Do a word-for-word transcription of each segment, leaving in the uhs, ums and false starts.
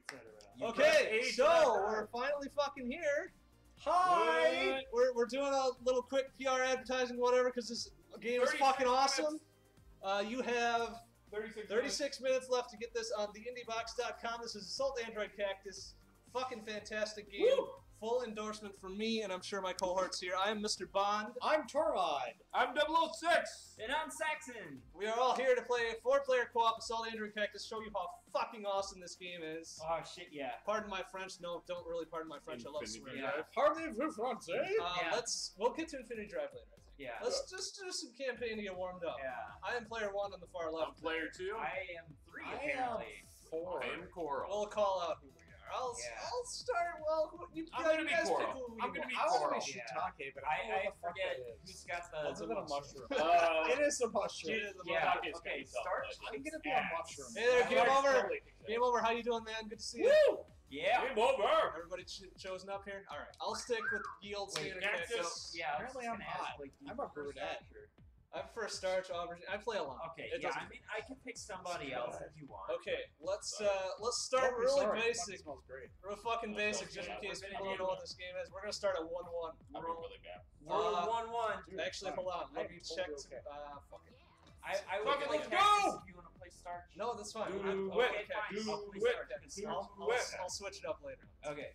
Okay, so we're finally fucking here. Hi! We're, we're doing a little quick P R advertising, whatever, because this game is fucking awesome. Uh, you have thirty-six, thirty-six minutes left to get this on the indie box dot com. This is Assault Android Cactus. Fucking fantastic game. Woo! Full endorsement from me, and I'm sure my cohorts here. I am Mister Bond. I'm Tormod. I'm double oh six. And I'm Saxon. We are all here to play a four-player co-op Assault Android Cactus, show you how fucking awesome this game is. Oh, shit, yeah. Pardon my French. No, don't really pardon my French. Infinity I love swearing. Yeah. Hardly the France, eh? Uh, Yeah. Let's. We'll get to Infinity Drive later, I think. Yeah. Let's just do some campaign to get warmed up. Yeah. I am player one on the far left. I'm player two. I am three, I apparently. am four. I am Coral. We'll call out who we are. I'll, Yeah. I'll start. Well, you, I'm yeah, gonna you be guys Coral. pick who we I'm gonna want. be I want Coral. to be Yeah. shiitake, but I don't know I, I what the fuck forget that who's is. got the... What's it a mushroom? Uh, It is a mushroom. It is the Yeah, Shiitake is okay, gonna be start. tough, I'm gonna be a Ass. mushroom. Hey there, I game like over. totally think that. Game over. How you doing, man? Good to see you. Woo! Yeah. Game over. Everybody ch chosen up here. All right, I'll stick with yield Wait, standard Cactus. Cactus. Yeah, I was Apparently just I'm gonna ask, hot. like, do you I'm a prefer brunette. starch? I prefer starch, aubergine. I play alone. Okay, It yeah, doesn't- I mean, I can pick somebody else if you want. Okay, let's uh, let's start Don't be really sorry, it basic. fucking smells great. Real fucking basic, just in Okay, case we're people gonna don't do know what this game is. We're gonna start at one one. I'll be really bad. We're Uh, one one. Dude, Actually, fine. hold on. Let I'm me totally check. okay. Uh, fuck it. I, I would Fuck it, play let's Cactus go! if you want to play starch. No, that's fine. Do I'm- it. okay, Okay, fine. Do I'll play it. starch. I'll, I'll, Do it. I'll switch it up later. Okay.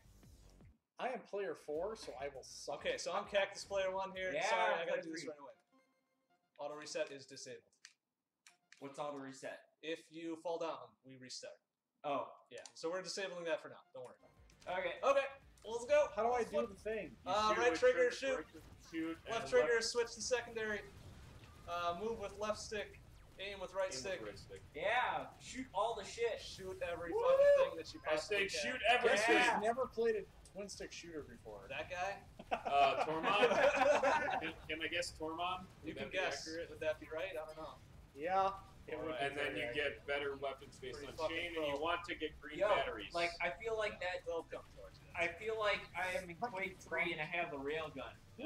I am player four, so I will suck. Okay, so I'm Cactus player one here. Yeah, Sorry, I gotta player do this three. right away. Auto reset is disabled. What's auto reset? If you fall down, we restart. Oh. Yeah, so we're disabling that for now. Don't worry about Okay. it. Okay, let's go. How do I do the thing? You Uh, shoot right with trigger, shoot. right shoot. Left and trigger, switch to secondary. Uh, move with left stick. Aim with right aim with stick. right stick. Yeah. Shoot all the shit. Shoot every Woo! fucking thing that you I possibly say can. shoot everything. Guess Yeah. who's never played a twin stick shooter before? That guy? Uh, Tormod. can, can I guess Tormod? You Would can that be guess. accurate? Would that be right? I don't know. Yeah. It would Alright. be And then you very get better weapons based Pretty on fucking chain, pro. and you want to get green Yo, batteries. like, I feel like that... They'll come towards you. I feel like I am in Quake three and I have the railgun. Woohoo!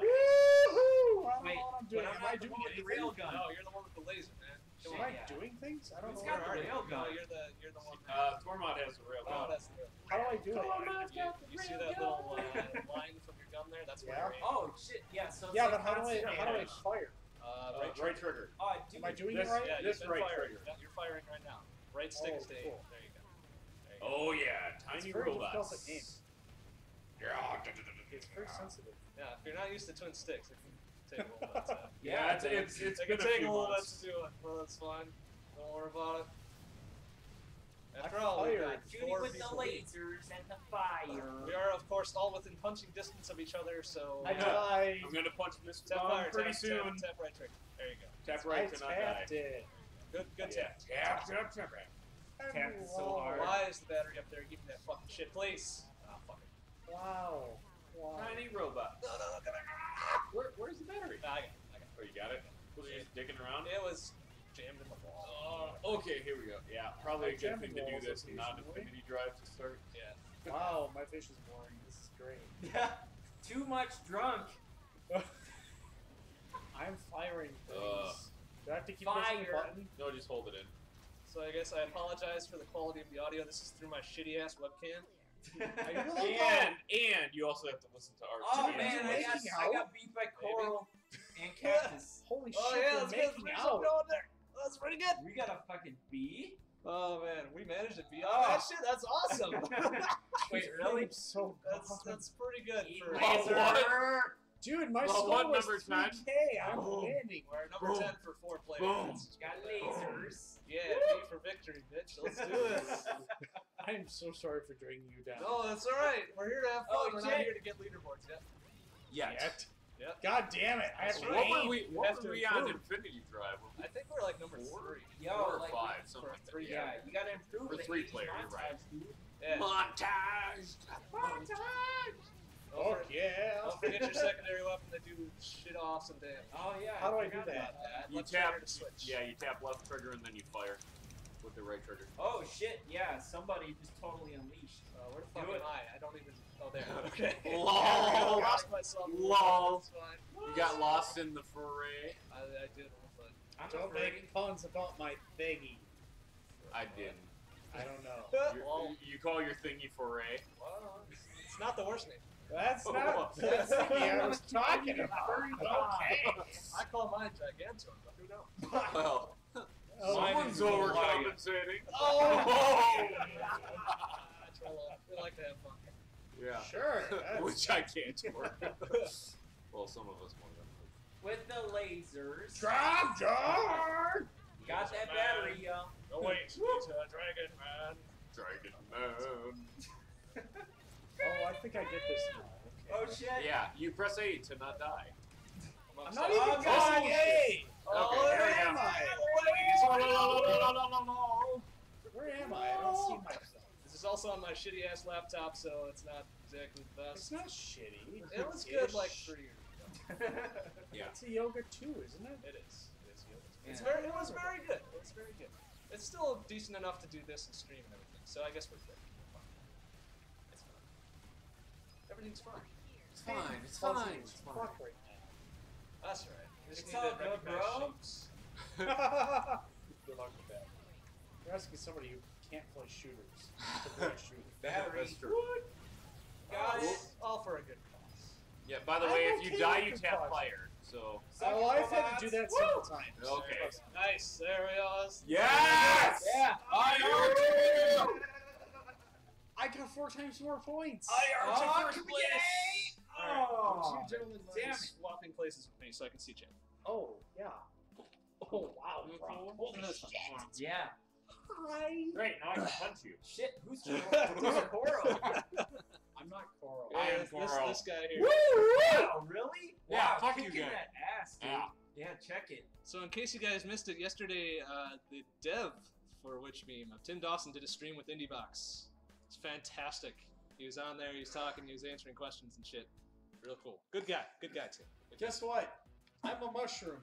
I don't Wait, know what I'm doing. but I'm Am not I the doing one with the anything? railgun. No, you're the one with the laser, man. Shit, Am I yeah. doing things? I don't Who's know. got what the I'm doing. railgun? No, you're the you're the one. uh, Tormod has a rail No, gun. that's the real. How do I do it? You, you see that little uh, line from your gun there? That's where Yeah. you're aiming. Oh, shit, yeah, so it's Yeah, like but how do I constant how do I damage. fire? Uh, Uh, right, right trigger. Oh, dude. Am I doing This- it right? Yeah, This you've been right firing. trigger. Yeah, you're firing right now. Right stick Oh, is to aim. cool. There you go. There you go. Oh yeah, It's tiny very difficult robots. to aim. Yeah. It's very sensitive. Yeah, if you're not used to twin sticks, it can take a little bit. To, Yeah, it's it's it's it been can a take few a little bit months. to do it, but that's fine. Don't worry about it. After I all, we fired. got Shooting four with the people. lasers and the fire. We are, of course, all within punching distance of each other, so I Yeah. died. I'm gonna punch Mister tap Bomb fire, pretty tap, soon. Tap, tap right trigger. There you go. Tap I right to not die. tapped it. Good, good Yeah. tap. Tap, tap, tap, tap. Tap it so Whoa. hard. Why is the battery up there? Give me that fucking shit, please. Oh, fuck it. Wow. Wow. Tiny robot. No, no, no, come here. Where, where's the battery? Ah, I got it. I got Oh, you got it? Was it just digging around? it. It was jammed in the wall. Oh, okay, here we go. Yeah, probably a good Jamming thing to do walls this and not occasionally. Infinity Drive to start. Yeah. Wow, my fish is boring. This is great. Yeah. Too much drunk. I'm firing things. Ugh. Do I have to keep pushing the Fire. button? No, just hold it in. So I guess I apologize for the quality of the audio. This is through my shitty ass webcam. Are you really And and you also have to listen to our. Oh Dude, man, you're I got, making I out? got beat by Coral and Cactus. Holy Oh shit, yeah, they're let's get making three out. going there. That's pretty good. We got a fucking bee? Oh man, we managed to beat Oh. oh. that shit. That's awesome. Wait, really? I'm so that's gone. that's pretty good Eat for. laser! Dude, my Well, score what was number three K. I'm Boom. winning. We're number Boom. ten for four players. Boom. Got lasers. Yeah, Woo. B for victory, bitch. Let's do this. I'm so sorry for dragging you down. No, that's all right. We're here to have fun. Oh, We're shit. not here to get leaderboards yet. Yet. Yep. God damn it! I have That's to right. What were aim. we? You What have were to we on improve. Infinity Drive? Were we I think we're like number Four? three. Yo, four or like, five? Something for like that. three, Yeah, you gotta improve For the three eighties player, you're right. montage, dude. Yeah. Montage. Montage! Don't, Fuck for- yeah! don't forget your secondary weapon to do shit off some damage. Oh yeah. How do I do forgot that? about that? You Left tap. trigger to switch. Yeah, you tap left trigger and then you fire with the right trigger. Oh shit, yeah, somebody just totally unleashed. Uh, where the fuck Do am it. I? I don't even. Oh, there. Okay. Lol. I lost myself. Lol. It's fine. You got lost in the foray. I, I did, but I'm Don't afraid. make puns about my thingy. I didn't. I don't know. You're- you call your thingy foray. Well, it's not the worst name. That's not that's the thing I was talking about. Okay. I call mine Gigantor, but who knows? Well, Oh, someone's mine is overcompensating. Oh! Oh! We like to have fun. Yeah. Sure. that's- Which I can't work. Well, some of us more than others. With the lasers. Drop jar! Got that battery, yo. No wait, it's a dragon man. Dragon Man. Oh, I think I get this now. Oh Okay. shit. Yeah, you press A to not die. I'm not even Oh, pressing no. A! Oh, Okay, where there we am go. I? No, no, no, no, no, no, no. Where am I? I don't see myself. This is also on my shitty ass laptop, so it's not exactly the It's best. not shitty. It was good Ish. like three years ago. Yeah. It's a yoga too, isn't it? It is. It is good. It's Yeah. very. It was very good. It was very good. It's still decent enough to do this and stream and everything. So I guess we're good. We're fine. It's fine. Everything's fine. It's fine. It's Fuzzy fine. as It's fine. fuck right That's right. We just It's need all to good, recognize bro. shapes. now. Good luck with that. You're asking somebody who can't play shooters to play a shooter. Battery. That's true. Got all, it. all for a good cause. Yeah, by the I'm way, if okay you die, with you the tap pause. fire. So. Oh, I've had to do that several times. Okay. Nice. There we are. Yes! Yeah. I are I got four times more points. I are are to to first first place. place. Oh, Alright, you gentlemen damn mind it. swapping places with me so I can see chat. oh yeah. Oh wow. Mhm. Frank. Holy shit. Yeah. Hi. Great, now I can punch you. Shit. Who's who's Koro? I'm not Coral. I am this, Coral. this guy here. Wow, really? Yeah, wow, fuck you kicking guys. that ass, dude. Yeah. Yeah, check it. So in case you guys missed it, yesterday uh, the dev for Witchbeam, uh, Tim Dawson, did a stream with IndieBox. It's fantastic. He was on there, he was talking, he was answering questions and shit. Real cool. Good guy. Good guy, Tim. Good guy. Guess what? I'm a mushroom.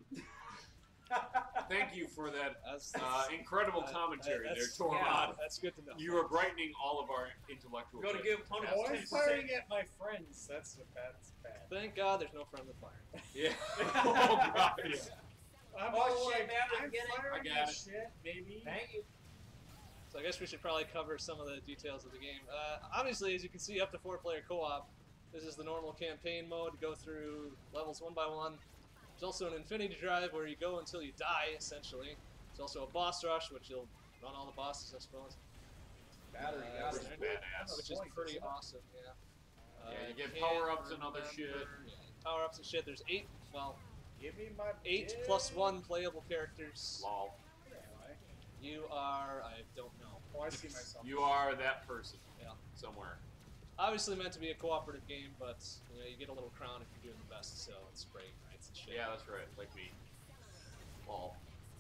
Thank you for that That's, uh, incredible uh, commentary there, that's- Tormod. yeah. that's good to know. You are brightening all of our intellectual. Go to shit. give opponents Oh, ten I'm percent. firing at my friends. That's that's bad. Thank God there's no friendly fire. Yeah. oh, God. Yeah. I'm Oh, all shit, like, man, I'm I'm getting- firing I got at it. shit, maybe. Thank you. So I guess we should probably cover some of the details of the game. Uh, obviously, as you can see, up to four-player co-op. This is the normal campaign mode. Go through levels one by one. There's also an infinity drive where you go until you die, essentially. There's also a boss rush, which you'll run all the bosses, I suppose. Battery, Uh, got Which it. is badass. Which is Points, pretty isn't it? awesome, yeah. Uh, Yeah, you get can't power-ups and other remember- shit. Yeah, power-ups and shit. There's eight, well, Give me my eight dick. plus one playable characters. Lol. Where am I? You are, I don't know. Oh, I see myself. You are that person. Yeah. Somewhere. Obviously meant to be a cooperative game, but you know you get a little crown if you're doing the best. So it's bragging rights and shit. Yeah, that's right. Like me. Lol.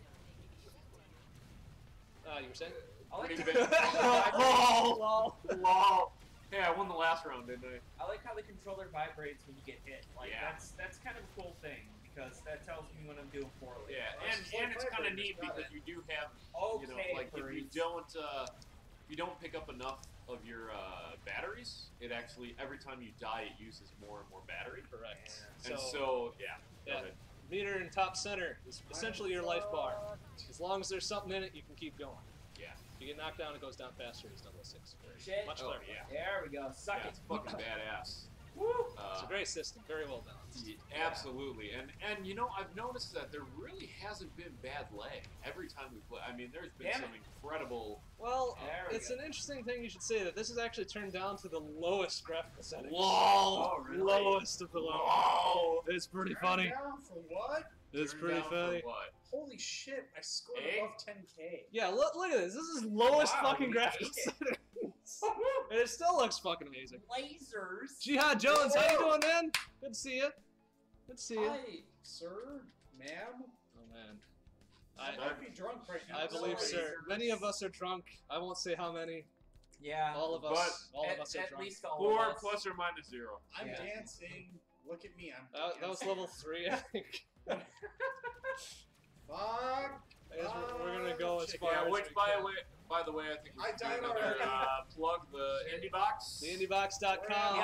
Uh, you were saying? I like, Pretty how, big. Lol. Lol. Lol. Hey, I won the last round, didn't I? I like how the controller vibrates when you get hit. Like Yeah. that's that's kind of a cool thing because that tells me when I'm doing poorly. Yeah, That's and, just and like it's kind of vibrators, neat got because it. you do have, Okay. you know, like if you Purries. don't, uh, if you don't pick up enough of your uh, batteries, it actually every time you die, it uses more and more battery. Correct. And So, so, yeah. yeah. go ahead. meter in top center is essentially your life bar. As long as there's something in it, you can keep going. Yeah. If you get knocked down, it goes down faster. It's double six. Very Shit. much Oh, clever. yeah. There we go. Suck Yeah, it. it's fucking badass. Woo! Uh, It's a great system. Very well balanced. y- absolutely, and and you know I've noticed that there really hasn't been bad lag every time we play. I mean, there's been Damn some incredible. Well, There we it's go. an interesting thing you should say that this is actually turned down to the lowest graphical settings. Lol. Oh, really? Lowest of the low. Lol. It's pretty Turn funny. down for what? It's Turned pretty down for funny. What? Holy shit! I scored Egg? above ten K. Yeah, look, look at this. This is lowest Wow, fucking we graphical ate it. settings. And it still looks fucking amazing. Lasers. Jihad Jones, how you doing, man? Good to see you. Good to see you. Hi, sir, ma'am. Oh man. I I, might be drunk right now. I believe, sorry. sir. Many of us are drunk. I won't say how many. Yeah. All of us. But all at, of us are at drunk. least all Four of us. plus or minus zero. I'm Yeah. dancing. Look at me. I'm. That, that was dancing. level three, I think. Fuck. I guess we're, we're gonna go as Chicken. far Yeah, as which we by can. the way, by the way, I think we I should do died another already. uh, plug the indie box. The indie box dot Where am com. I?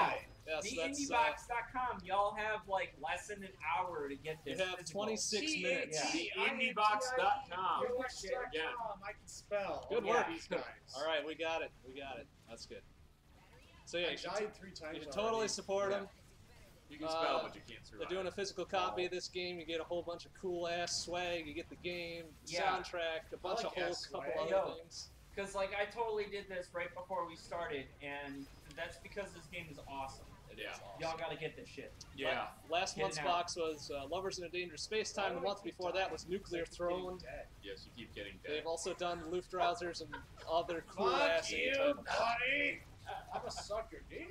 Yeah, so the that's, indie box dot com, y'all have like less than an hour to get You this. have physical. twenty-six minutes. Yeah. The indie box dot com. Again. I can spell. Good Yeah, work. these guys. All right, we got it. We got it. That's good. So yeah, I you should, died three times. you should already. totally support Yeah. them. You can spell, Uh, but you can't survive. They're doing a physical copy of this game. You get a whole bunch of cool ass swag. You get the game, the Yeah. soundtrack, a bunch like of whole ass couple swag. other Yo. things. Because like I totally did this right before we started, and that's because this game is awesome. It Yeah. is awesome. Y'all gotta get this shit. Yeah. Last Get it month's now. box was uh, Lovers in a Dangerous Space Time. The Why do I month keep before that dying? was Nuclear It's like I keep Throne. getting dead. Yes, you keep getting dead. They've also done Luftrausers and other cool Fuck ass you, titles. buddy! I'm a sucker, dude.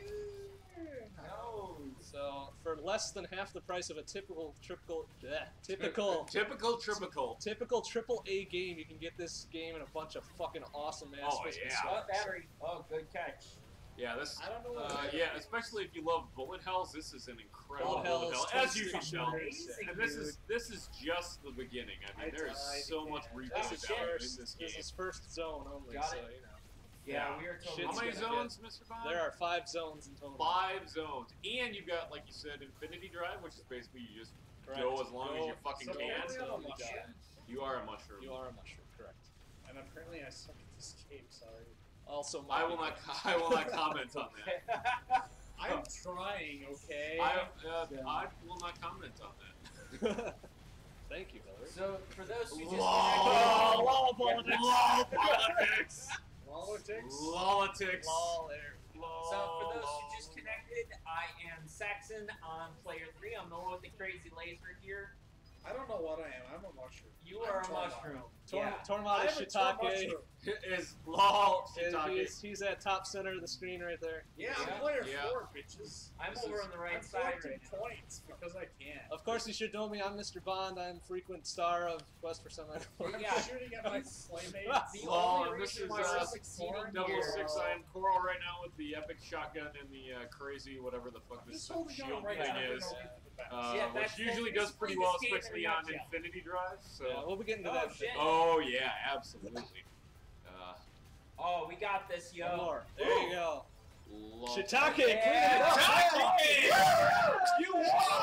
No. So for less than half the price of a typical typical bleh, typical Typical typical. typical triple A game, you can get this game and a bunch of fucking awesome ass Oh, physical yeah. swag. Oh, battery. Oh, good catch. Yeah, this. I don't know what Uh, it is. yeah, especially if you love bullet hells, this is an incredible Bullet bullet hells, hell, as you can twisted tell. amazing, And this dude. is this is just the beginning. I mean, I there is died so much again. replay This is value in first. this This game. is first zone only, Got so it. you know. Yeah, Yeah. we are totally. How Shit's many gonna zones, Mister Bond? There are five zones in total. Five zones, and you've got, like you said, Infinity Drive, which is basically you just Correct. go as long as Go you fucking so can. early. until I'm a you mushroom. die. You are a mushroom. You are a mushroom, correct. And apparently I suck at this game, sorry. Also, I will Monkey not. Punch. I will not comment on that. I'm trying, okay? I, uh, I will not comment on that. Thank you, Hillary. So for those who just Lol. connected, Lol politics. Politics? Politics. Lol, there. so for those who just connected, I am Saxon on player three. I'm the one with the crazy laser here. I don't know what I am. I'm a mushroom. You I'm are a Tormund. mushroom. Torm- Yeah. Tormund I'm is a Tormund Shiitake. mushroom. Is lol. And Shiitake. He's, he's at top center of the screen right there. Yeah, Yeah. I'm player Yeah. four, bitches. I'm This over is- on the right I'm side collecting right now. points because I can. Of course, you should know me. I'm Mister Bond. I'm frequent star of Quest for Some I'm Yeah. shooting at my playmates. The Lol, only this reason is, why uh, we're succeeding Double here. six. I am Coral right now with the epic shotgun and the uh, crazy whatever the fuck I'm this just holding shield on right thing now. is. Uh, Yeah, which that's- usually that's goes pretty basically well, this game in especially a on nutshell. Infinity Drive. So. Yeah, we'll be getting to Oh, that. shit. Oh yeah, absolutely. Uh, Oh, we got this, yo. One more. There you go. lol. Shiitake, clean Yeah. it up. Shiitake! You won!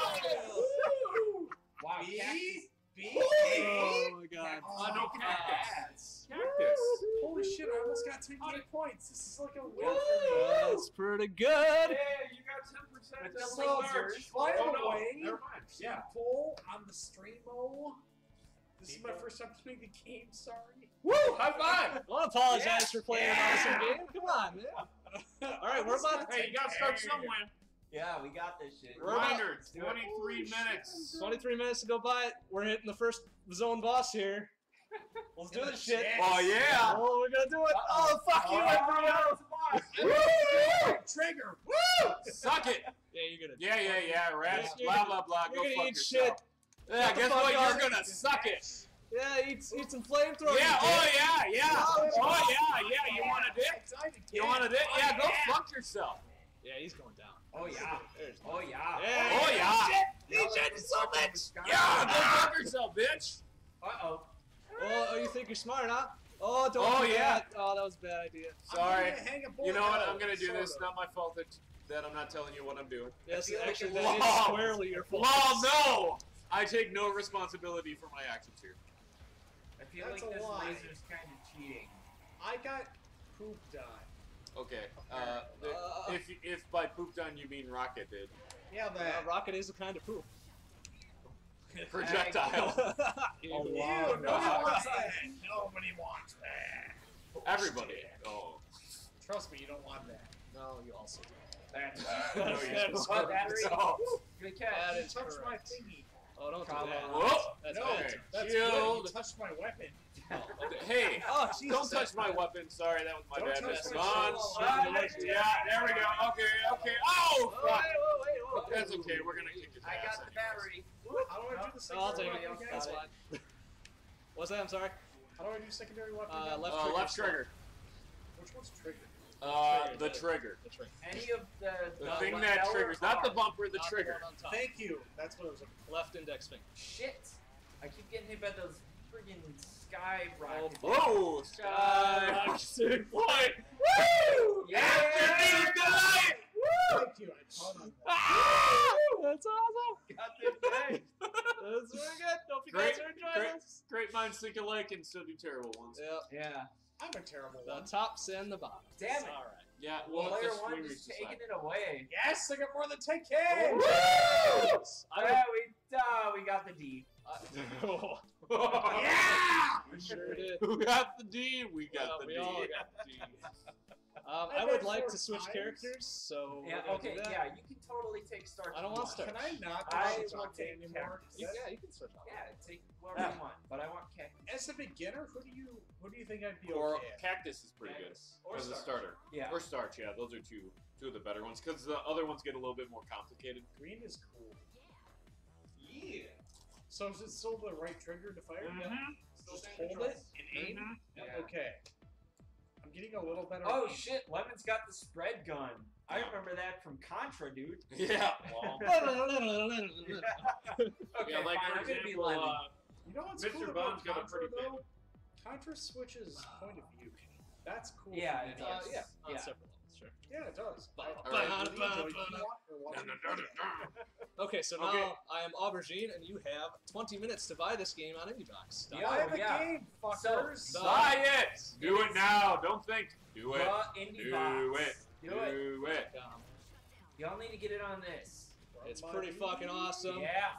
Wow, B? Cactus. B? Oh my god. Oh, no, Cactus. Cactus. Holy shit, I almost got ten points. This is like a win Woo! for me. That's pretty good. Hey, you got ten percent. With the So, lasers. by Oh the no, way, never mind. yeah, pull on the streamo. This is my People. first time playing the game, sorry. Woo! High five! I want to apologize Yeah. for playing an awesome game. Come on, man. All right, we're about to Hey, you gotta start somewhere. Yeah, we got this shit. We're about- Reminder: do it. twenty-three minutes. twenty-three minutes to go by. We're hitting the first zone boss here. Let's do this shit. Oh yeah! Oh, we're gonna do it. Oh, fuck you, everyone. Woo! Trigger! Woo! Suck it! Yeah, you're gonna. Yeah, yeah, yeah. Rats. You're Blah gonna- blah blah. You're Go gonna fuck eat yourself. shit. Yeah, Shut the guess fuck what? up. You're gonna suck it. Yeah, eat, eat some flamethrower. Yeah. you Oh dick. yeah. Yeah. Oh, Oh yeah. Yeah. You want a dip? I died again. You want a dip? Oh, Yeah. Go yeah. fuck yourself. Yeah, he's going down. Oh yeah. There's Oh yeah. Yeah. Oh yeah. He said so much! Yeah. Go fuck yourself, bitch. Uh oh. Oh, oh, you think you're smart, huh? Oh, don't Oh, do yeah. that. Oh, that was a bad idea. Sorry. I'm gonna hang a bullet You know what? out, I'm gonna do sort this. of. Not my fault that that I'm not telling you what I'm doing. Yes, feel like actually, it that is was- squarely your fault. Well, no. I take no responsibility for my actions here. I feel That's like a this lie. laser's kind of cheating. I got pooped on. Okay. Uh, the- Uh. if if by pooped on you mean Rocket did. Yeah, Uh, that. rocket is a kind of poop. Projectile. Ew. Ew, nobody wow. wants that. Nobody wants that. Everybody. Oh. Trust me, you don't want that. No, you also do. That's No, That you is don't. What battery? Oh. Good That catch. You is touched my correct. thingy. Oh, don't do Come that. on. Whoop. That's no, bad. that's Shield. good. You touched my weapon. Oh, okay. Hey. Oh, Jesus, Don't touch that's my bad. weapon. Sorry, that was my Don't bad. touch Mister my Bond. shield. Ah, yeah, there we go. Okay, okay. Oh, Oh, wait, fuck. wait, wait, wait. That's okay. We're gonna kick his I ass got the anyways. battery. How do I do the Oh, secondary I'll take weapon it. again? That's Got fine. What's that? I'm sorry. How do I do secondary weapon Uh, again? left Uh, trigger. left trigger. Which one's trigger? Uh, Trigger, the the- trigger. The trigger. Any of the The the thing left that L or triggers, not the R? bumper, the Not trigger. one on top. Thank you. That's what it was. Left index finger. Shit. I keep getting hit by those friggin' sky Oh, rockets. Whoa! Sky. Rocket boy. Woo! Yeah! Afternoon delight! Woo! Thank you. I caught on minds think alike and still do terrible ones. Yep. Yeah. I'm a terrible The one. tops and the bottoms. Damn it. All right. Yeah, well, Player the one swing just reaches taking that. it away. Yes, I got more than ten K. Woo! Woo! I Yeah, we uh, we got the D. would, Yeah! we sure did. Who got the D? We got Well, the we D. all got the D. Um, I I would bet like four to switch times. characters, so we're Yeah. gonna Okay. do that. Yeah, you can totally take start. I don't want start. Can I not I go will talk take anymore? Cactus. You, yeah, you can switch off. Yeah, take whatever you want, but I want Cactus. As a beginner, who do you who do you think I'd be Or okay at? Cactus is pretty Cactus. good Or as a Starch. starter. Yeah. Or Starch, yeah. Those are two two of the better ones because the other ones get a little bit more complicated. Green is cool. Yeah. So is it still the right trigger to fire? Still Just same hold controls. it and aim. Mhm. Yeah. Yeah. Okay. I'm getting a little better. Oh at aim. shit, Lemon's got the spread gun. I Yeah. remember that from Contra, dude. Yeah. Well, Okay, yeah, like fine, for I'm gonna be example, Lemon. uh, You know what's Mister cool Bond's about got a Contra, pretty though? Contra switches point of view. That's cool. Yeah, for me. it Uh, does. yeah, on Yeah. several levels, sure. Yeah, it does. I- Ba- I ba- really ba- enjoy ba- it. ba- You want- or watching dun, it. dun, dun, dun. Okay, so now Okay. I am Aubergine, and you have twenty minutes to buy this game on IndieBox. Yeah. I have a yeah. game, So- fuckers. so- Buy it! Do it now. Don't think. Do it. The indie Do box. it. Do it. Do it. Um, Y'all need to get it on this. it's pretty fucking awesome. Yeah.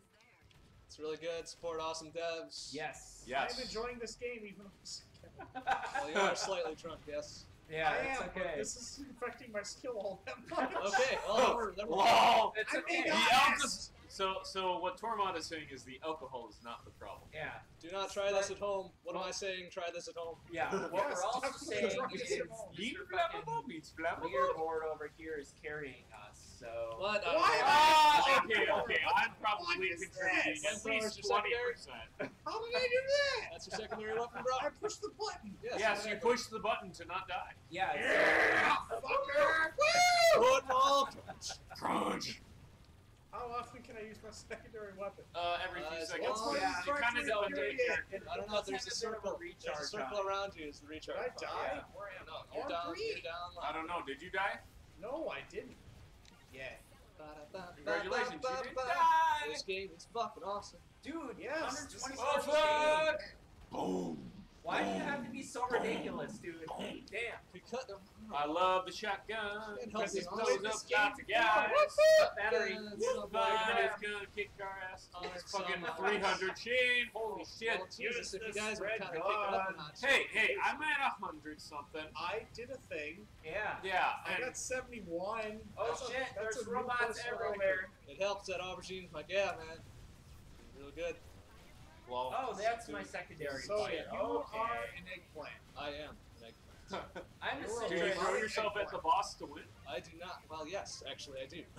It's really good. Support awesome devs. Yes. Yes. I'm enjoying this game even though it's Well, you are slightly drunk, yes. Yeah, I it's am, but okay. this is affecting my skill all that much. Okay, well, then we're, then we're Lol. It's I okay. mean, The honest. alco- so, so what Tormod is saying is the alcohol is not the problem. Yeah. Do not try this at home. What am I saying? Try this at home. Yeah. What Yes, we're also definitely saying try is this at home. Mister fucking leaderboard over here is carrying us, so. What? Why? Ah, okay, okay. I'm probably What is contributing this? at Flamethrowers least are twenty secondary? percent. How did I do that? That's your secondary weapon, bro? I pushed the button. Yes, Yes, you exactly. push the button to not die. Yeah. it's- Yeah, fucker. Woo! Good ball. Crunch. How often can I use my secondary weapon? Uh, every Uh, few as seconds. long as Yeah, it's you kind of right depend on through the the character. I don't know if there's a circle. There's a circle around you is the recharge. Did I button. die? Yeah. Where am No, I? you're Oh, down. green. You're down. I don't know. Did you die? No, I didn't. Yeah. Congratulations, you didn't Die! This game is fucking awesome. Dude, Yes, one hundred this twenty-four is- Oh, fuck! Boom. Why do you have to be so ridiculous, dude? Damn. Because them. I love the shotgun. Can't help Because it it. blows This up game lots of before. guys. What's That battery. It's so But bad. it's gonna kick our ass. Oh, It's it's fucking so three hundred chain. Holy Well, shit. well, Jesus, if you guys would Red kind of kick it up a gun. notch. Hey, hey, I'm at a hundred something. I did a thing. Yeah. Yeah, I and got seventy-one. Oh That's a- shit, that's there's a new robots personal everywhere. It helps that Aubergine's like, yeah, man. Real good. well, Oh, that's my secondary So player. you Okay. are an eggplant. I am. Like, I'm a You're a do you citrus. throw yourself at the boss to win? I do not. Well, yes, actually, I do.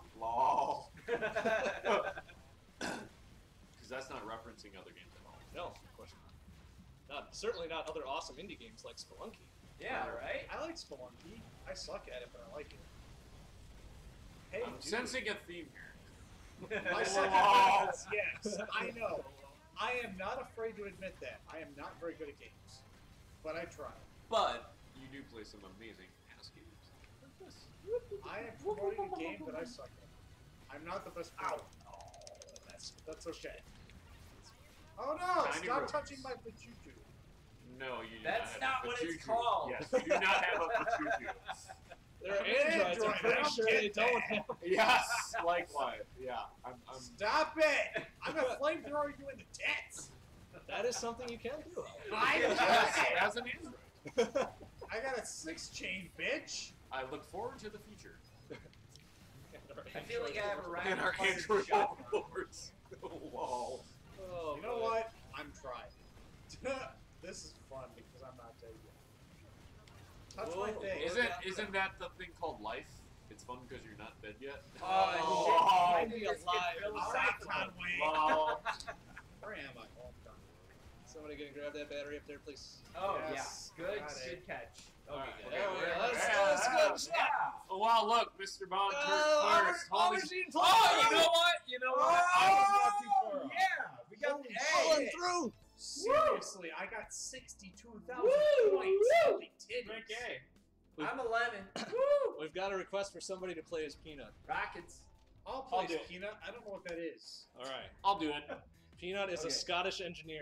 Lol. Because that's not referencing other games at all. No, of course not. Not certainly not other awesome indie games like Spelunky. Yeah, right? I like Spelunky. I suck at it, but I like it. Hey, I'm dude, sensing a theme here. my Whoa. second preference, yes, I know. I am not afraid to admit that. I am not very good at games, but I try. But you do play some amazing ass games. Like this. I am promoting a game that I suck at. I'm not the best. Ow! Oh, that's that's okay. Oh no! Tiny Stop robots. touching my pachuchu. No, you do That's not have not a what it's Pachuchu. called. Yes, you do not have a Pachuchu. They're I'm an androids. I'm android, I pretty don't sure get they don't that. have. Yes, likewise. Yeah, I'm. I'm Stop it! I'm a flamethrower you in the tits. That is something you can do. I yes, know. as an android. I got a six chain, bitch. I look forward to the future. I feel like I have a And our random android shot. overlords. Whoa. Oh, You know boy. what? I'm trying. This is fun because I'm not dead yet. Touch my Whoa. face. Isn't isn't that the thing called life? It's fun because you're not dead yet. Oh, Oh, shit. be This gets alive. All right, philosophical. Conway. Lol. Where am I? Oh, I'm done. Somebody gonna grab that battery up there, please. Oh, Yes, yeah. Good, got it. good catch. All right. There we go. Yeah, That's, yeah, that's yeah. good. Yeah. Oh wow! Look, Mister Bond turned Oh, first. Holy Aubergine sh- flying Oh, you through. know what? You know what? I was not too far off. Yeah, we got Holy the Pulling A. through. Seriously, I got sixty-two thousand Woo! points. Woo! Holy titties. Okay. I'm a lemon. Woo! We've got a request for somebody to play as Peanut. Rockets. I'll play I'll do it. Peanut. I don't know what that is. All right. I'll do it. Peanut is Okay. a Scottish engineer.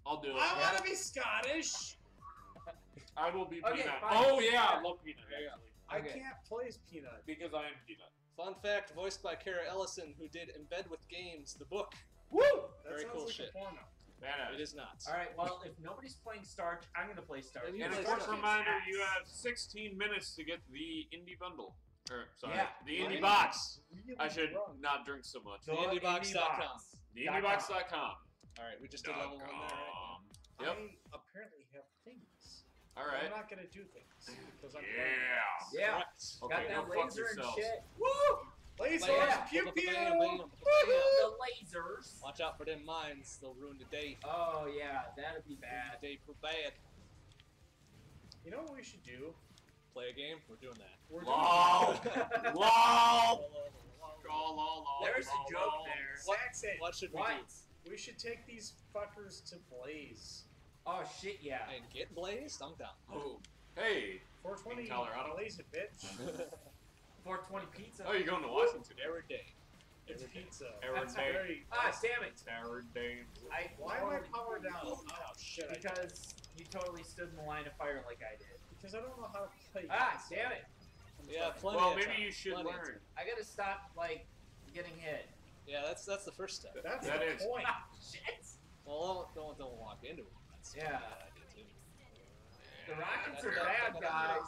I'll do it. I Yeah. want to be Scottish. I will be Okay, Peanut. fine. Oh yeah, Yeah. I love Peanut There you go. actually. I Okay. can't play as Peanut. Because I am Peanut. Fun fact, voiced by Kara Ellison, who did Embed with Games, the book. Woo! That Very sounds cool like shit. a porno. Badass. It is not. All right. Well, if nobody's playing Starch, I'm gonna play Starch. Then you And a play quick Starch. reminder, you have sixteen minutes to get the indie bundle. Or, sorry, Yeah. the indie Right. box. Really I should drunk. not drink so much. The indie box dot com. box. The indie box dot com. All right, we just did level one there, right? Yep. I apparently have things. All I'm right. not gonna do things because I'm Yeah. Yeah. Correct. Okay, Got go that fuck laser and yourselves. shit. Woo! Lasers, Yeah. pew Bam, pew. bam, bam, bam. The lasers. Watch out for them mines; they'll ruin the day. Oh yeah, that'd be Ruin bad. the day for bad. You know what we should do? Play a game. We're doing that. We're Lol. doing Lol. Lol, lol, lol, There's lol, a joke lol. there. What- Saxon. What should we What? do? We should take these fuckers to Blaze. Oh shit, yeah. And get blazed? I'm down. Oh, hey. four twenty In Colorado? Blaze it, bitch. four twenty pizza. Oh, you're going to Washington. Every day. It's Every day. pizza. Every That's day. very. Ah, damn it. Saturday. I Why am I totally- powered down? Oh shit! I, Because you totally stood in the line of fire like I did. because I don't know how to play. Ah, pizza. damn it. Yeah, plenty Well, of maybe time. you should Plenty of learn. time. I gotta stop, like, getting hit. Yeah, that's that's the first step. That's That the is. point. Ah, shit. Well, don't don't, don't walk into it. That's Yeah. a bad idea too. The rockets are bad, guys.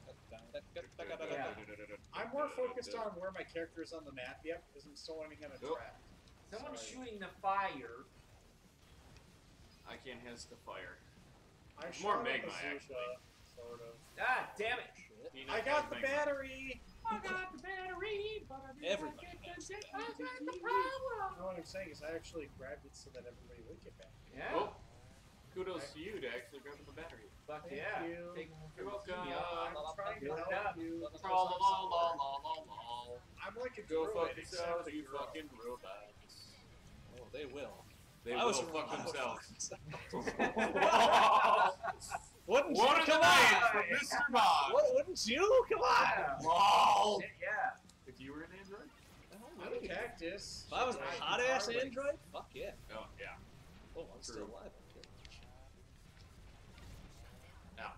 I'm more focused on where my character is on the map yet because I'm still learning how to Nope. track. Someone's Sorry. shooting the fire. I can't has the fire. I More shot a magma, bazooka, actually. Sort of. Ah, damn it. Shit. Peanut I got the has magma. battery. I got the battery, but I didn't Everybody get has the that. I got the You power. know what I'm saying is I actually grabbed it so that everybody would get back. Yeah. Oh, kudos to you to actually grab the battery. Fuck Thank yeah. you. Take one for You're the welcome. team, I'm y'all. trying to Good help job. you. La la la la la la la. I'm like a Go druid, fuck except yourself, a you girl. fucking robots. Oh, they will. They I will was fuck I would themselves. Wouldn't What you? are the Come names on! from Mister Bob? What, wouldn't you? Come on! Yeah. Lol. Shit, yeah. If you were an android? I'm a cactus. If I was a Right, hot ass guitar android, fuck yeah. Oh, yeah. Oh, I'm still True. alive. Okay. Ouch.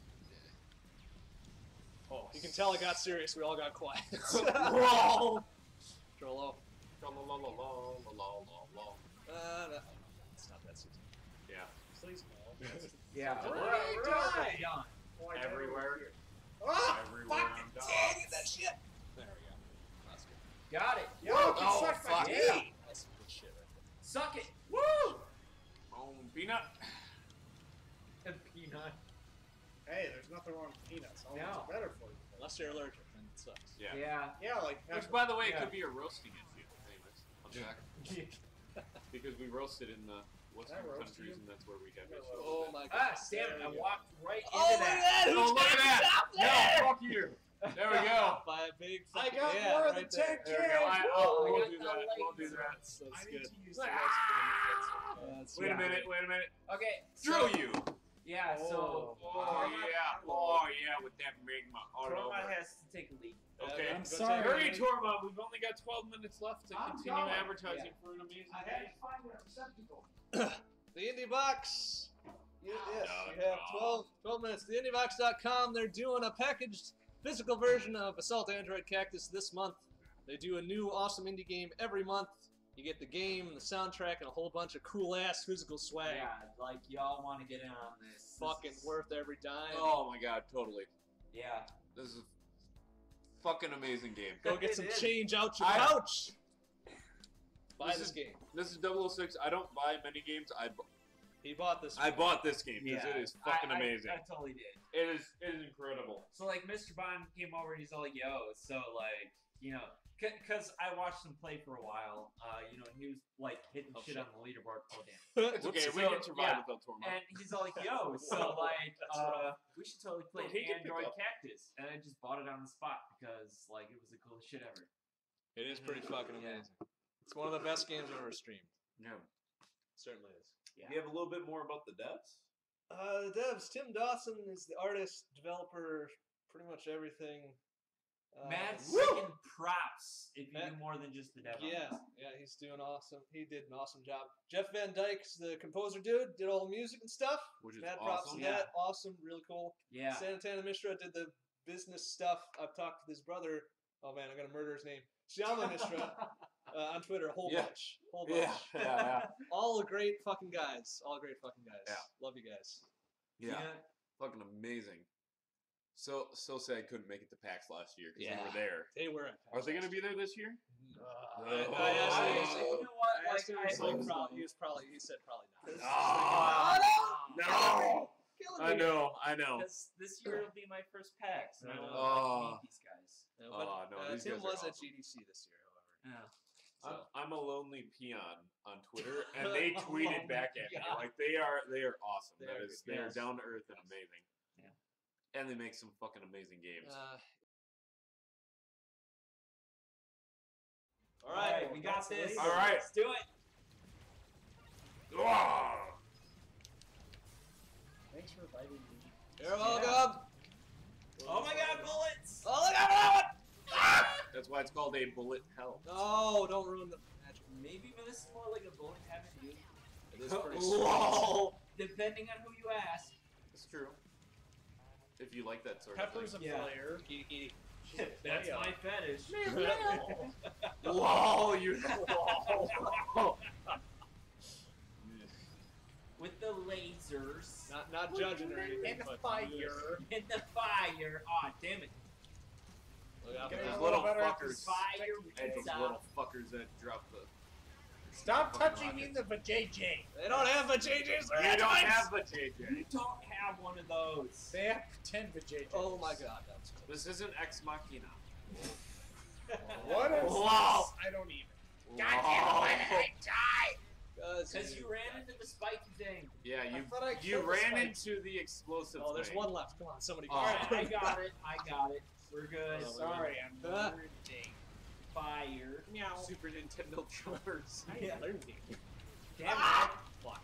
Oh, you can tell it got serious. We all got quiet. Lol. Trollo. La la la la la la la la. Uh, no. It's not that serious. Yeah. Please no. Yeah. Where We're, did I we're die? already done. Oh, I died over Everywhere. here. Ah! Everywhere Fuck I'm it! done. Dang it, that shit! There we go. That's good. Got it. Yo, Oh, you suck my fuck. dick! Yeah. That's some good shit right there. Suck it. Woo! Boom, peanut. Peanut. Hey, there's nothing wrong with peanuts. Almonds No. are better for you. Unless you're allergic, then it sucks. Yeah. Yeah. Yeah, like Which, by the way, it Yeah. could be a roasting issue. Anyways, I'm back. Because we roasted in the Western roast countries, you? and that's where we have Yeah, issues. Oh with my Ah, goodness. damn it. There I you go. walked right into Oh, look that. at that! it. Who Oh, look at tapped that! up No, there? fuck you! There we go. By a big I fucking- got yeah, more right than there. ten There we go. I, kills! oh, I we'll got do the that. We'll do laser. that. That's, I that's need good. to use the Ah! restroom. That's Wait a good. minute, wait a minute. Okay. Drill So, you! yeah, so. Oh. Oh, Torma- yeah. Oh, yeah, with that magma all Torma over. has to take a leak. Okay. Yeah, I'm go sorry. take- Hurry, Torma. We've only got twelve minutes left to I'm continue going. advertising Yeah. for an amazing I day. had to find a receptacle. The Indie Box. You, yes, Dot you have com. twelve, twelve minutes. The indie box dot com, they're doing a packaged physical version of Assault Android Cactus this month. They do a new awesome indie game every month. You get the game, the soundtrack, and a whole bunch of cool-ass physical swag. Yeah, like y'all want to get in on this. This Fucking is- worth every dime. Oh my god, totally. Yeah. This is a fucking amazing game. Go get It some is. change out your I- pouch. Buy This this, is- game. This is double oh six. I don't buy many games. I, bu- He bought this. I one. bought this game because Yeah, it is fucking I, I, amazing. I totally did. It is it is incredible. So like Mister Bond came over and he's all like, "Yo," so like you know, because I watched him play for a while. Uh, you know, and he was like hitting Oh, shit shit. on the leaderboard. Oh damn! It's okay. So, We can survive yeah. without Torma. And he's all like, "Yo," so Whoa, like, that's uh, we should totally play No, he can pick Android up. Cactus, and I just bought it on the spot because like it was the coolest shit ever. It is pretty fucking Yeah. amazing. It's one of the best games I've ever streamed. No. Certainly is. Yeah. Do you have a little bit more about the devs? Uh, the devs, Tim Dawson is the artist, developer, pretty much everything. Uh, Mad woo! freaking props if you Matt- do more than just the demo. Yeah, yeah, he's doing awesome. He did an awesome job. Jeff Van Dyke's the composer dude, did all the music and stuff. Which is Mad props awesome. to Yeah. that. Awesome, really cool. Yeah. Santana Mishra did the business stuff. I've talked to his brother. Oh man, I'm gonna murder his name. Shyama Mishra uh, on Twitter, a whole Yeah. bunch, whole bunch. Yeah, yeah, yeah. All great fucking guys. All great fucking guys. Yeah. Love you guys. Yeah, fucking amazing. So so sad couldn't make it to PAX last year because Yeah. they were there. They were. At Are they going to be there this year? Uh, Oh. I, I asked I, him, you know what? I Like, asked him, I he was like, hope prob- so. he was probably. He said probably not. Ah. No! Killing I me. know, I know. Because this year will be my first PAX, and I want to Oh. meet these guys. Yeah, but, Oh, no, uh, these Tim guys are was at awesome. G D C this year, however. Yeah. I'm, So. I'm a lonely peon on Twitter, and they tweeted back at me God. like they are they are awesome. They That are is good. they are Yes. down to earth and Yes. amazing. Yeah. And they make some fucking amazing games. Uh, all All right. right, we got this. All right. Let's do it. Ah! Thanks for inviting me. You're welcome. Oh my god, bullets! Oh, look at that! That's why it's called a bullet hell. No, don't ruin the magic. Maybe this is more like a bullet heaven, dude. It is pretty sweet. Lol. Depending on who you ask. It's true. If you like that sort Pepper's a of Yeah. player. Kitty, kitty. That's Yeah. my fetish. thing. Lol, you. Lol. With the lasers. Not, not judging or anything. And the but fire. In the fire. Aw, oh, damn it. Look out for Getting that. a Those little little better at fuckers. this Fire. And those Stop. little fuckers that drop the. Stop Fucking touching me in rockets. the vajayjay. They don't have a J J's. You don't have a J J. You don't have one of those. They have ten vajayjays. Oh my god, that was This isn't Ex Machina. What is Wow. this? I don't even. Lol. Cause, Because you ran into the spiky thing. Yeah, you I thought I you killed the ran spikes. into the explosive. Oh, there's thing. one left. Come on, somebody. Oh. go. Alright, I got it. I got it. We're good. Oh, Sorry, I'm Uh. learning. Fire. Meow. Super Nintendo controllers. Yeah. Damn it. Ah! Fuck.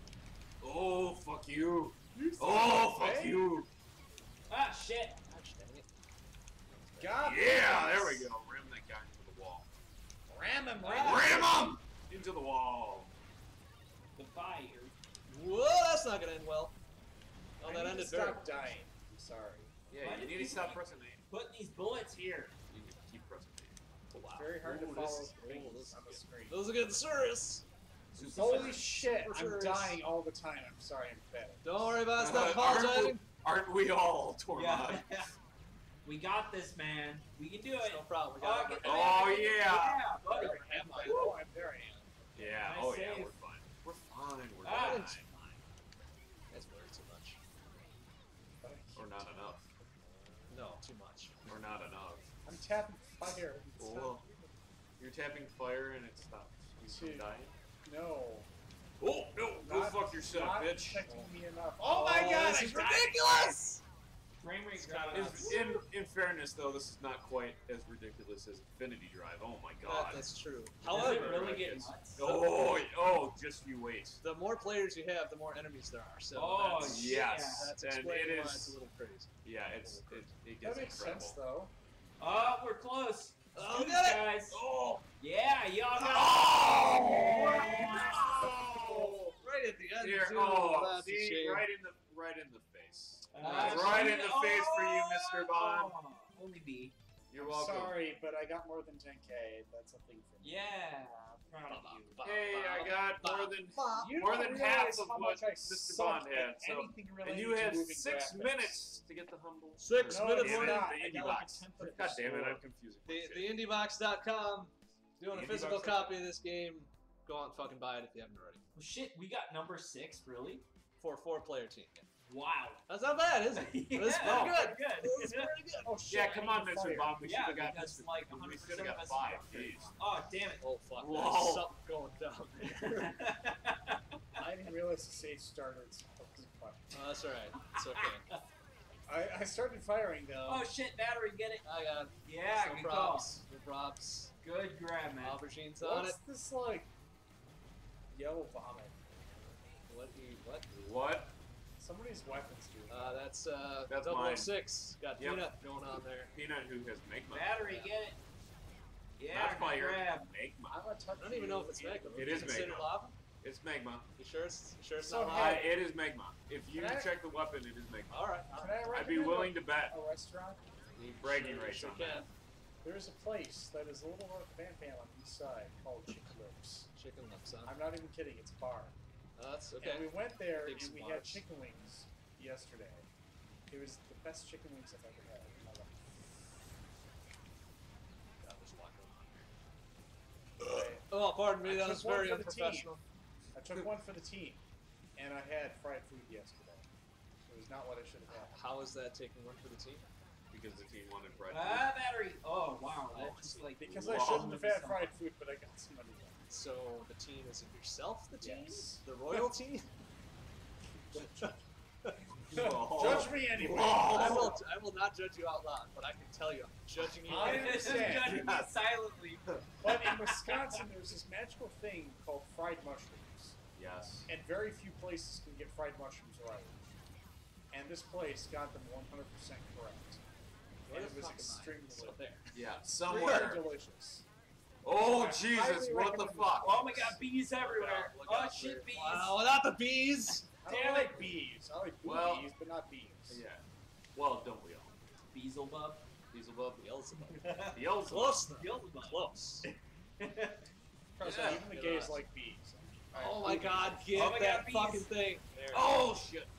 Oh fuck you! Oh fuck you! Ah, shit. Gosh dang it. God. Yeah, there we go. Ram that guy into the wall. Ram him Ah. right. Ram him into the wall. The fire. Whoa, that's not gonna end well. Oh, I that need ended to very stop dying. I'm sorry. Yeah, Why you did need to people stop keep- pressing A. Putting these bullets here. You need to keep pressing A. Wow. It's very hard Ooh, to follow this is- things ooh, this is on the good. screen. Those are good service. Holy shit! For I'm sure is. dying all the time. I'm sorry. I'm fed. Don't worry about it. Uh, Stop aren't, we, apologizing. aren't we all, Tormod? Yeah. We got this, man. We can do it. No problem. We Oh, got get it. the Oh, man. yeah. Yeah, buddy. Am I? Oh, I'm there. I am. Yeah. Nice Oh yeah, save. we're fine. We're fine. We're Ah. fine. That's fine. That's way too much. But I Or keep- not enough. No, too much. Or not enough. I'm tapping fire. It's Oh, not- well, you're tapping fire and it stops you from Dude. dying. No. Oh no! Go Not- fuck yourself, not bitch. protecting me enough. Oh my Oh, god! this I is died. ridiculous. Frame rate It's dropped. kinda In, in in fairness, though, this is not quite as ridiculous as Infinity Drive. Oh my That, god! that's true. Does it However, really Right, get yes. nuts? Oh, oh, just you wait. the more players you have, the more enemies there are. So Oh, that's, Yes, that's and explaining it why is. it's a little crazy. Yeah, it's it, it That gets makes incredible. sense though. Oh, we're close. Let's Oh, do this, get it. guys. Oh! Yeah, y'all got Oh! Right at the end. Here, too. oh, That's a see, shame. right in the right in the face. Uh, right in the face for you, Mister Bond. Oh, only B. You're I'm welcome. sorry, but I got more than ten K. That's a thing for me. Yeah, I'm proud of you. Hey, I got more than You more don't than half realize of how what much I Mister suck Bond at had. So, anything related and you to have moving six graphics. minutes to get the humble. Six No, minutes. it's Damn it, not. the I indie got like a box. tenth of God the damn it, score. I'm confusing. The, my the shit. indiebox dot com doing a The physical indiebox dot com. copy of this game. Go out and fucking buy it if you haven't already. Well, shit, we got number six, really? For a four-player team. Wow. That's not bad, is it? Yeah, That's pretty good. pretty good. That's pretty good. Oh shit! Yeah, I come need on, to Mister fire. Bond. We Yeah, should have got because, Mister like, We one hundred should percent have of got us five. are- Jeez. Oh, damn it. Oh fuck! Whoa. There's something going down there. I didn't realize the save started. So fucking fun. Oh, that's all right. It's okay. I, I started firing though. Oh, shit, battery, get it. I got it. Yeah, no good props. No props. call. Good grab, man. Aubergine's on it. What's this like? Yellow vomit. What? You, what? What? Some of these weapons do. Uh, that's uh, That's double oh mine. six. Got Yep. Peanut going on there. Peanut who has magma. Battery, get it. Yeah, Not fire. grab. Magma. I'm gonna touch I don't even know if it's you. magma. It Would you is consider magma. lava? It's magma. You sure it's you sure it's So not Uh, lava? hey. it is magma. If you Can I- check the weapon, it is magma. All right. All Can right. I I'd be recommend willing to bet. a, a restaurant? Bragging Sure, rights sure on can. that. There is a place that is a little north of Van Pan on the east side called Chicken Lips. Chicken lips, huh? I'm not even kidding. It's a bar. Uh, that's okay. And we went there Big and we had spots. chicken wings yesterday. It was the best chicken wings I've ever had in my life. God, there's a lot going on. Oh, pardon me. I That took was one very for the team. unprofessional. I took one for the team, and I had fried food yesterday. It was not what I should have had. How is that taking one for the team? Because the team wanted bread. Ah, battery. Oh, wow. Oh, That I just see. like. Because I Wow. shouldn't have had fried food, but I got some money left. So the team is it yourself? The team? Yes. The royalty? Whoa. Judge me anyway. Whoa. I will. I will not judge you out loud, but I can tell you, I'm judging you. I anyway. Just understand. judging me silently. But in Wisconsin, there's this magical thing called fried mushrooms. Yes. And very few places can get fried mushrooms right. And this place got them one hundred percent correct. Where And the it was fuck am I? extremely So delicious. there. Yeah. Really Somewhere. delicious. Oh I Jesus! highly What the recommend fuck? Oh my god, bees everywhere. Look Oh out, shit, we're- bees. Wow, without the bees. I Damn don't it. like bees. I like Well- boobies, but not bees. Yeah. Well, don't we all? Beelzebub. Beelzebub. Beelzebub. Beelzebub. Close. though. Beelzebub. Close. Trust Yeah. me, even the gays like bees. Oh my God! Get Oh my that God, bees. fucking thing. There. Oh shit!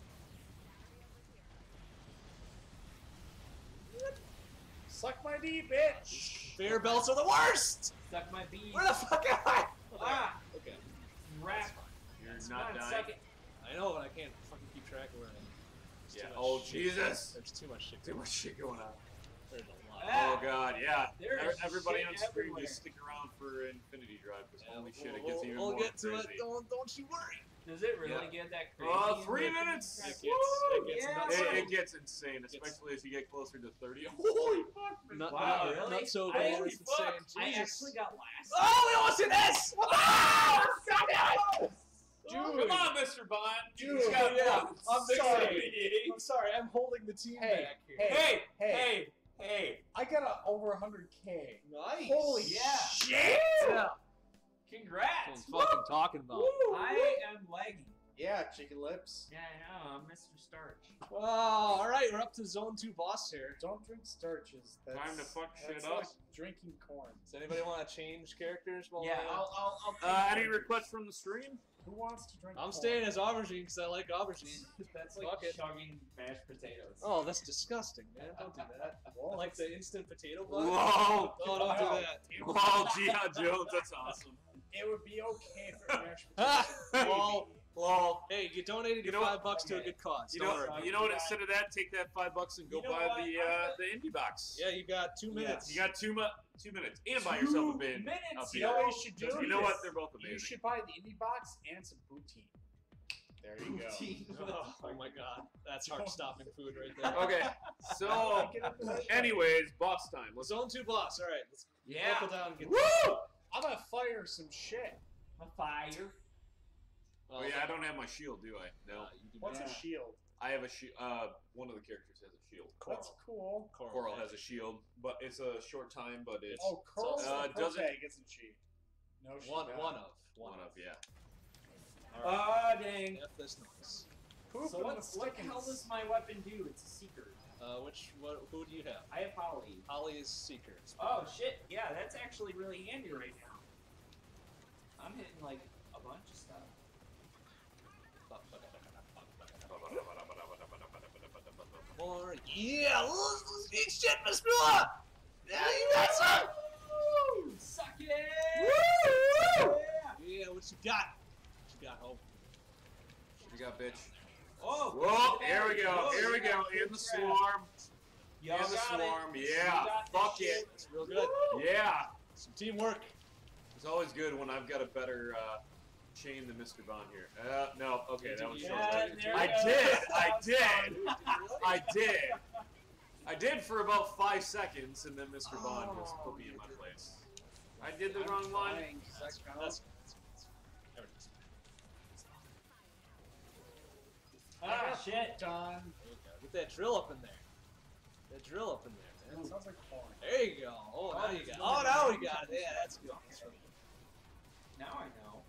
Suck my D, bitch! Bear belts are the worst. Suck my bees. Where the fuck am I? Ah, Okay. rap. You're Come not on, dying. suck it. I know, but I can't fucking keep track of where I am. There's Yeah. too much Oh shit. Jesus! There's too much shit. Too much shit going on. There's a lot. Ah. Oh god, yeah. There Ev- is Everybody shit on screen, everywhere. just stick around for Infinity Drive because Yeah, holy shit, we'll, it gets we'll, even we'll more get to crazy. it. Don't don't you worry. Does it really Yeah. get that crazy? Uh, in three the minutes. It gets, Woo! it gets Yeah. nuts. It, so- it gets insane, Gets- especially as you get closer to thirty. Holy fuck! man. Not, Wow, not, really? not so I- bad. holy It's insane. fuck. I Jesus. actually got last. Oh, we almost did this! Ah! Dude. Come on, Mister Bond. Dude, He's got yeah. points. I'm sorry. I'm sorry, I'm holding the team Hey, back here. hey, Hey, hey, hey, hey! I got a, over one hundred K. Nice. Holy Yeah. shit! Yeah. Congrats. That's what I'm fucking talking about. I am lagging. Yeah, chicken lips. Yeah, I know. I'm Mister Starch. Wow, alright, we're up to zone two boss here. Don't drink starches. That's, Time to fuck shit that's up. like drinking corn. Does anybody want to change characters? While Yeah, we're- I'll, I'll, I'll Uh, take any pictures. requests from the stream? Who wants to drink I'm corn? staying as aubergine because I like aubergine. That's like Fuck it. chugging mashed potatoes. Oh, that's disgusting, man. Don't do that. Whoa, Like the instant potato bug? Whoa! Oh, don't do Wow. that. Wow, G I. Jones, that's awesome. It would be okay for mashed potatoes. Well, Well, hey, you donated You your know five what? bucks to a Okay. good cause. you Don't know, worry. you know what? Instead of that, take that five bucks and go You know buy what? the I'm uh, gonna- the indie box. Yeah, you got two minutes. You got two mu- two minutes, and buy yourself a bin. minutes, up You here. know what you should do? You know what? They're both You amazing. should buy the indie box and some poutine. There you go. Oh, oh my god, that's heart stopping food right there. Okay, so, Get up there. anyways, boss time. Let's. Zone two boss. All right, let's Yeah. buckle down and get. Woo! I'm gonna fire some shit. A fire. Oh yeah, I don't have my shield, do I? No, Uh, you do What's not. a shield? I have a shield. Uh, one of the characters has a shield. That's cool. Coral, Coral has a shield, but it's a short time. But it's Oh, Coral Uh, uh, does it- Protag, isn't she? No, she's one, not. one of, one one of yeah. All right. Oh, dang. F this noise. Poop So in what, the what the hell stickins. does my weapon do? It's a secret. Uh, which what? Who do you have? I have Holly. Holly is seeker. Oh, shit. Yeah, that's actually really handy right now. I'm hitting, like, a bunch of stuff. More. Yeah, let's, let's eat shit, Miss Miller. Yeah, you got some. Woo! Suck it! Woo! Yeah! Yeah, what you got? What you got, Hope? We got bitch. Oh! Whoa! Here we go. Oh, Here we yeah, go. good In the crap. swarm. Y'all In the got swarm. it. Yeah. You got Fuck this it. shit. It's real good. Yeah. Some teamwork. It's always good when I've got a better uh, chain than Mister Bond here. Uh, no. Okay, that was Yeah, short. there I we go. did. I Sounds did. fun. I did. I did for about five seconds, and then Mister Bond just put me in my place. I did the wrong one. Flying, does that That's, count? that's, that's, everything's Uh, Ah, shit. Done. There you go. Get that drill up in there. That drill up in there, That man. sounds like porn. There you go. Oh, now Oh, you it's got. going Oh, in now there. we got it. Yeah, that's good. That's right. Now I know.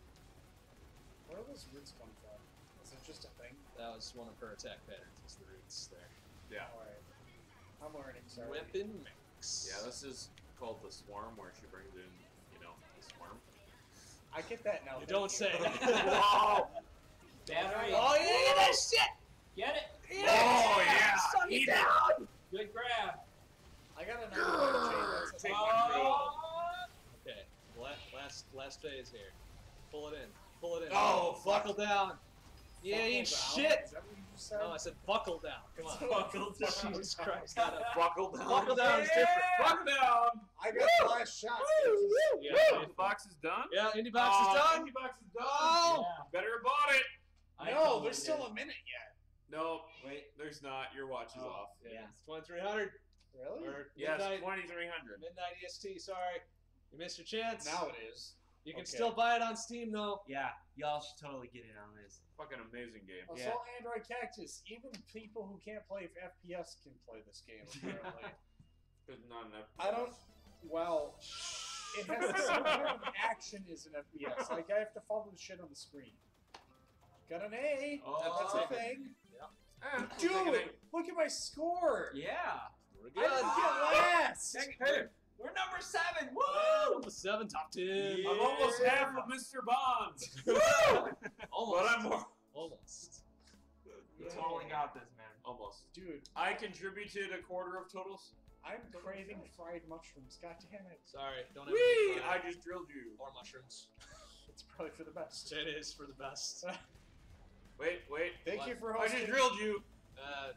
Where are those roots coming from? Is it just a thing? That was one of her attack patterns. It's the roots there. Yeah. Alright. I'm learning, sorry. Weapon mix. Yeah, this is called the swarm, where she brings in, you know, the swarm. I get that now. You thank don't say. Wow! Battery. Oh, yeah, get that shit! Get it. Oh, yeah! Suck it down! Good grab. I got another way to change that. Oh. Okay, last, last, last phase here. Pull it in. Pull it in. Oh, fuck. buckle down. Yeah, Buckle eat down? shit! Is that what you just said? No, I said buckle down. Come on. Buckle down. Jesus Christ. Gotta Buckle down. buckle down is different. Buckle down! I got the last shot. Yeah, Oh, the box is done? yeah, indie box Oh, is done. Indie box is done. Oh! Yeah. Better have bought it. I No, totally there's still did. a minute yet. No, Wait. there's not. Your watch is Oh. off. Yeah. It's twenty-three hundred. Really? Or Yes, midnight, twenty-three hundred. midnight E S T, sorry. You missed your chance. Now it is. You can Okay. still buy it on Steam, though. Yeah, y'all should totally get in on this. Fucking amazing game. Also, Yeah. Android Cactus. Even people who can't play F P S can play this game, apparently. There's not enough. I don't. Well, it has the same kind of action as an F P S. Like, I have to follow the shit on the screen. Got an A. Oh. That's a thing. Eh, Dude, we'll take it. look at my score. Yeah. We're I didn't good. get last. Hey, we're number seven. Woo! Well, number seven, top ten. Yeah. I'm almost half of Mister Bonds. Almost. But I'm more. Almost. You totally got this, man. Almost. Dude, I contributed a quarter of totals. I'm craving fried mushrooms. God damn it. Sorry, don't have Whee! any I fried just drilled you. or mushrooms. It's probably for the best. It is for the best. Wait, wait. Thank What? you for I hosting. just drilled you. Uh,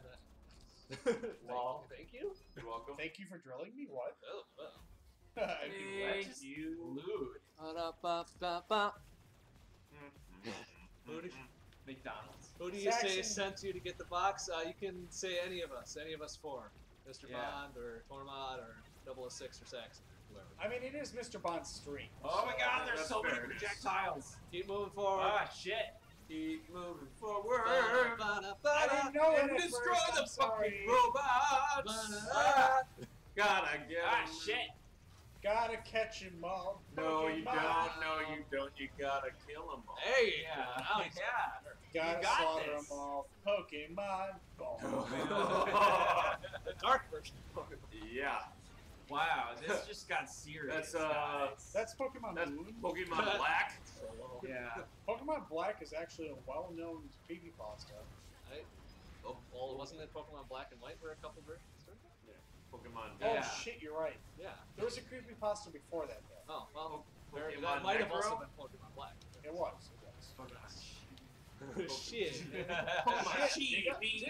Well. thank, thank you. You're welcome. Thank you for drilling me. What? Oh, oh. I do Thank what? you. Lewd. Ba-da-ba-ba-ba. Who do, McDonald's. who do you say Saxon. sent you to get the box? Uh, you can say any of us, any of us four. Mister Yeah. Bond or Tormod or double oh six or Saxon or whoever. I mean, it is Mister Bond's stream. Oh my God! There's That's so many fair. projectiles. Keep moving forward. Ah, shit. Keep moving forward. Ba-da-ba-da-ba-da. I didn't know it And at destroy first, the I'm sorry. fucking robots. Ba-da-da. Gotta get Ah, 'em. shit. Gotta catch 'em all. No, you Pokemon. don't. No, you don't. You gotta kill them all. There you Yeah. go. Now he's Yeah. Gotta You got slaughter this. 'em all. Pokemon. the dark version of Pokemon. Yeah, Wow, this just got serious. That's, uh, guys. That's Pokemon that's Moon. Pokemon Black. yeah. Pokemon Black is actually a well-known creepypasta. Right? Oh, well, wasn't it Pokemon Black and White were a couple versions? Pokemon Yeah. Oh shit, you're right. Yeah. There was a creepypasta before that, though. Oh, well, there, Pokemon that might have Necro? also been Pokemon Black. It was. It was. Shit. Pokemon Shit, Sheep.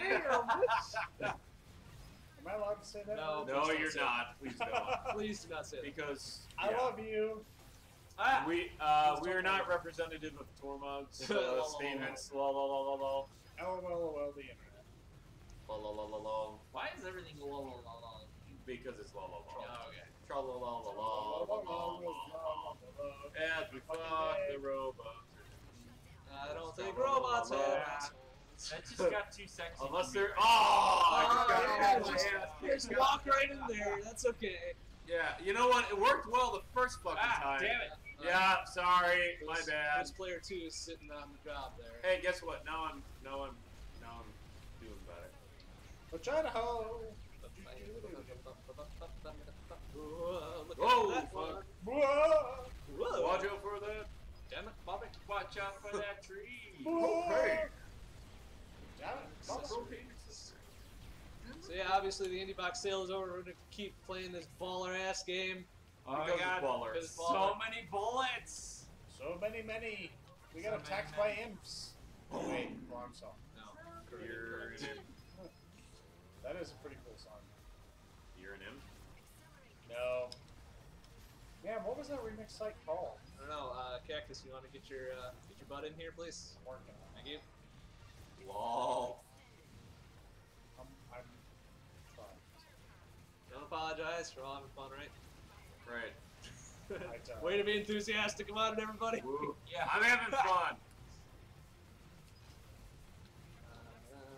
Am I allowed to say that? No. No, Please don't you're say not. Please don't. Please do not say that. Because I yeah. love you. Ah, we uh, we are not representative of Tormod's uh, statements. La la la la la. LOL, the internet. La la la la la. why is everything la la la la? Because it's la la la. Oh, okay. Tra la la la la la la la. As we fuck the robots. I don't think robots have Yeah. assholes. That just got too sexy. Unless for me. they're oh, I Oh, forgot about just, that. just walk right in there. That's okay. Yeah, you know what? It worked well the first fucking Ah, time. damn it. Yeah, sorry, my Who's- bad. who's player two is sitting on the job there. Hey, guess what? Now I'm, now I'm, now I'm doing better. Vagina ho. Look Whoa, at that fuck. one. Whoa. Whoa. Watch out for that. Damn it, Bobby. Watch out for that tree. Whoa. Hey. Damn it. Bubba. So yeah, obviously the indie box sale is over. We're gonna keep playing this baller ass game. Oh my Because God. it's baller. Because So baller. many bullets. So many, many. We got So many, attacked many. by imps. Oh, wait. Wrong song. No. You're an imp. That is a pretty cool song. You're an imp. No. Man, what was that remix site called? I don't know. Uh, Cactus, you want to get your uh, get your butt in here, please? I'm working on Thank you. Lol. it. I'm, I'm trying. Don't apologize for all having fun, right? Right. Right, uh, Way to be enthusiastic about it, everybody. Woo. Yeah. I'm having fun. Uh,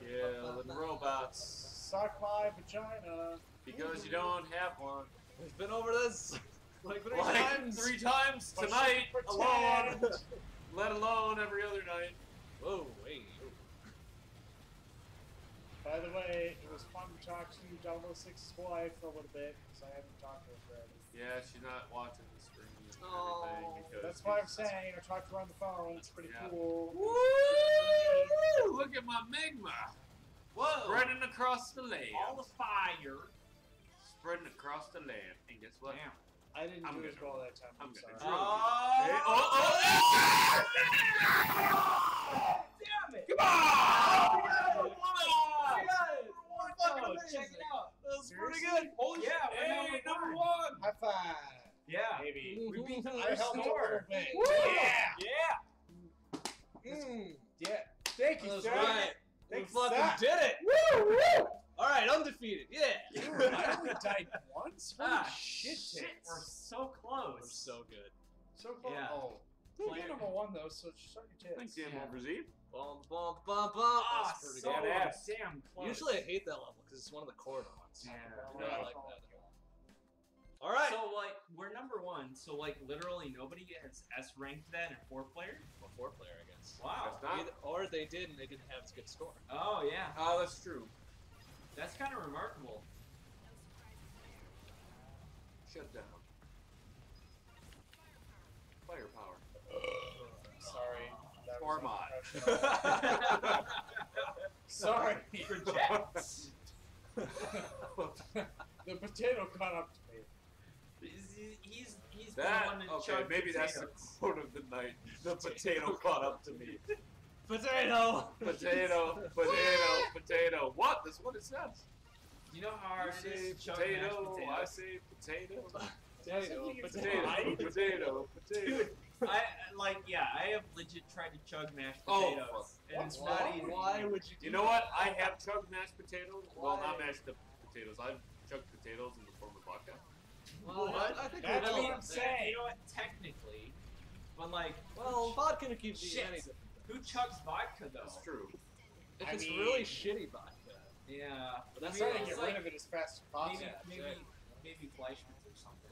Killing robots. Suck my vagina. Because you don't have one. We've been over this like three Like times. three times But tonight she alone. pretend. Let alone every other night. Whoa, wait. By the way, it was fun to talk to double oh six's wife for a little bit because I haven't talked to her forever. Yeah, she's not watching the stream and Oh, everything because That's why I'm saying I talked to her on the phone. It's pretty Yeah. cool. Woo! Look at my magma. Whoa! Spreading across the land. All the fire. Spreading across the land. And guess what? Damn. I didn't I'm do as gonna- well that time. I'm I'm, gonna sorry. drill Oh! Hey, oh, oh, Damn it! Come on! Oh, check it out. That was pretty Seriously? good. Oh yeah, we're Hey, number number one. one! High five. Yeah. Maybe. We beat the I helped a score. little bit. Woo! Yeah. Yeah. Mm, Yeah. Thank you, that's sir. right. We Thanks, fucking Zach. did it. Woo! Woo! All right, undefeated. Yeah. Dude, I only died once. Holy Ah, shit, shit, tits. we're so close. We're so good. So close. Yeah. Oh. We're Player- number one though, so just suck your tits. Thanks, Dan Yeah. Wolverzine. Bum, bum, bum, bum. Ah, That's pretty so good. badass. damn close. Usually I hate that level because it's one of the corner ones. Yeah. You know, I like that. All right. So like we're number one, so like literally nobody has S ranked that in four player. Well, four player, I guess. Wow. That's not- Either, or they did and they didn't have as good a score. Oh yeah, Oh, that's true. that's kind of remarkable. Shut down. Firepower. Sorry. That Or was mod. unprofessional. Sorry. Projects. The potato caught up to me. He's he's, he's That, been one to okay, chug maybe that's the potatoes. quote of the night. The potato caught up to me. Potato. Potato, potato, potato. What? That's what it says. You know how hard You it say is to chug potato, mashed I potatoes? say potato. Potato. Potato, potato, potato. Dude, I like yeah, I have legit tried to chug mashed Oh, potatoes, fuck. and it's Why- not easy. Why would you? Do You know that? what? I have chugged mashed potatoes. Well, not Why? mashed the potatoes. I've chugged potatoes in the form of vodka. Well, What? I, I think That's we what know I'm that. saying. You know what? Technically, but like, Well, vodka can keep the Shit. any different. who chugs vodka though? That's true. If I it's mean- really shitty vodka. Yeah, But that's I'm trying to it's get like- rid of it as fast as maybe possible. maybe exactly. maybe Fleischmann's or something.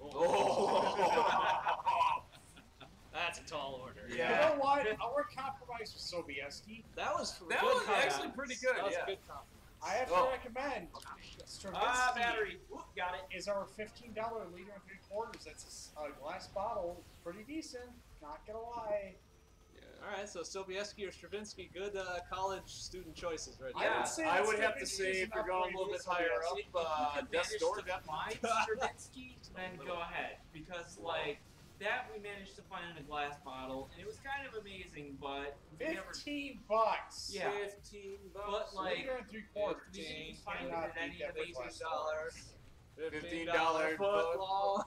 Oh. That's a tall order. Yeah. You know what? Our compromise with Sobieski. That was That good was compromise. actually pretty good, That was yeah. a good compromise. I have to Oh. recommend Stravinsky Ah, battery. Whoop, got it. is our fifteen dollar liter and three quarters. That's a s- a, glass bottle. Pretty decent. Not gonna lie. All right, so Sobieski or Stravinsky, good uh, college student choices right I there. Yeah, would say I that would have to Stravinsky say is if you're an going a little bit upgrade higher to up, If you uh, can Death's manage Door, to that find Stravinsky, then go ahead. Because like that we managed to find in a glass bottle, and it was kind of amazing, but we never. Fifteen bucks. Yeah. fifteen bucks. But like, Liter and three quarters. we didn't Fifteen find it cannot at any beat that amazing glass dollars. Fifteen dollar foot long.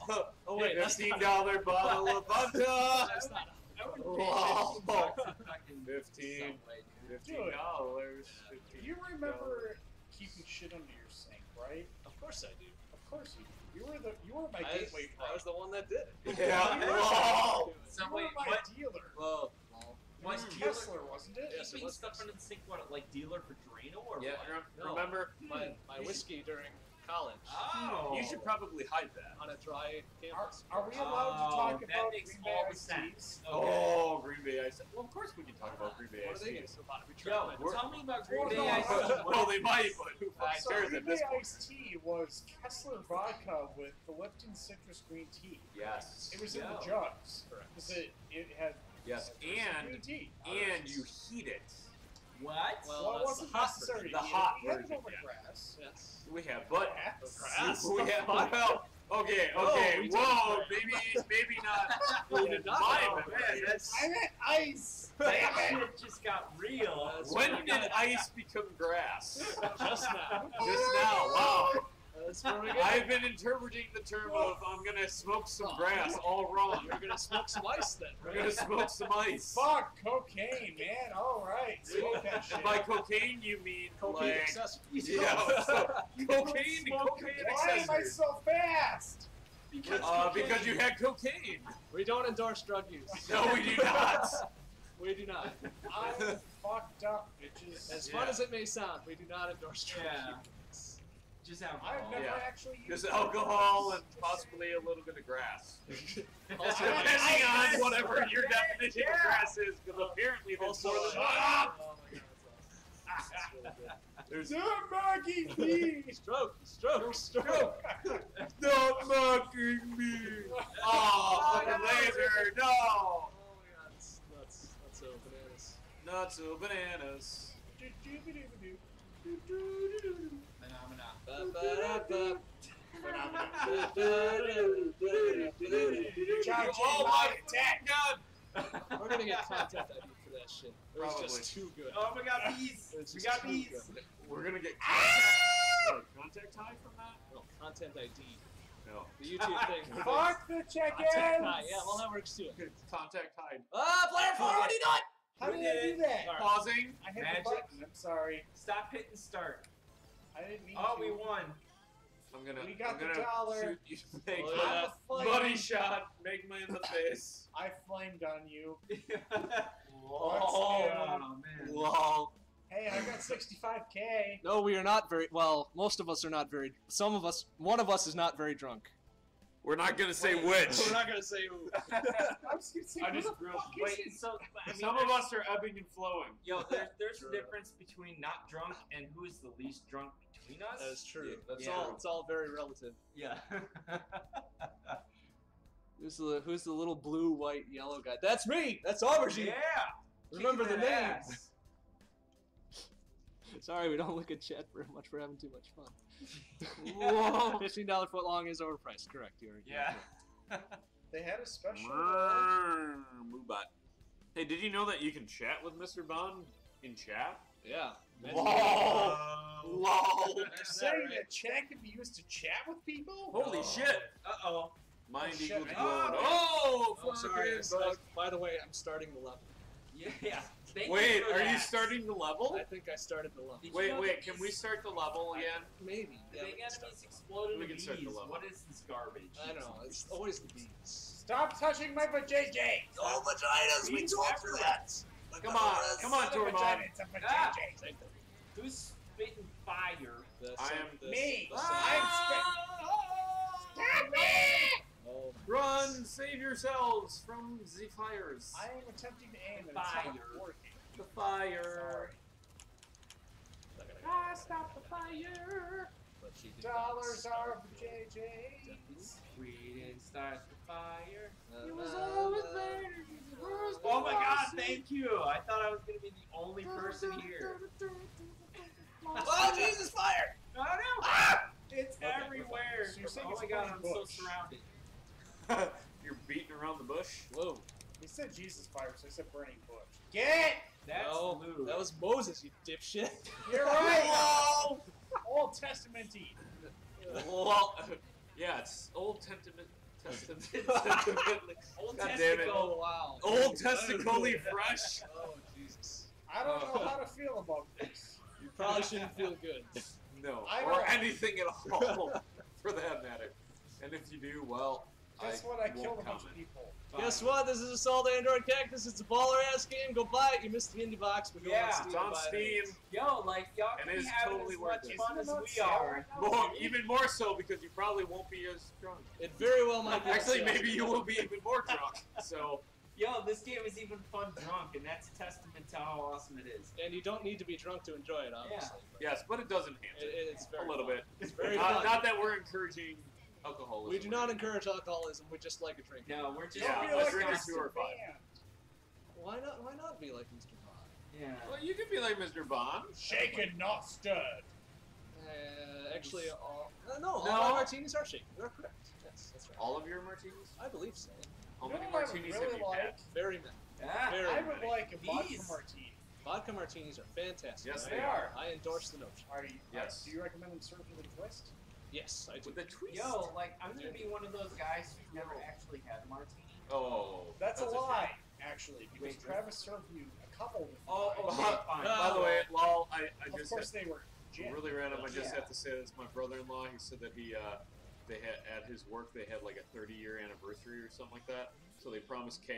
Oh wait, that's fifteen not- dollar bottle of vodka. That's not. I would pay Wow. fifteen bucks at fucking Fifteen. Subway, dude. Fifteen dollars. You remember keeping shit under your sink, right? Of course I do. Of course you do. You were the you were my I was, gateway I was drug. the one that did it. Yeah. Whoa. So You wait, were my what? dealer. Whoa. It was Mm. Kessler, wasn't it? Yes, it Keeping was stuff Kessler. under the sink, what, like dealer for Drano or Yeah. what? rem- No. Remember? My my whiskey during college Oh. You should probably hide that. on a dry Are, campus. are we allowed to Oh, talk that about makes Green all Bay the iced sense. teas? Okay. Oh, Green Bay Ice. Well, of course we can talk about Green Bay What Ice. are they Teas. used to about? We Yo, tried. tell me about Green Well, Bay no, Ice. I- Tea. Well, they might, but who fucking So cares Green at this Bay point? iced tea was Kessler vodka with the Lipton citrus green tea. Yes. It was in Yeah. the jugs. Correct. Because it, it had Yes, citrus green and tea. and you heat it. What? Well, Well, it that's wasn't the hot necessary. version. to The eat it. hot We had it version, over yeah. grass. Yes. We have, but Grass. Grass? we have. Fuck. Well, okay, No, okay, we whoa, didn't. maybe, maybe not. We did not Fine, know. but man, that's. I meant ice. That Damn it. shit just got real. That's When pretty did good. ice become grass? Just now. Just now. Wow. That's pretty good. I've been interpreting the term of I'm gonna smoke some grass all wrong. You're gonna smoke some ice then, I'm right? gonna smoke some ice. Fuck cocaine, man. All right, smoke that shit. And by cocaine you mean Cocaine like accessories. yeah, so You cocaine, don't smoke cocaine it. Why am I accessories. so fast? Because, Uh, because you had cocaine. We don't endorse drug use. No, we do not. We do not. I'm fucked up, bitches. As Yeah. fun as it may sound, we do not endorse drug Yeah. use. Just alcohol. I've never Yeah. actually used Just it. alcohol and possibly a little bit of grass. Also, I- Depending I- on whatever your definition Yeah. of grass is, because apparently there's also, more uh, than one. oh my god, that's awesome. That's really good. There's Stop mocking me! Stroke, stroke, stroke. Stop mocking me! Oh, fucking laser! No! Oh my god, that's nuts. That's so bananas. Not so bananas. Phenomena. Ba-ba-da-ba. Charge Oh my my attack! god! We're gonna get content I D for that shit. It was Probably. just too good. Oh my god, bees! It was We just got too bees! good. We're gonna get contact, what, contact high from that? No, content I D. No. The YouTube thing. Fuck the Content chickens! high. Yeah, well that works too. Contact high. Ah, player four, what are you doing? How did I do that? Alright. Pausing. I hit Magic. the button. I'm sorry. Stop hitting start. I didn't mean Oh, to. we won. I'm gonna. We got I'm the gonna dollar. Shoot you. Make Oh, a yeah. I'm money a shot. Make me in the face. I flamed on you. Oh, man. Lol. Hey, I got sixty-five K. No, we are not very well. Most of us are not very. Some of us. One of us is not very drunk. We're not gonna say Wait, which. We're not gonna say who. I was gonna say, I who just the grew fuck up- is Wait, he? so I mean, Some of us are ebbing and flowing. Yo, there, there's True. a difference between not drunk and who is the least drunk between us. That is true. Yeah, That's yeah. all. It's all very relative. Yeah. Who's the Who's the little blue, white, yellow guy? That's me. That's Aubergine. yeah. Remember the Kicking that names. ass. Sorry, we don't look at chat very much. We're having too much fun. Whoa. Fifteen dollar foot long is overpriced. Correct. You're. you're Yeah. correct. They had a special. uh, Moobot. Hey, did you know that you can chat with Mister Bond in chat? Yeah. Lol. Lol. You're saying that chat can be used to chat with people? Holy shit. Uh oh. Mind Oh, shit, equals man. blown. Oh, Oh, sorry. fucking I- bug. By the way, I'm starting the level. Yeah. yeah. Thank Wait, you for are you that. starting the level? I think I started the level. Did you Wait, know wait, that can these- we start the level again? Maybe. The Yeah, big we can start. enemies exploded We with can start the bees. level. What is this garbage? I know. It's always the bees. Stop touching my vajayjay! Oh, vaginas! We talked through that. Come on, come on, It's not a Tormod. vagina, it's a vajayjay. Who's spitting fire? The, I sun- am- the, Me. the I'm sun- Stop me! Oh, Run, save yourselves from the fires. I am attempting to aim and it's Fire. not working. The fire. not gonna Ah, stop the fire. but she did Dollars not are start for J J's. We didn't start the fire. the- It was always there. Oh my god, thank you! I thought I was gonna be the only person here. Oh, Jesus, fire! No, no! Ah! It's Okay, everywhere! So you're saying Oh it's my a god, burning I'm so bush. surrounded. You're beating around the bush. Whoa. He said Jesus fire, so I said burning bush. Get! That's no, Lou. that was Moses, you dipshit. You're right! Old Testament-y. Well, yeah, it's Old Testament. Testament. Testament. Old God damn it. Oh, wow. Old testically fresh. Oh, Jesus. I don't know how to feel about this. You probably shouldn't feel good. No, I or don't- anything at all, for that matter. And if you do, well, Guess I what? I won't killed a bunch comment. of people. Guess what? This is Assault Android Cactus. It's a baller ass game. Go buy it. You missed the indie box, but go Yeah, on Steam. It's and on buy Steam. it. Yo, like, y'all And can it's be having totally as worth much it. fun as Isn't it we on are. sale? More, even more so because you probably won't be as drunk. It very well might be. on Actually, sale. maybe you will be even more drunk. So, Yo, this game is even fun drunk, and that's a testament to how awesome it is. And you don't need to be drunk to enjoy it, obviously. but yes, but it does enhance It, it it's very a little fun. bit. It's very Not, fun. not that we're encouraging alcoholism. We do not encourage alcoholism. We just like a drink. No, we're just Yeah, Don't be a like drink or Mister two are fine. Band. Why not? Why not be like Mister Bond? Yeah. Well, you can be like Mister Bond. Shaken, not stirred. Uh, actually, all uh, no, all No. my martinis are shaken. They're correct. Yes, that's right. All of your martinis? I believe so. How You many know what I would martinis really have you like? had? Very many. Yeah. Very I would many. like a vodka These. martini. Vodka martinis are fantastic. Yes, I- they are. I endorse the notion. Are you, Yes. Do you recommend them served with a twist? Yes, I do. With the twist. Yo, like, I'm gonna be one of those guys who's never actually had a martini. Oh. That's, a shame. lie, actually, because Wait, Travis served you a couple with Oh, mine. okay, fine. By the way, lol, I, I Of just course had, they were gin. really random. I just Yeah. have to say this. My brother-in-law, he said that he, uh, they had at his work they had like a thirty-year anniversary or something like that. So they promised cake.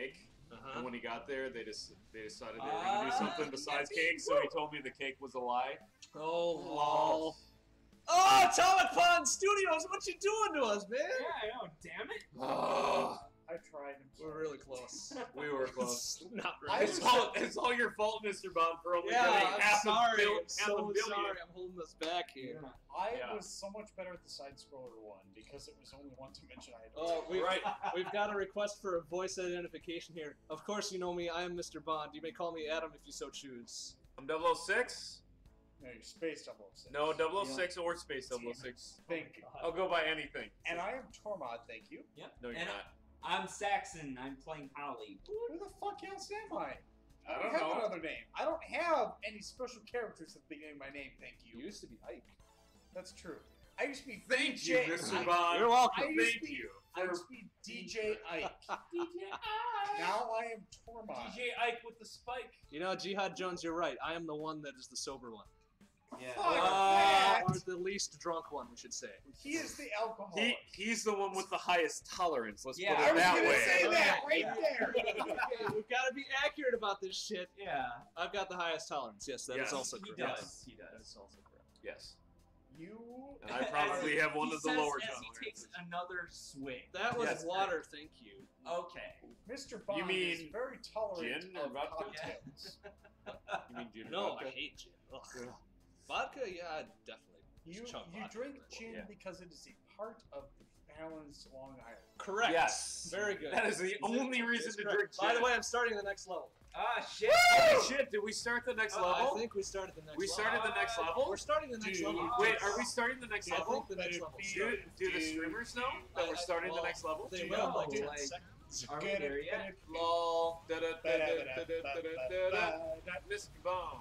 Uh-huh. And when he got there, they just they decided they were gonna do Ah, something besides cake. So he told me the cake was a lie. Oh, lol. Oh, Atomic Pond Studios, what you doing to us, man? Yeah, I know. Damn it. Oh, I tried. We're really close. we were close. Not I really. It's all, it's all your fault, Mister Bond, for only Yeah, getting I'm half sorry. a bill, I'm half so a billion. sorry. I'm holding us back here. I Yeah. was so much better at the side scroller one because it was only one dimension. I had. to Oh, we, Right. we've got a request for a voice identification here. Of course, you know me. I am Mister Bond. You may call me Adam if you so choose. I'm double oh six. No, you're Space double oh six. No, double oh six or Space double oh six. Thank you. I'll go by anything. And I am Tormod, thank you. Yep. No, you're And not. I'm Saxon. I'm playing Holly. Who the fuck else am I? I I don't don't have know. another name. I don't have any special characters at the beginning of my name, thank You you. used to be Ike. That's true. I used to be Thank D J you, Mister I- Bond. You're welcome. I used Thank to be, you. I used to be D J Ike. D J Ike. Now I am Tormod. D J Ike with the spike. You know, Jihad Jones, you're right. I am the one that is the sober one. Yeah. Fuck Uh, that! or the least drunk one, we should say. He is the alcoholic. He he's the one with the highest tolerance. Let's Yeah, put I it was that gonna way. say that right Yeah. there. We've got to be accurate about this shit. Yeah. I've got the highest tolerance. Yes, that is Yes. also He correct. does. He That does. is also correct. Yes. You. And I probably have one He of the says lower as he tolerances. takes another swig. That was Yes. water, thank you. Okay. Mister Bond You is mean very tolerant gin of or vodka? cocktails. You mean gin and No, vodka? I hate gin. Ugh. Ugh. Vodka, yeah, definitely. You Chug you vodka drink really gin yeah. because it is a part of the balanced Long Island. Correct. Yes. Very good. That is the only reason It's to correct. drink gin. By the way, I'm starting the next level. Ah, shit. Holy shit, did we start the next Uh, level? I think we started the next we level. started the next Uh, level? We're starting the next Dude, level. Wait, are we starting the next Yeah, I level? think the next level. Do, do the streamers know that we're starting the next level? They Do will in like you ten know, like- seconds. Are we there yet? Lol. Da da da da da da da da da. Mister Bond.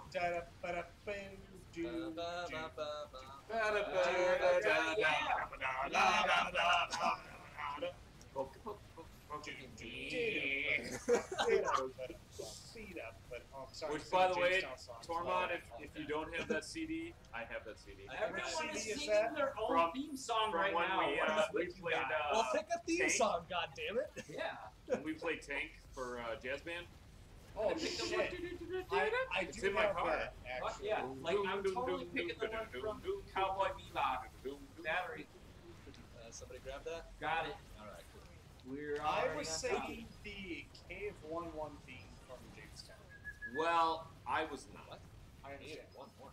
Do, Ba, do. ba, ba, ba, ba. Da da da da da da da da da. Poke, poke, poke, poke. Which, by the way, Tormod, if, if you don't have that C D, I have that C D. Everyone is C D is singing that? their own From- theme song from right when now. we, What uh, is we with you played, guys? uh, Well, pick a theme Tank. song, goddammit. Yeah. When we play Tank for uh, Jazz Band. Oh Pick the shit! one- I, I It's do in my have car. that, What? actually. Yeah, like I'm totally picking the one from Cowboy Bebop. Battery. Uh, somebody grab that? Got it. Alright, cool. We're I already was on top. singing the Cave one one theme from Jamestown. Well, I was not. What? I understand. One more.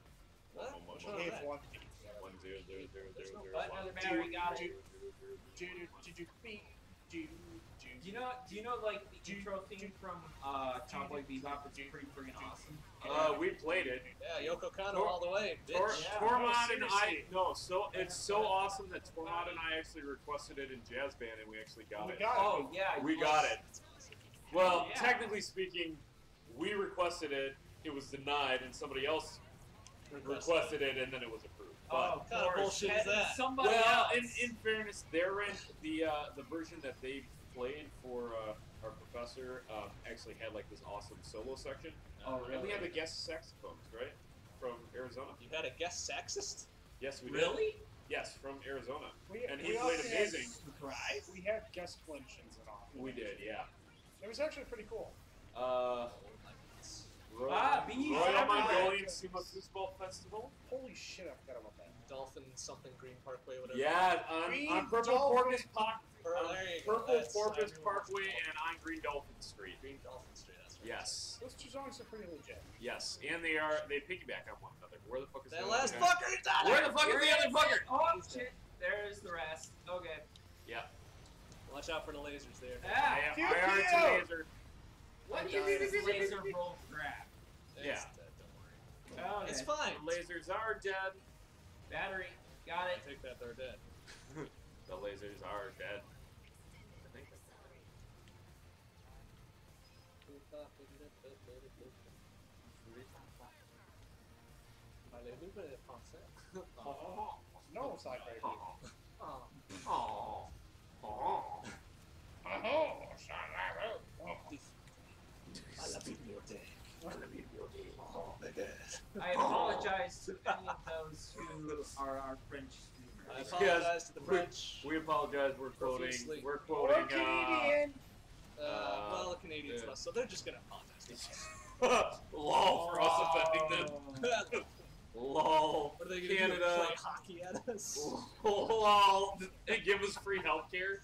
One, What? one, Which one. one is Cave that? one theme. One, zero, zero, zero, There's zero, no zero, But one. another battery got it. Do do do do beep do do. Do you know? Do you know like the intro theme from uh, Cowboy Bebop? It's pretty freaking awesome. Uh, we played it. Yeah, Yoko Kano Tor- all the way, bitch. Tor- Yeah. Tormod and I, seriously. no, so it's so awesome that Tormod and I actually requested it in Jazz Band and we actually got We it. got Oh yeah. We you got like- it. Well, Yeah. technically speaking, we requested it, it was denied, and somebody else requested it, and then it was approved. Oh, But, of What kind of course. bullshit is And that? Somebody well, else. in, in fairness, their end, the uh, the version that they played for uh, our professor um, actually had like this awesome solo section. Oh, And we really? had the guest saxophones, right? From Arizona. You had a guest saxist? Yes, we did. Really? Yes, from Arizona. We, And we he played also had- amazing. Surprise. We had guest clinicians and all. We did, yeah. It was actually pretty cool. Uh, Royal, Ah, bees Royal everywhere. Mongolian Sumo Foosball Festival. Holy shit, I forgot about that. Dolphin something Green Parkway, whatever. Yeah, on, Green on Purple Dolphin. Porpoise Park, Or, on there you go. Purple That's- Porpoise I knew it. Parkway, and on Green Dolphin Street. Green Dolphin Street, that's right. Yes, Those two songs are pretty legit. yes, and they are they piggyback on one another. Where the fuck is That the last other guy? fucker, he's out Where there! the fuck is the other fucker? Oh shit! There's the rest. Okay. Yeah, Watch out for the lasers there. I Ah. am. Pew, I are pew. to laser. What I'm is dying. laser roll crap? It's Yeah. dead, don't worry. Okay. It's fine. The lasers are dead. Battery. Got I it. take that they're dead. The lasers are dead. I think that's Parlez-vous français? Oh. No, it's not very good. Oh. Oh. Oh. I apologize to any of those who are our French streamers. I Yes. apologize to the French. We apologize. We're quoting. Profusely. We're Or quoting. Uh, Canadian. Uh, Uh, well, the Canadians yeah. must, so they're just gonna apologize. Lol for us offending them. Lol. What are they gonna do? Canada. Play hockey at us? Lol. They give us free healthcare.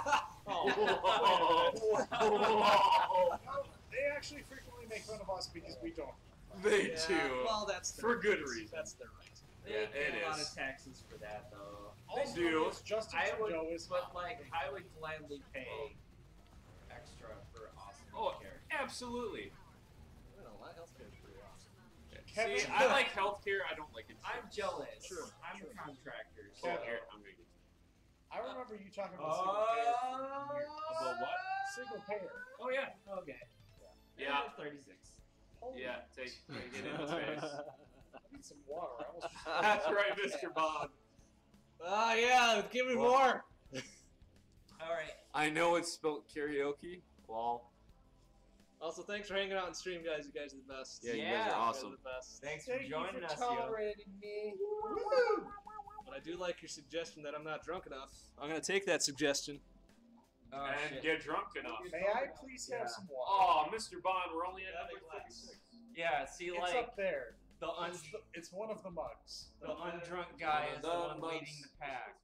Oh. Lol. They actually frequently make fun of us because we don't. They Yeah, do. Well, that's their For good right. reason. That's their right. They Yeah, pay it a lot is. of taxes for that, though. Also, do. it's Justin I would, Trudeau is but like, I would gladly pay extra for awesome Oh, care. absolutely. I don't know, my healthcare is pretty awesome. Kevin- See, I like healthcare. I don't like it. I'm jealous. True, I'm true. a contractor. Oh, So. here, I'm gonna get I remember you talking about Uh, About what? single payer. Single payer. Oh yeah. Okay. Yeah. thirty-six. Holy Yeah. Take, take it in its face. I need some water. I almost just That's right, Mister Bond. Ah, yeah, give me Well- more. Alright. I know it's spelled karaoke. Lol. Also, thanks for hanging out on stream, guys. You guys are the best. Yeah, you guys Yeah. are You guys awesome. are the best. Thanks Thank for you joining for us, yo. tolerating me. Woo! But I do like your suggestion that I'm not drunk enough. I'm gonna take that suggestion. Oh, and shit. get drunk enough. May I please have Yeah. some water? Oh, Mister Bond, we're only at Yeah, number big glass. thirty-six. Yeah, see, It's like, up there. the, un- It's, the, it's one of the mugs. the undrunk guy is the The one mugs. leading the pack.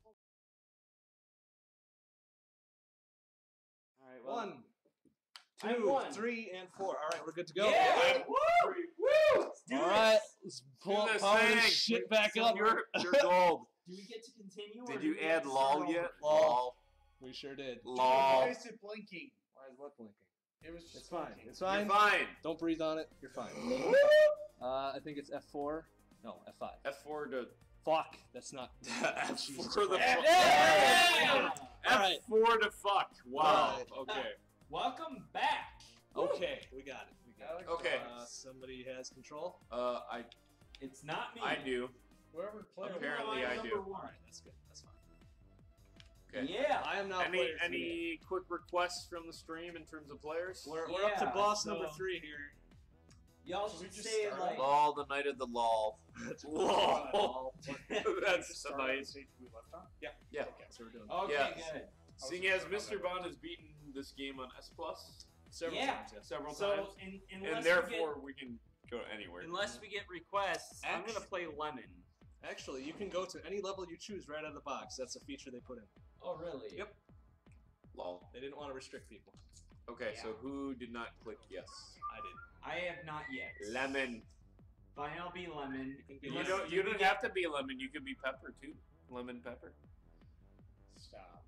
All right, well, one, I'm two, one. three, and four. All right, we're good to go. Yeah! I'm Woo! Woo! Let's do All right, this. let's pull Do this power this thing. shit back So up. You're, you're gold. Do we get to continue? or Did do you we have add to lol start over? yet? Lol. We sure did. Lol. Why is it blinking? Why is what blinking? It was just It's fine. blinking. It's You're fine. fine. Don't breathe on it. You're fine. Uh, I think it's F four. No, F five. F four to Fuck. That's not. F Jesus four the Christ. fuck. Yeah! All right. F four to fuck. Wow. Alright. Okay. Welcome back. Okay, we got it. We got it. Okay. Uh, somebody has control. Uh, I It's not me. I do. Whoever player Apparently I'm I number do. one. All right, that's good. That's fine. Okay. Yeah. I am now Any player three. any quick requests from the stream in terms of players? We're, we're up to Yeah, boss so- number three here. Y'all Should we should just say start? like. Lol, the night of the lol. Lol. Just That's started on the nice. stage we left on. Yeah. Okay, that's what we're doing. Okay, Yeah. good. Seeing as Mister Bond has beaten this game on S plus Several Yeah. times, yes. several So, times, in, and unless therefore we can go anywhere. we get, unless we get requests, I'm gonna Actually- play Lemon. Actually, you can go to any level you choose right out of the box. That's a feature they put in. Oh, really? Yep. Lol. They didn't want to restrict people. Okay, Yeah. so who did not click yes? I did. I have not yet. Lemon. Fine, I'll be Lemon. You can be You Unless- don't. You don't have to be lemon. You could be pepper too. Lemon pepper. Stop.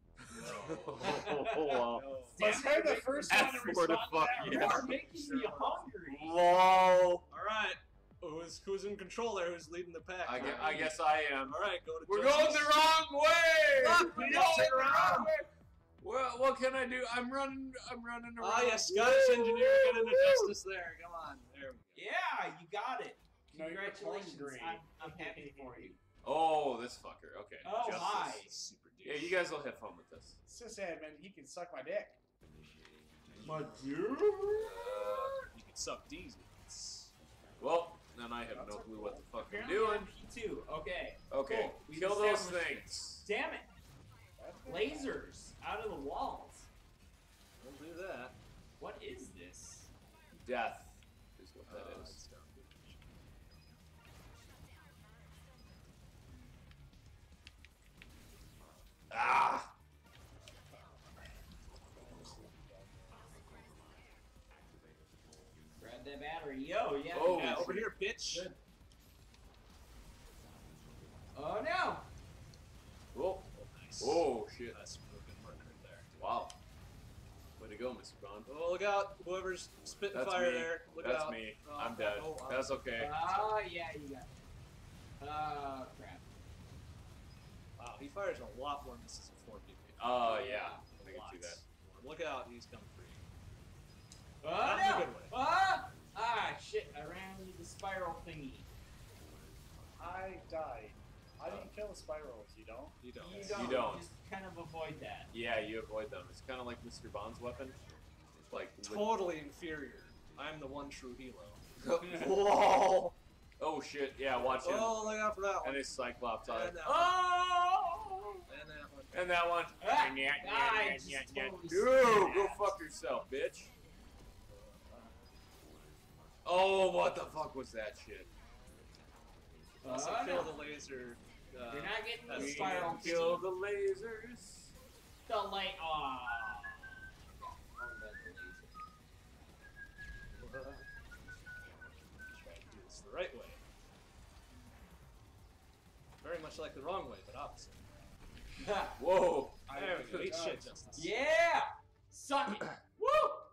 Lol. Let's Damn have it, the Rick. first F one to four to respond to fuck that. you. You Right. are making me hungry. Lol. All right. Who's who's in control there? Who's leading the pack? I guess, I guess I am. All right, go to. We're Justice. going the wrong way. Fuck, We're we going turn the around. wrong way. Well, what can I do? I'm running. I'm running around. Ah, yes, Scottish engineer, get into justice there. Come on, there we go. Yeah, you got it. No, you're Congratulations. hungry. I'm, I'm happy for you. Oh, this fucker. Okay. Oh, Justice. my. Super douche. Yeah, you guys will have fun with this. Sis admin, he can suck my dick. My dude. You can suck D's nuts. Well, then I have no clue what the fuck I'm Apparently doing. I'm P two. Okay. Okay, Cool. We've kill those established it. things. Damn it. That's good. Lasers out of the walls. Don't do that. What is this? Death is what that Uh, is. it's down. Ah! Grab that battery. Yo, yeah. Oh, Yeah, yeah. over here, bitch. Good. Oh no. Oh, Oh, nice. oh shit. That's a good work right there. Wow. Way to go, Mister Bond. Oh, look out. Whoever's spitting That's fire me. there. Look That's out. me. Oh, I'm dead. oh, oh. That's okay. Ah, yeah, you got it. Ah, crap. Wow, he fires a lot more misses than four people. Oh, yeah. I can Lots. see that. Look out, he's coming for you. Oh Not in a no. good way. Ah! Ah, shit. I ran into the spiral thingy. I died. How do you kill the spirals? You don't? You don't. You don't. don't. Just kind of avoid that. Yeah, you avoid them. It's kind of like Mister Bond's weapon. Like, Totally inferior. I'm the one true helo. Lol. Oh shit! Yeah, watch him. Oh, look out for that one. And his Cyclops eye. And that one. Oh! And that one. And that one. Ah, Nyah, nyah, I nyah, just nyah, nyah. totally Dude, go snapped. fuck yourself, bitch. Oh, what the fuck was that shit? Also, Uh, kill no. the laser. Uh, You're not getting the that's spiral. Kill the lasers. The light. Aw. Try to do this the right way. Very much like the wrong way, but opposite. Whoa. There we go. Eat shit, Justice. Yeah! Suck it! Woo!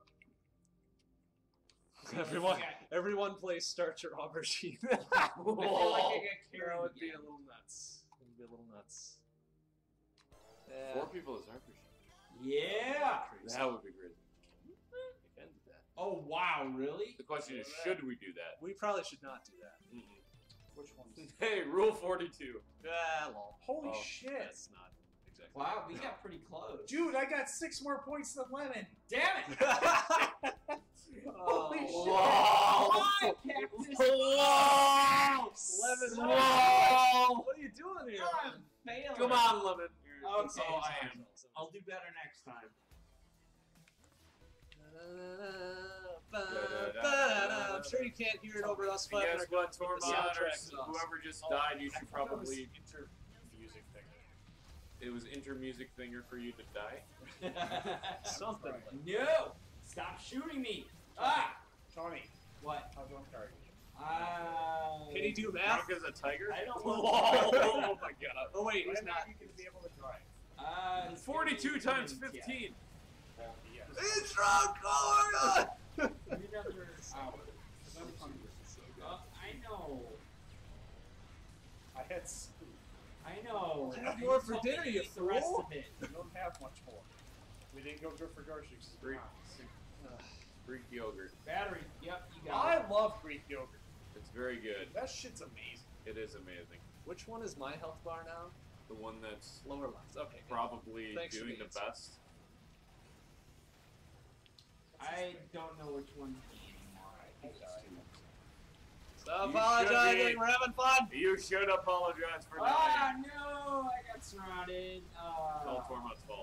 Everyone, everyone plays Start Your Aubergine. I feel like I got carried That would be again. a little nuts. It would be a little nuts. Four people is our Yeah! Crazy. That would be crazy. You can do that. Oh, wow, really? The question is, should we do that? We probably should not do that. Mm-mm. Which one? Hey, rule forty-two. Ah, lol. Holy Oh, shit. That's not exactly. Wow, we got pretty close. Dude, I got six more points than Lemon. Damn it! Holy Oh, shit. Wow. Why, Cactus? Wow. Lemon, Wow. what are you doing here? I'm failing. Come on, Lemon. Okay, That's all I am. I'll do better next time. I'm sure you can't hear it over us And fighting guess our what, guns, but the Tormod, or soundtrack's awesome. whoever just Oh, died, you I should thought that was probably. inter-music thing. It was inter music thinger for you to die. Something Right. like No! Stop shooting me! Ah! Tony, What? how drunk are you? Uh, Can he do math? Drunk as a tiger? I don't Whoa, want oh my god. Oh wait, he's When not. are you going to be able to drive? Uh, it's forty-two gonna be times minutes, yeah. fifteen. Well, yes. He's drunk! Oh my god! Another hour. Uh, I know. I had s- I know. Have You more for told me dinner, to you eat the rest fool. of it. we don't have much more. We didn't go good for groceries. Greek, Greek yogurt. Battery. Yep, you got I it. love Greek yogurt. It's very good. That shit's amazing. It is amazing. Which one is my health bar now? The one that's Lower left. Okay. good. probably Thanks for doing the the answer. best. I don't know which one's me anymore. I think it's two. Stop You apologizing. should be. We're having fun. You should apologize for Ah, dying. no! I got surrounded. It's all Uh, Tormod's fault.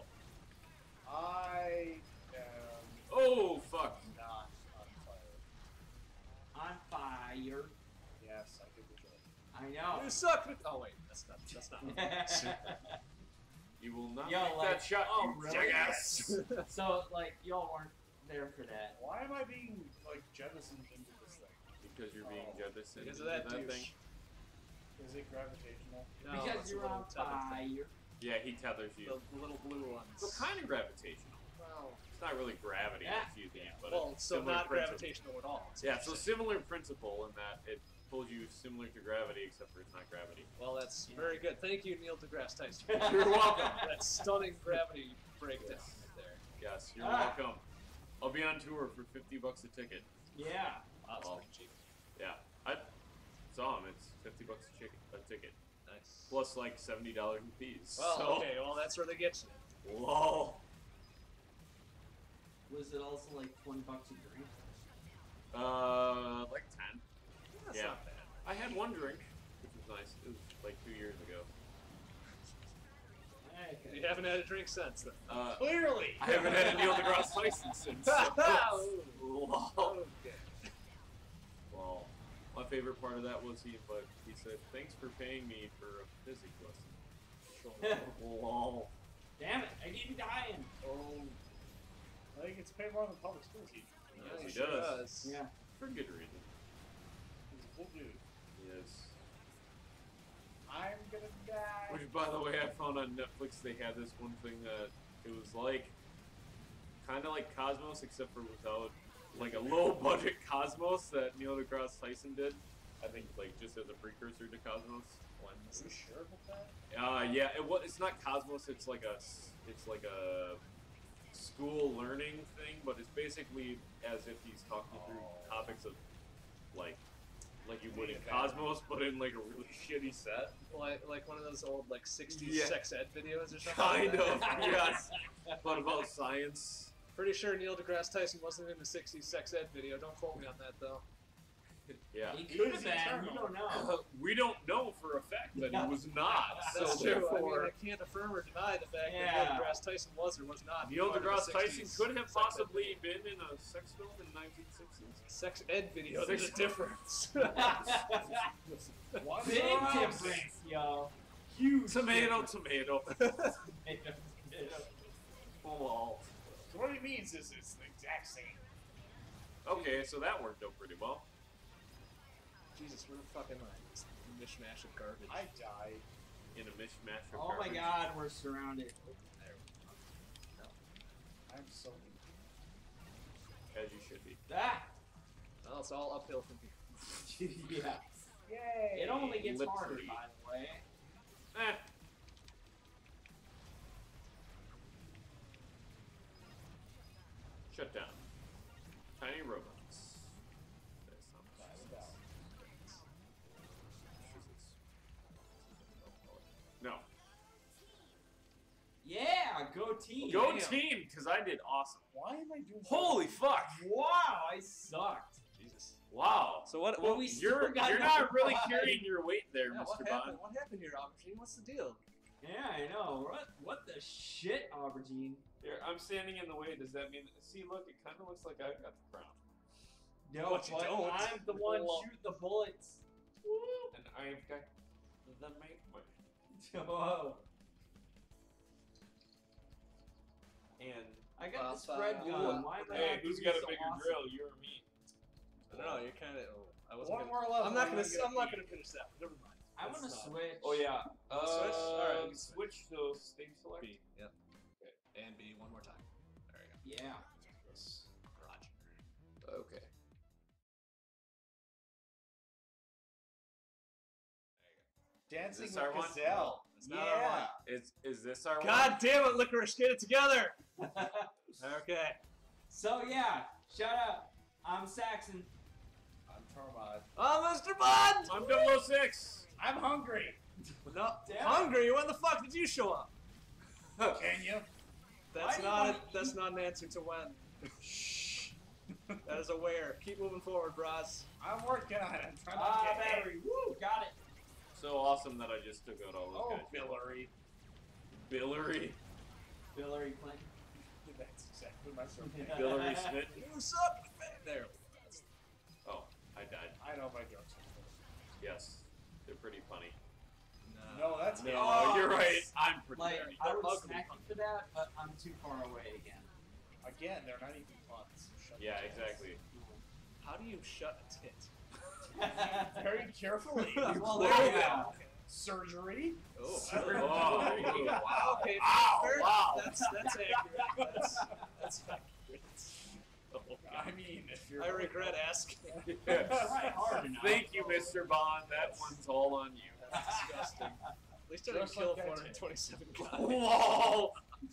I am Oh, fuck. not on fire. on fire. Yes, I think we should. I know. You suck. Oh wait, that's not. That's not. You will not Yo, make like, that shot, oh, you really? jackass. So, like, y'all weren't there for that. Why am I being like jettisoned into this thing? Because you're being Oh. jettisoned Because into of that that douche. thing. Is it gravitational? No, because it's a you're little on tethered thing. fire. Yeah, he tethers you. The little blue ones. So kind of gravitational. Well, It's not really gravity Yeah. that's using it, but well, it's so similar not principle. gravitational at all. is Yeah, what so you're saying. similar principle in that it pulls you similar to gravity, except for it's not gravity. Well, that's very good. Thank you, Neil deGrasse Tyson. You're welcome. That stunning gravity breakdown right there. Yes, you're Ah. welcome. I'll be on tour for fifty bucks a ticket. Yeah. Wow, that's Oh. pretty cheap. Yeah, I saw him. It's fifty bucks a, chick- a ticket, Nice. plus like seventy dollars in fees. Well, so, okay. Well, that's where they get you. lol. Was it also like twenty bucks a drink? Uh, like ten. That's Yeah. not bad. I had one drink, which was nice. It was like two years ago. Okay. You haven't had a drink since then. Uh, Clearly. I haven't had a Neil deGrasse Tyson since. So. Lol. Okay. Well, my favorite part of that was he, but he said, "Thanks for paying me for a physics lesson." Lol. Damn it! I keep dying. Oh. I think it's paid more than public school teacher. Yes, he sure does. Yeah. For good reason. He's a cool dude. Yes. I'm gonna die. Which, by the way, I found on Netflix they had this one thing that it was like, kind of like Cosmos, except for without, like a low-budget Cosmos that Neil deGrasse Tyson did. I think, like, just as a precursor to Cosmos. Are you sure about that? Uh, yeah, it was. It's not Cosmos. It's like a, s- it's like a school learning thing, but it's basically as if he's talking through Oh. topics of, like, like you would in Yeah. Cosmos, but in like a really shitty set. Like, like one of those old like sixties Yeah. sex ed videos or something. Kind like of, that. yes. But about science. Pretty sure Neil deGrasse Tyson wasn't in the sixties sex ed video. Don't quote me on that though. Yeah. He He could was have been. We eternal. don't know. We don't know for a fact that he was not. So That's true. I, mean, therefore, I can't affirm or deny the fact Yeah. that Neil deGrasse Tyson was or was not. Neil part of the deGrasse Tyson sixties could have sex ed possibly video. been in a sex film in nineteen sixties. Sex ed video. Sex- There's a difference. One Big round. difference, yo. Huge. Tomato, difference. tomato. Lol. So what he means is it's the exact same. Okay, so that worked out pretty well. Jesus, we're fucking like this mishmash of garbage. I died. In a mishmash of Oh my garbage. god, we're surrounded. I'm so. As you should be. Ah! Well, it's all uphill from here. Yeah. Yay! It only gets Lip harder, pretty. by the way. Eh. Shut down. Tiny robots. That sounds- No. Yeah, go team. Go Damn. team, because I did awesome. Why am I doing? Holy fuck! Wow, I sucked. Jesus. Wow. So what? Well, what we still You're got you're no not really pride. carrying your weight there, yeah, what Mister happened? Bond. What happened here, Aubergine? What's the deal? Yeah, I know. What what the shit, Aubergine? Here, I'm standing in the way. Does that mean? See, look, it kind of looks like I've got the crown, No, But you but don't. I'm the one Well- shooting the bullets. and I've got the make way. Whoa. And I got the Ba, spread ba, gun. ba. Why am I hey, have to who's be got a so bigger awesome? grill? You or me? I don't know. You're kind of. Oh, I wasn't. One Gonna, more level. I'm not and gonna. I get I'm not beat. gonna finish that. Never mind. I want to That's not- switch. Oh yeah. Uh, Switch? Alright, you can switch. switch those stage select. B. Yep. Okay. And B one more time. There you go. Yeah. Yes. Roger. Okay. Dancing Is with this our one? Gazelle. It's not our one. Yeah. Is is this our God one? damn it, Licorice, get it together! Okay. So yeah, shout out. I'm Saxon. I'm Tormod. Oh, Mister Bond! I'm double oh six. I'm hungry. No, Damn it. hungry. When the fuck did you show up? Can you? That's Why do you not. A, wanna that's eat- not an answer to when. Shh. That is a where. Keep moving forward, bros. I'm working on it. I'm trying Ah, to get battery. Woo, got it. So awesome that I just took out all those Oh, guys. Billary. Billary. Hillary Clinton. That's exactly my surname. Billary Smith. What's up? There. Oh, I died. I know my jokes. Yes, they're pretty funny. No, that's No, me. Oh, you're right. I'm pretty Like, funny. I would ugly smack you for that, but I'm too far away again. Again, they're not even puns. Shut Yeah, your mouth. exactly. How do you shut a tit? Very carefully. Well, You there blow you them. go. Surgery. Oh, Oh, wow. Okay. Ow, fair- wow. That's that's accurate. That's that's accurate. I mean, if you're. I regret asking. Yeah. Try hard enough. Thank you, Mister Bond. That one's all on you. That's disgusting. At least I didn't Just kill like that four hundred twenty-seven guys. Whoa!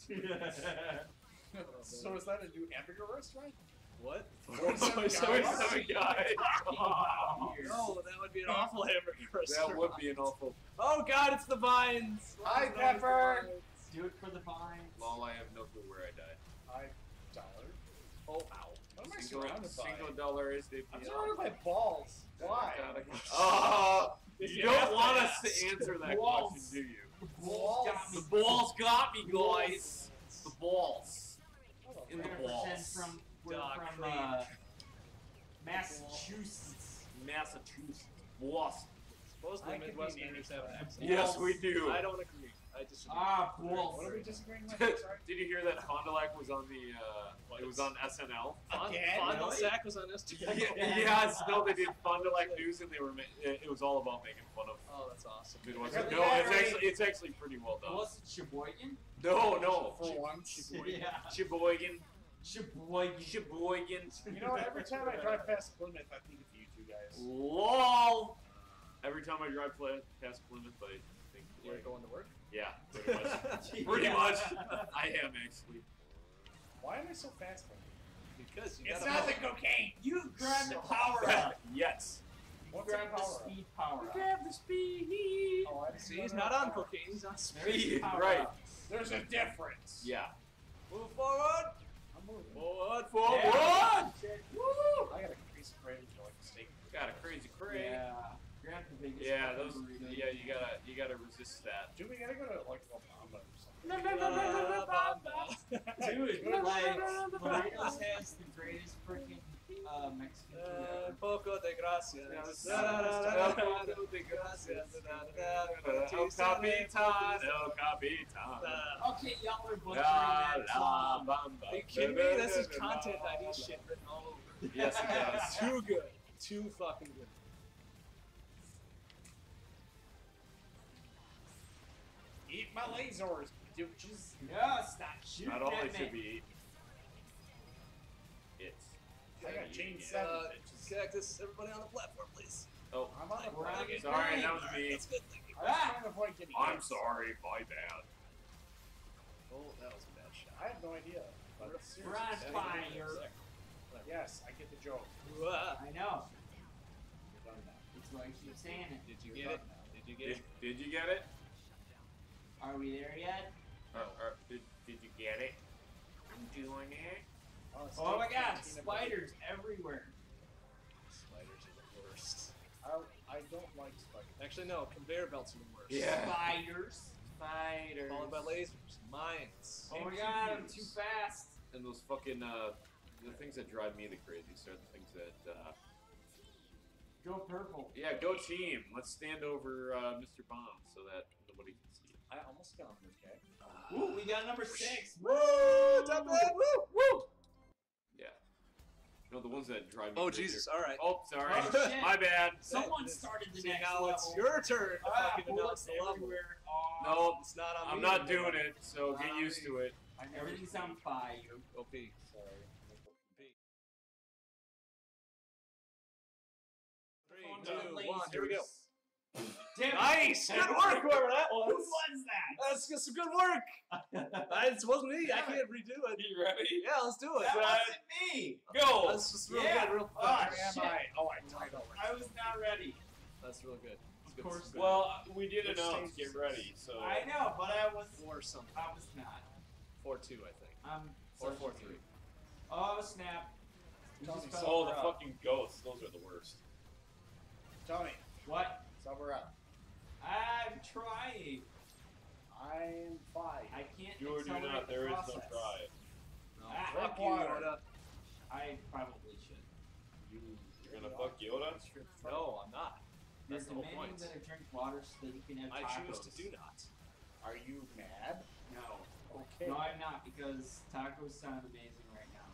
So is that a new hamburger restaurant? What? forty-seven Twenty-seven guys. Oh, No, that would be an awful hamburger restaurant. That would be an awful. Oh God, it's the vines. Hi, Vines, vines, Pepper. vines. Do it for the vines. Lol, I have no clue where I died. I dollar. Oh, ow. What am I Single, surrounded by? single dollar is the. I'm surrounded by balls. Why? Oh, Did you you don't have to want us ask? to answer that Balls. question, do you? Balls got me. The balls got me, guys. The balls. In the We're gonna balls. pretend from we're Doc from Creed. uh, Massachusetts. Massachusetts. Boston. Supposedly I could be Midwesterners have an accent. Yes, we do. I don't agree. I disagree. Ah, balls. What are we disagreeing with? Did Sorry. you hear that Fond du Lac was on the? Uh, it was on S N L. Fond- Again? Fondle Really? Sack was on this too. Yes, no, they did Fond du Lac news, and they were. Ma- it it was all about making fun of Oh, that's awesome. Midwestern. Really? No, it's actually it's actually pretty well done. Was it Sheboygan? No, no, For once. Yeah. Sheboygan, Sheboygan. Sheboygan. You know, every time I drive past Plymouth, I think of you two guys. Lol. Every time I drive pla- past Plymouth, I think. You're like, going to work? yeah, pretty much. Pretty Yeah. much. I am actually. Why am I so fast? Because you It's gotta not know. the cocaine. You grab the power up. Yes. What's Grab that the power? speed power up. Grab the speed. Oh, I didn't See, know he's that not on power. cocaine. He's on speed. There's Speed, power right. up. There's a difference. Yeah. Move forward. I'm moving. Forward. Forward. Yeah. I got a piece of bread and like steak. Got a crazy crate. Yeah. Grab the biggest. Yeah, fucking those. burrito. Yeah, you gotta, you gotta resist that. Dude, we gotta go to like La Bamba or something. No, no, no, no, no, no, Bamba. Dude, like, Burritos has the greatest freaking uh, Mexican food Uh, ever. Poco de gracias. Yes. Da, da, da, da, da, Poco da, de gracias. gracias. Da, da, da, da, El Capitan, El Capitan. Da. Okay, y'all are butchering La that la song. bamba. Are you kidding me? This is content I D shit written all over. Yes, it does. Too good. Too fucking good. Eat my lasers, douches. Yeah, stop shooting Not all at they should me. be eaten. It's. I got gotta chain eat it. seven. Uh, Cactus, everybody on the platform, please. Oh, I'm on the We're on plane. it. sorry, that was me. That's good, thank you. I was trying to avoid getting I'm hit. sorry, my bad. Oh, that was a bad shot. I have no idea. But We're seriously, on that- fire. Yes, I get the joke. Wah. I know. You're done now. That's why I keep saying it. Did you You're get it? done now. Did you get Did, it? did you get it? Are we there yet? Or, or did, did you get it? I'm doing it. Oh, it's Oh my still god, fifteen of spiders everywhere. Spiders are the worst. I, I don't like spiders. Actually, no. Conveyor belts are the worst. Yeah. Spiders. Spiders. Followed by lasers, mines. Oh my And god, I'm Q too Qs. fast. And those fucking, uh, the things that drive me the craziest are the things that, uh, Go purple. yeah, go team. Let's stand over, uh, Mister Bomb so that nobody can see it. I almost got him, okay? Ooh, we got number six. Woo! Top man! Woo! Woo! Yeah. No, the ones that drive me Oh crazy. Jesus! All right. Oh, sorry. Oh, shit. My bad. Someone This- started the See, next now level. it's your turn to Ah, fucking announce bullets the level. everywhere. Oh, No, It's not on I'm me not anymore. doing it, so get Not used me. to it. I never everything's on fire. O P. Sorry. Three, Phone two, lasers. one. Here we go. Damn it. Nice! Good work, whoever that Who was. was that? That's just some good work. I, it wasn't me. I can't redo it. You ready? Yeah, let's do it. That wasn't me. Go! That's just real Yeah. good, real Oh, Where fast. am shit. I? Oh, I tied over. I was not ready. That's real good. It's Of good. course It's good. Well, we did Which announce, stage get is ready, so. I know, but I was. Four something. I was not. Four two, I think. I'm. Or such a four noob. three. Oh snap! We Tony, just so- fell Oh, over the up. fucking ghosts. Those are the worst. Tony, What? sober up. I'm trying. I'm fine. I can't You or do accelerate not, the there is no process. try. No, Ah, fuck you, water. Yoda. I probably should. You, you're gonna fuck Yoda? No, I'm not. You're That's the whole demanding point. that I drink water so that you can have I tacos. choose to do not. Are you mad? No. Okay. No, I'm not because tacos sound amazing right now.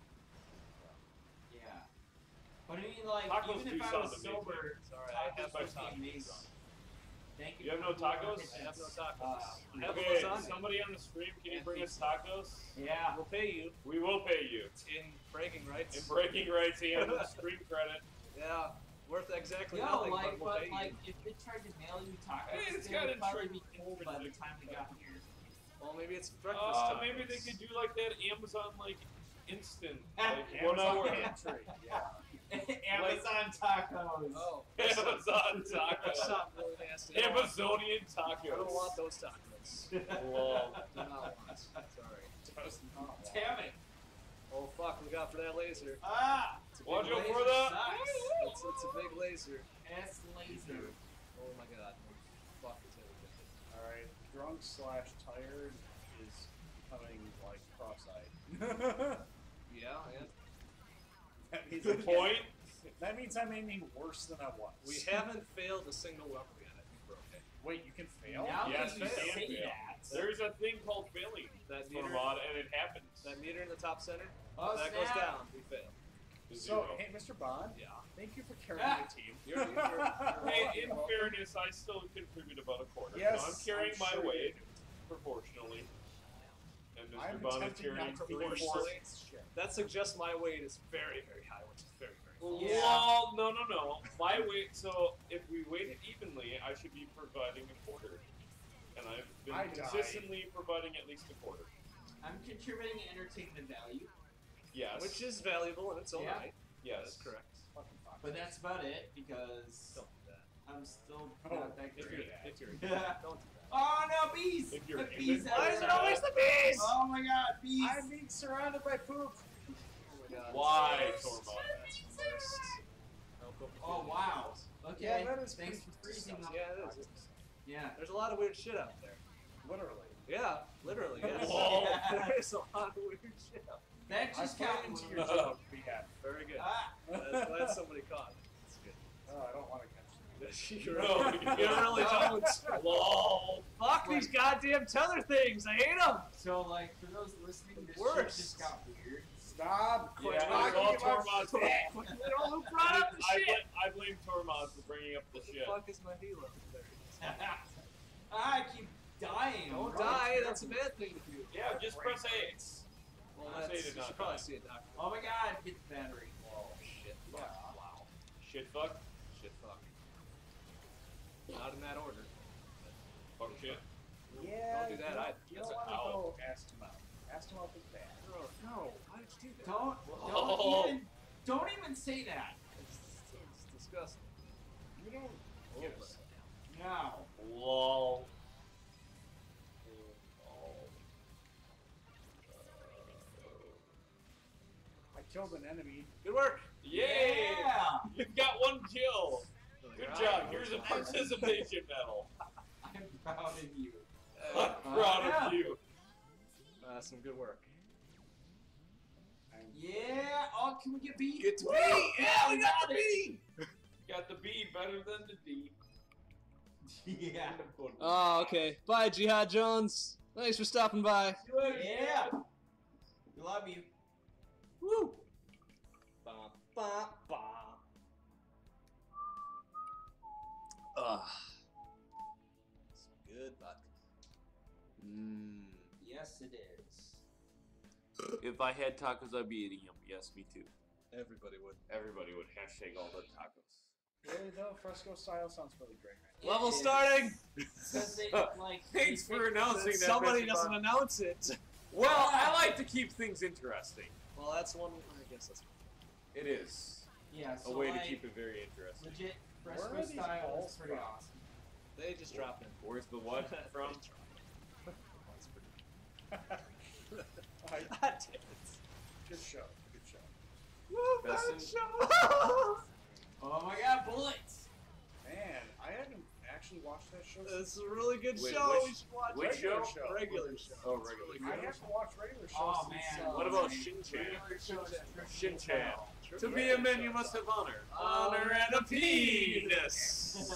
Yeah. But I mean, like, Tacos even do if I sound was amazing. sober, Sorry, I tacos have my would be tacos. amazing. Thank you. You have for no the water tacos? kitchens. I have no Uh, tacos. I have Okay, lasagna. somebody on the stream, can you And bring us pizza. tacos? Yeah. We'll pay you We will pay you. in bragging rights. In breaking rights and stream credit. Yeah, worth exactly Yo, nothing, like, but we'll but pay like, you. if they tried to mail you tacos, Hey, it's they got would probably be intriguing cold by the information. time we got here. Well, maybe it's breakfast Uh, tacos. maybe they could do like that Amazon, like, instant. Ah, Like, one Amazon hour. pantry. Yeah. Amazon tacos. Oh, that's not, Amazon that's tacos. not really nasty. I don't want- Amazonian tacos. I don't want those tacos. Lol. Do not want. Sorry. Does not want. Damn it. Oh fuck, look out for that laser. Ah! It's a big Watch out laser. for that. Sucks. It's, it's a big laser. S laser. Oh my god. Fuck is everything. Alright, drunk slash tired is becoming like cross-eyed. Yeah, yeah. That means, Good I can't- point. that means I'm aiming worse than I was. We haven't failed a single level yet. I think we're okay. Wait, you can fail? Now Yes, that you you can say fail. that. There's a thing called failing That for a meter, mod, and it happens. that meter in the top center, Oh, that snap. goes down. We fail. To So, zero. hey, Mister Bond, Yeah. thank you for carrying Ah. my team. You're, you're, you're Hey, in welcome. fairness, I still contribute about a quarter. Yes, so I'm carrying I'm my sure you weight do. proportionally. And Mister I'm Bond is attempting carrying not to be proportionally. forced. Shit. That suggests my weight is very, very high, which is very, very false. Yeah. Well, no, no, no. My weight. So if we weight it evenly, I should be providing a quarter, and I've been I died. consistently providing at least a quarter. I'm contributing entertainment value, Yes. Which is valuable in its own Yeah. right. yes. That's correct. Fucking fuck. but that's about it because Don't do that. I'm still Oh, not that If you're, great. if you're, Yeah. don't do that. Oh no, bees! If you're the human, bees why is it everywhere. always the bees? Oh my god, bees! I'm being surrounded by poop. Oh my god. Why, That's the Tormod? worst. Nope. go. Oh wow. Okay. Yeah, that is Thanks pretty for freezing up. Yeah, it is. Yeah. There's a lot of weird shit out there. Literally. Yeah, literally. Yes. Whoa. There is a lot of weird shit out That I just played got into weird. your joke, but yeah. there. Very good. Ah. Glad, glad somebody caught it. That's good. Oh, I don't want to catch You No, really, you you really don't. Lol. Fuck these goddamn tether things. I hate them. So like for those listening, this shit Worse. just got weird. Stop! Yeah, Quit it was talking all about Tormod's shit. fault. You know who brought up the I, shit? bl- I blame Tormod for bringing up the What the shit. fuck is my helo? There it is. I keep dying. Don't Right. die. That's a bad thing to do. Yeah, just press A. Well, I say that's, to you not should probably die. see a doctor. Oh my god, get the battery. Oh shit. Fuck. Yeah. Wow. Shit fuck. Shit. Fuck. Not in that order. Fuck shit. Yeah, Don't do that you don't, either. you That's don't an want to owl. go ask him out. Ask him out is bad. No, no. Why did you do that? Don't Whoa. don't even don't even say that. It's, it's disgusting. You don't Oh, give but- us. No. Lol. I killed an enemy. Good work. Yay! Yeah. You've got one kill. Good Right. job. Here's a participation medal. I'm proud of you. Uh, I'm proud yeah. of you. uh, some good work. I'm Yeah. Oh, can we get beat? Get to Woo! B. Yeah, we got the it. B. Got the B better than the D. Yeah. Oh, okay. Bye, Jihad Jones. Thanks for stopping by. Yeah. We love you. Woo. Ba, ba, ba. Ugh. Some good vodka. Mmm. Yes, it is. If I had tacos, I'd be eating them. Yes, me too. Everybody would. Everybody would hashtag all the tacos. really though. Fresco style sounds really great. It Level is. starting. Because they like. Thanks they for pick- announcing that. Somebody Mister doesn't Bob. announce it. Well, I like to keep things interesting. Well, that's one. I guess that's. It is Yeah. a So way like, to keep it very interesting. legit Where fresco are these style balls is pretty from? awesome. They just dropped in. Where's the what from? That's pretty. I, God damn it. good show. Good show. Woo, Best bad in- show. Oh my god, bullets! Man, I haven't actually watched that show. It's a really good Wait, show. which- we should watch which it. Regular show? show. Regular show. Oh, It's regular really I good. haven't watched regular shows Oh, since. man. Uh, What about Shin-Chan? Regular shows are Shin-Chan. True. To be a man, you must have honor. Honor and a penis.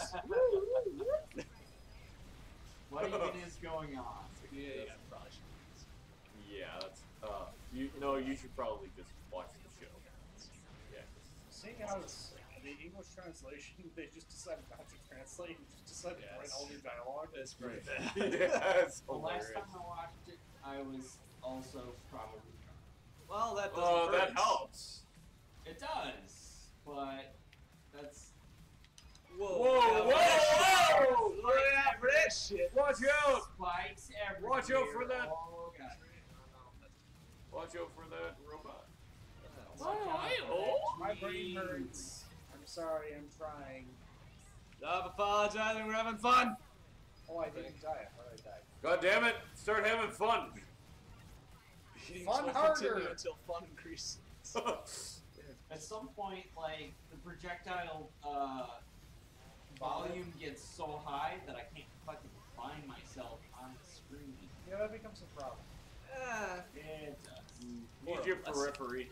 What even is going on? Yeah, yeah, probably should. Yeah, that's. Uh, you no, you should probably just watch the show. Yeah. Seeing how it's the English translation, they just decided not to translate and just decided to write Yes. all new dialogue. It's pretty Yeah, bad. it's The last hilarious. time I watched it, I was also probably drunk. Well, that doesn't Oh, that hurt. helps. It does, but that's Whoa, Whoa, yeah, whoa, Look at that for that shit. Watch out! spikes everywhere. Watch out for that. Oh god. Watch out for that robot. Oh, My brain hurts. I'm sorry, I'm trying. Stop apologizing, we're having fun. Oh, I didn't die. I thought I died. God damn it! Start having fun. Beatings Fun will harder. continue until fun increases. At some point, like the projectile uh, volume gets so high that I can't fucking find myself on the screen. Yeah, that becomes a problem. Ah, It does. Use your periphery.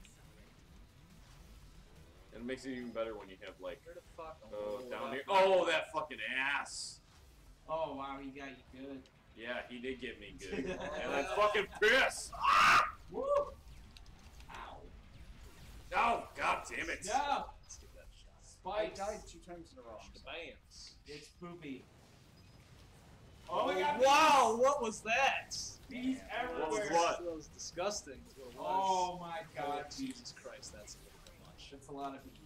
And it makes it even better when you have like where the fuck? oh down wow. here. Oh, that fucking ass. Oh wow, he got you good. Yeah, he did get me good, and I'm fucking pissed. Woo! Ow. Oh, god damn it. No! Let's give that a shot. I Spikes. died two times in a row. Bams. It's poopy. Oh my god! Wow, what was that? Bees everywhere. What was what? That was disgusting. Is what it was. Oh my god, Oh, bees. Jesus Christ, that's a little bit much. That's a lot of bees.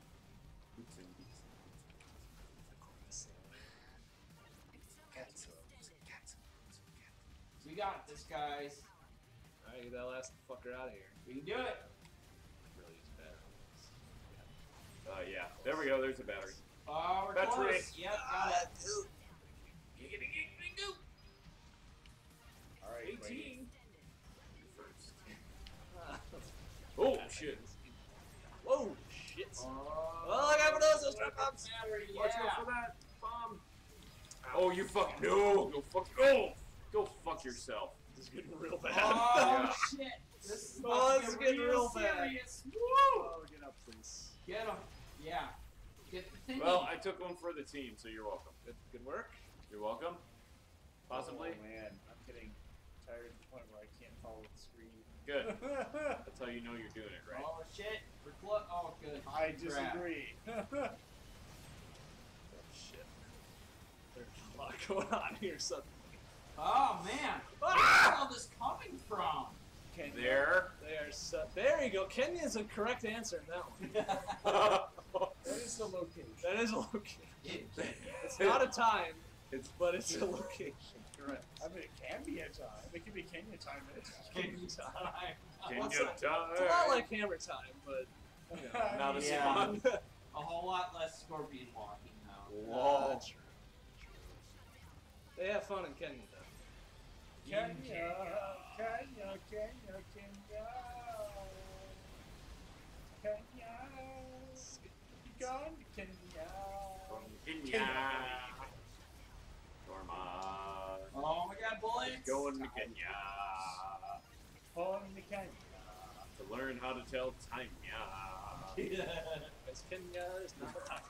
We got this, guys. Alright, get that last fucker out of here. We can do it. Really is bad. Uh, yeah. There we go. There's a battery. Oh, we're That's close. right. Yep, got it. Alright, wait. eighteen. First. Oh shit. Whoa, shit. Oh. Well, I Battery, Watch yeah. out for that bomb. Oh, you fuck no! Go fuck. Oh, go fuck yourself. This is getting real bad. Oh Yeah. shit! This is Oh, about this to is get getting real real bad. serious. Woo! Oh, get up, please. Get him. Yeah. Get the thing. Well, I took one for the team, so you're welcome. Good, good work. You're welcome. Possibly. Oh man, I'm getting tired to the point where I can't follow the screen. Good. That's how you know you're doing it right. Oh shit! We're clo- oh good. I Crap. disagree. Oh, shit. There's a lot going on here suddenly. Oh man! Ah! Where's all this coming from? Can you- There. They are so, there you go. Kenya's a correct answer in that one. That is the location. That is a location. It- It's not a time, It's but it's a location. Correct. I mean, it can be a time. It can be Kenya time at a time. Kenya time. Can Well, it's, you not, die? it's a lot like hammer time, but you know, Not a Yeah. swan. A whole lot less scorpion walking now. uh, Whoa. true, true. They have fun in Kenya, though. Kenya, Kenya, Kenya, Kenya, Kenya. Gone to Kenya. From Kenya. Norma. Oh my god, bullets! Going to Kenya. On to Kenya. To learn how to tell time. Because Kenya is not a time.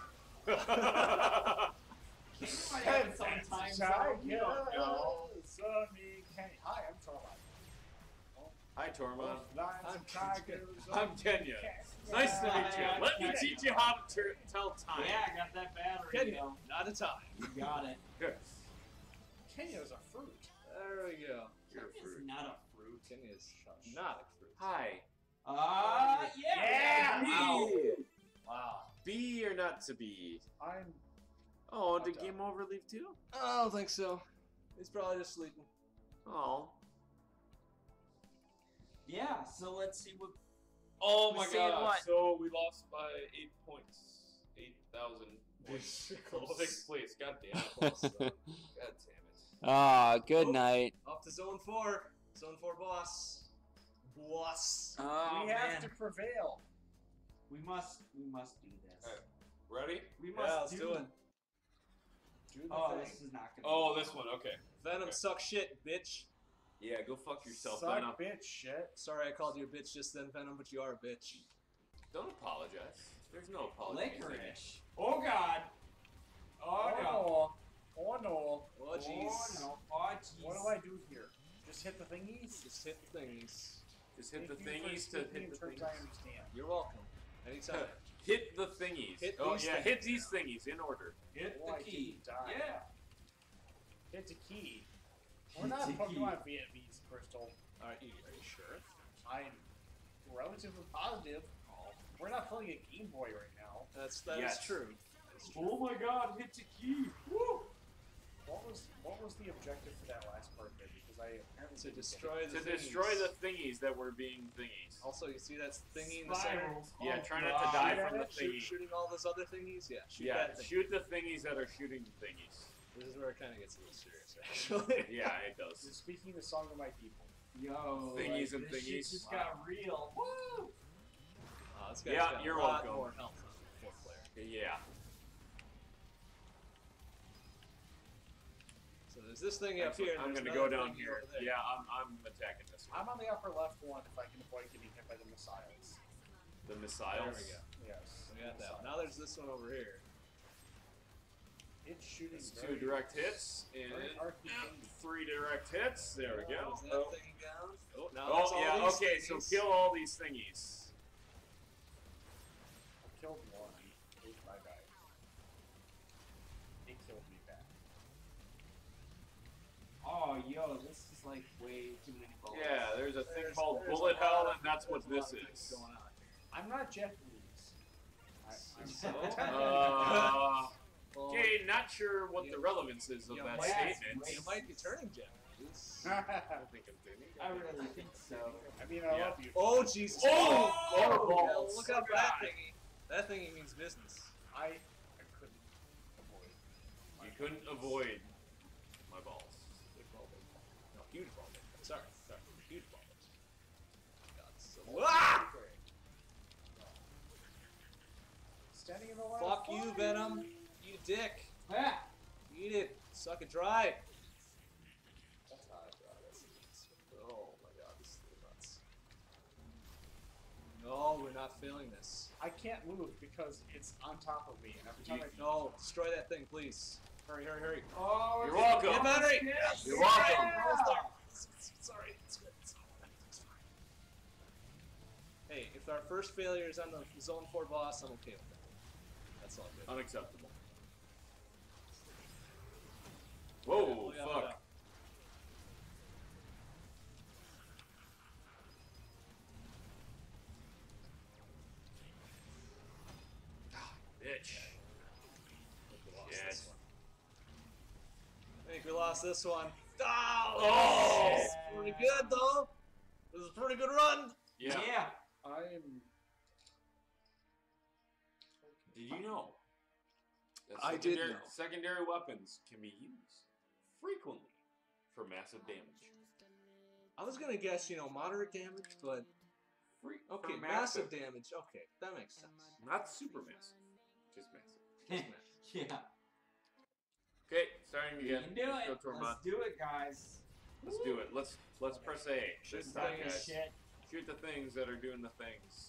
Kenya might have its own time zone. Kenya, know. sunny Kenya. Hi, I'm Torma. Hi, Torma. Lions I'm and tigers. I'm Kenya. Nice to meet you. Let me teach you how to ter- tell time. Yeah, I got that battery. Kenya, Yo. not a time. You got it. Good. Kenya is a fruit. There we go. You're a Kenya's fruit. not a fruit. Kenya is not a fruit. Hi. Ah, uh, yeah. Yeah. Wow. Wow. Be or not to be? I'm. Oh, I'm did done. Game Over leave too? I don't think so. He's probably just sleeping. Oh. Yeah. So let's see what. Oh my God. So we lost by eight points. Eight thousand points. Close. Sixth place. God damn it. Close, though. God damn it. Ah, good Oh. night. Up to zone four. Zone four boss. Boss. Oh we have man. to prevail. We must. We must do this. Alright. Ready? We must Yeah, let's do. do it. Do the Oh, thing. this is not gonna. Oh, be this one. Okay. Venom Okay. suck shit, bitch. Yeah, go fuck yourself. Suck, Venom. bitch, shit. Sorry I called you a bitch just then, Venom, but you are a bitch. Don't apologize. There's no apology. Licorice. Oh god. Oh no. no. Oh no. Oh, jeez. Oh no. Oh jeez. What do I do here? Just hit the thingies? Just hit the thingies. Just hit Thank the you for thingies to speaking hit in the terms thingies. I understand. You're welcome. Anytime. Hit the thingies. Hit oh these yeah, things. hit these thingies in order. Hit Oh, the I key. didn't die. Yeah. Hit the key. We're not Hit the key. Pokemon Vietnamese, Crystal. Alright, you, are you sure? I'm relatively positive. We're not playing a Game Boy right now. That's that is Yes. true. That's true. Oh my god, hit the key. Woo! What was what was the objective for that last part there? Because I apparently To didn't get destroy it. the To thingies. destroy the thingies that were being thingies. Also, you see that thingy in the center? Spirals. Yeah, Oh, try not to God. die Shoot from the at it? Shoot, thingy. shooting all those other thingies? Yeah, shoot Yeah, that thing. shoot the thingies that are shooting the thingies. This is where it kind of gets a little serious, actually. Yeah, it You're does. speaking the song of my people. Yo. Thingies like, and this shit thingies. just got real. Woo! Oh, this guy's Yeah, got you're a lot welcome. more health on the fourth player. Yeah. So there's this thing up here. and I'm there's gonna go another down thingy here. over there. Yeah, I'm, I'm attacking this one. I'm on the upper left one if I can avoid getting hit by the missiles. The There missiles. we go. Yes. We got that. missiles. Now there's this one over here. It's shooting It's very- two direct hits and very arcade. three direct hits. There we go. Is that Oh, thing down? Oh, now that's oh all yeah, these okay, so thingies. kill all these thingies. I killed one. It was my bad. It killed me back. Oh, yo, this is like way too many bullets. Yeah, there's a thing There's- called there's a bullet lot hell, of- and that's what there's a this lot of things is. going on here. I'm not Japanese. I, I'm So? Uh, Well, okay, not sure what the relevance is of Yeah, that might- statement. You might be turning Japanese. I don't think I'm doing it. I really think so. I mean, I Yeah. love you. Oh, Jesus. Oh! yeah, Fireballs. look out for that thingy. That thingy means business. I, I couldn't avoid. You couldn't avoid my balls. Big ball, big ball. No, huge ball, big ball. Sorry, sorry. Huge ball. God, so... Ah! Standing in the line. Fuck of you, fire. Venom. You dick. Ah! Eat it. Suck it dry. That's how I draw this. Oh my god, this is nuts. No, we're not failing this. I can't move because it's on top of me, and every time I No, destroy that thing, please. Hurry, hurry, hurry. Oh, You're welcome. Get battery! Yes. You're welcome. Yeah. It's, it's, it's alright, it's good. It's, it's fine. Hey, if our first failure is on the Zone four boss, I'm okay with that. That's all good. Unacceptable. Whoa, Look out, look fuck. out. Bitch. I think we lost this one. I think we lost this one. Oh! Oh! This is pretty good, though. This is a pretty good run. Yeah. Yeah. I'm. Did you know that I did secondary, know. secondary weapons can be used frequently for massive damage? I was gonna guess, you know, moderate damage, but Free, okay, for massive damage. Okay, that makes sense. Not super massive, just massive. Just massive. Yeah. Okay, starting You again. can do Let's it. go, Tormund. Let's do it, guys. Let's do it. Let's let's press A. Shoot This the time, things. guys. Shit. Shoot the things that are doing the things.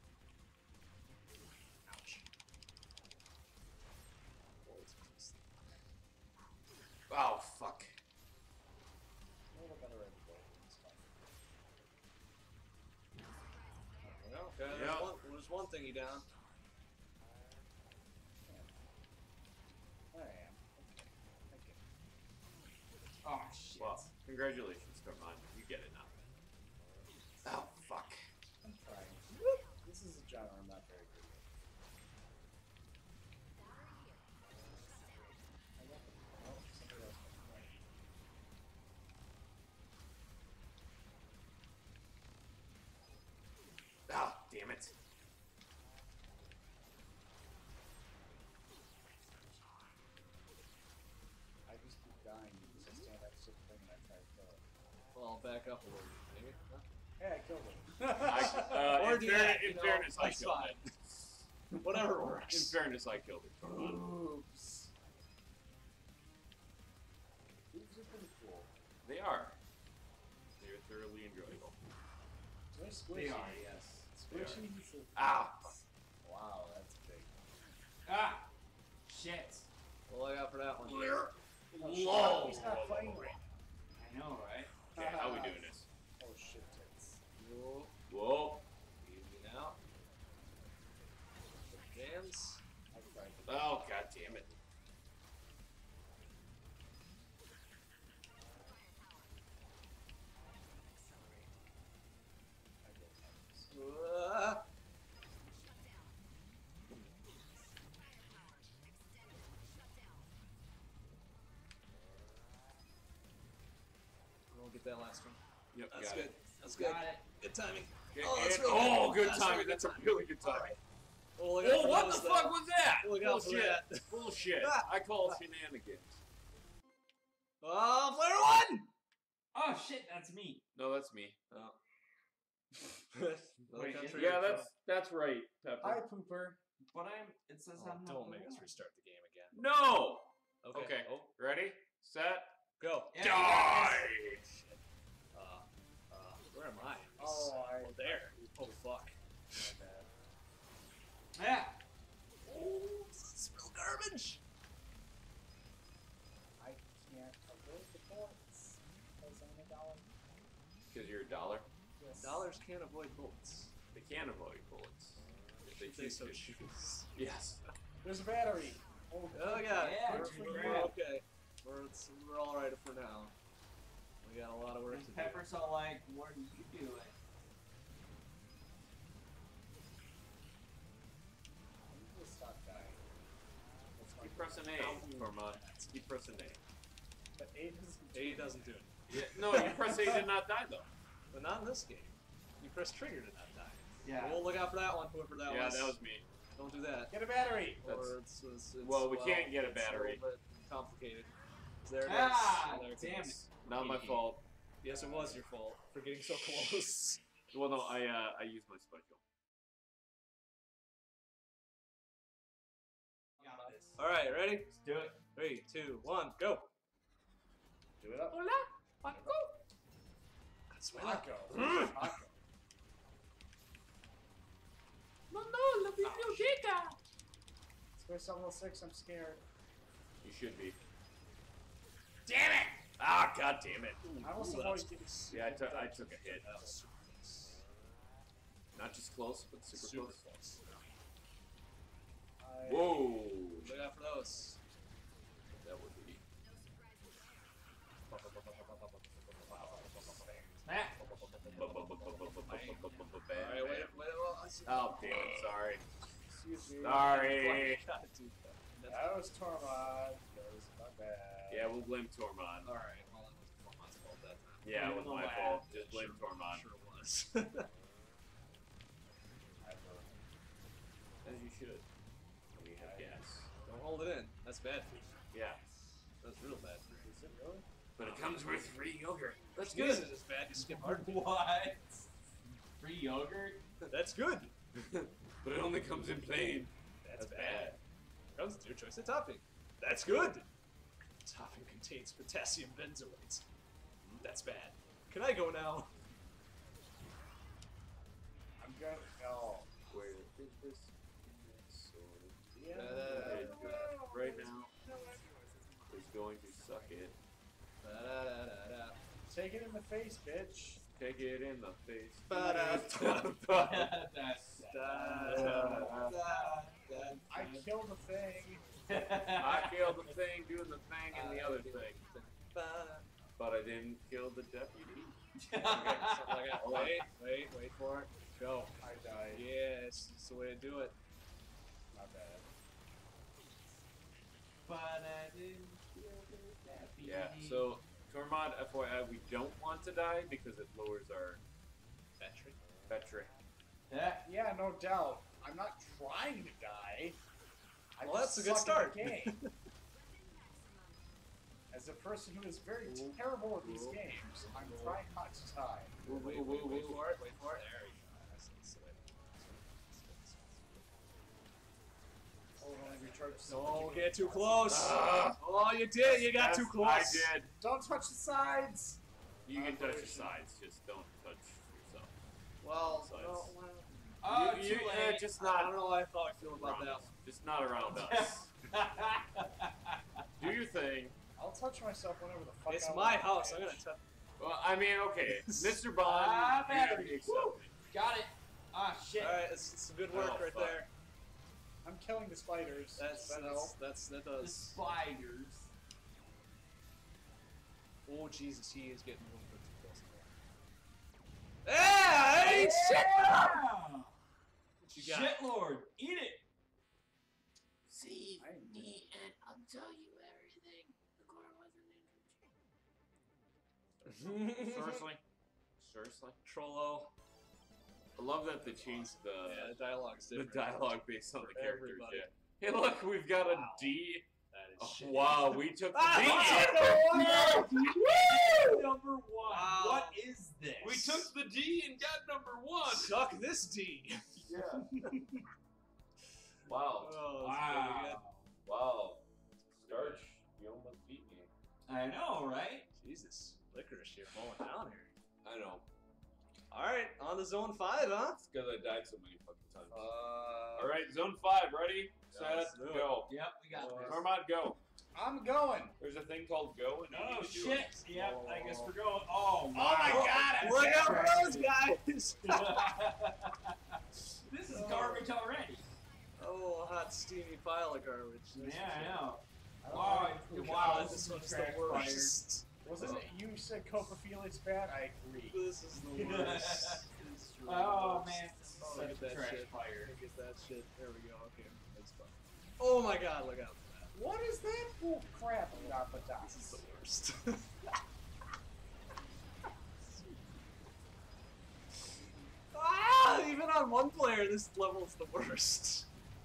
Ouch. Oh fuck. A little better at the this time. Well, okay, Yeah. there's, one, there's one thingy down. I am. Okay. Thank you. Oh shit. Well, congratulations, Tormund. You get it now. Oh fuck. I'm trying. This is a genre I'm not very good at. I got the. Oh, somebody else got the right. Ah, damn it. I just keep dying because I stand next to the thing and I try to kill it. Well, I'll back up a little bit, maybe. Huh? Hey, I killed it. I, uh, Or in, do fair- that, in you know, fairness, I that's killed fine. it. Whatever In works. fairness, I killed it. Tormund. Oops. These are pretty cool. They are. They're thoroughly enjoyable. They're squishy. They are, yes. Squishy. Ah. Wow, that's big. Ah! Shit. Well, I got for that one. Oh, shit, Whoa. He's not fighting right. I know, right? Okay, how we doing this? Oh shit, tits. Whoa. Whoa. Easy now. Jams. I tried to. Oh, god damn it. I did this. Uh, we'll get that last one. Yep, That's got good. it. That's good. Got it. Good timing. Okay, Oh, that's and- really good. oh, good That's timing. really That's a good really good timing. Oh, look out Oh, for what those, the though. fuck was that? Look out for Bullshit. that. Bullshit. I call it shenanigans. Oh, player one! Oh shit, that's me. No, that's me. Oh. Another Wait, country Yeah, or that's that's right, Pepper. Hi, Pooper. But I'm. It says Oh, I'm not. don't the make us one. restart the game again. No. Okay. Okay. Oh, Ready? Set. go. Yeah, Die. Uh, uh, where am I? Oh, I. Oh, there. Oh, fuck. My bad. Yeah. Oh, this is real garbage. I can't avoid the bullets because I'm a dollar. Because you're a dollar. Yes. Dollars can't avoid bullets. They can avoid bullets. If they If they choose so to. choose. Yes. There's a battery. Oh, Oh, yeah. Yeah, we're, good we're crap. okay. We're, it's, we're all right for now. We got a lot of work And to do. Pepper's all like, "What are you doing?" I'm gonna stop dying. That's my Keep pressing A, Tormund. Keep pressing A. But A doesn't. A doesn't do it. Yeah. No, you press A to not die though. But not in this game. You press trigger to not die. Yeah. We'll look out for that one, whoever that yeah, was. that was me. Don't do that. Get a battery. That's- Or it's, it's, it's, well, we can't get a it's battery. little bit complicated. There it is. Ah, There it damn goes. it. Not my fault. Yes, it was your fault for getting so close. Well, no, I uh, I used my special. Got All right, ready? Let's do it. Three, two, one, go. Do it up. Hola, Paco. Paco. Mm. Paco. No, no, la biblioteca. Square level six, I'm scared. You should be. Damn it! Ah, god damn it. I almost Ooh, avoid that's- getting super Yeah, I took I ducked. took a hit. Not just close, but super, Super close. close. I- Whoa. Look out for those. That would be. Smack. Alright, wait, wait, well, I see. Oh, damn it, sorry. Excuse me. Sorry. God, dude, that's- That was Tormod. That was my bad. Yeah, we'll blame Tormod. Alright, well, that was Tormod's fault that time. Yeah, it was Blame my the fault. lad. Just blame Tormod. Sure was. I know. As you should. When you have gas. Don't hold it in. That's bad food. Yeah. That's real bad food. Is it really? But it comes with free yogurt. That's good. good. It's bad. You skip hard. What? Free yogurt? That's good. But it only comes in plain. That's, bad. Comes with your choice of topping. That's good. Topping contains potassium benzoate. That's bad. Can I go now? I'm gonna. No. Where did this sword? Yeah. Uh, Right now is going to suck it. Ba-da-da-da-da. Take it in the face, bitch. Take it in the face. Ba-da-da-da. That's I killed the thing. I killed the thing doing the thing and the other thing. But I didn't kill the deputy. Okay, something like that. Wait, wait, wait for it. Go. I died. Yes, it's the way to do it. My bad. But I didn't kill the deputy. Yeah, so Tormod, F Y I, we don't want to die because it lowers our Battery. battery. Yeah. Yeah, no doubt. I'm not trying to die. I Well, just that's a good suck at start. the game. As a person who is very terrible at these games, I'm trying not to die. Wait, wait, wait, wait for it. Wait for it. There you go. That's, that's the way. Oh, when I recharge Don't get too close. Ah. Oh, you did. You got Yes, too close. I did. Don't touch the sides! You can touch the Operation. sides, just don't touch yourself. Well, Sides. well, well. Oh, you, too you, late. uh, just I not don't know how I felt I feel about around that us. one. Just not around us. Do your thing. I'll touch myself whenever the fuck It's I my want. house. I'm gonna tell. Well, I mean, okay, Mister Bond, Ah, you man. gotta be accepted. Woo. Got it. Ah, shit. All right, it's, it's some good work Oh, right fuck. there. I'm killing the spiders. That's That that's, help? that's that The does. spiders. Oh Jesus, he is getting a little bit too close. Yeah, I ain't shit. Yeah. What you got? Shit, Lord. Eat it. See I am me and I'll tell you everything. The car wasn't in Seriously? Seriously? Trollo. I love that they changed the Yeah, the dialogue's the different. dialogue based on the For characters. everybody. Yeah. Hey, look, we've got Wow. a D. That is Oh, shit. wow, we took the Ah, D. Number one. Wow. What is this? We took the D and got number one. Suck this D. Yeah. Wow. Oh, that's Wow. pretty good. Wow. Starch, you almost beat me. I know, right? Jesus, licorice, you're falling down here. I know. All right, on to zone five, huh? It's because I died so many fucking times. Uh, All right, zone five. Ready, Yeah, set, let's do it. go. Yep, we got Uh, this. Tormod, go. I'm going. There's a thing called go. And you Oh need to do shit! it. Yep, I guess we're going. Oh my! my God, Look I'm out for those distracted. guys! This is garbage already. Oh, hot steamy pile of garbage. Yeah, I know. I don't Wow, know. wow, God, this this is one's the trash worst. Wasn't it you said coprophila's bad? I agree. This is the worst. This is really Oh the man, worst. this is Oh, such look a at that trash shit. fire. Look at that shit. There we go. Okay, that's fun. Oh my God! Look out for that. What is that bull crap about the This is the dots? worst. Ah! Even on one player, this level's the worst.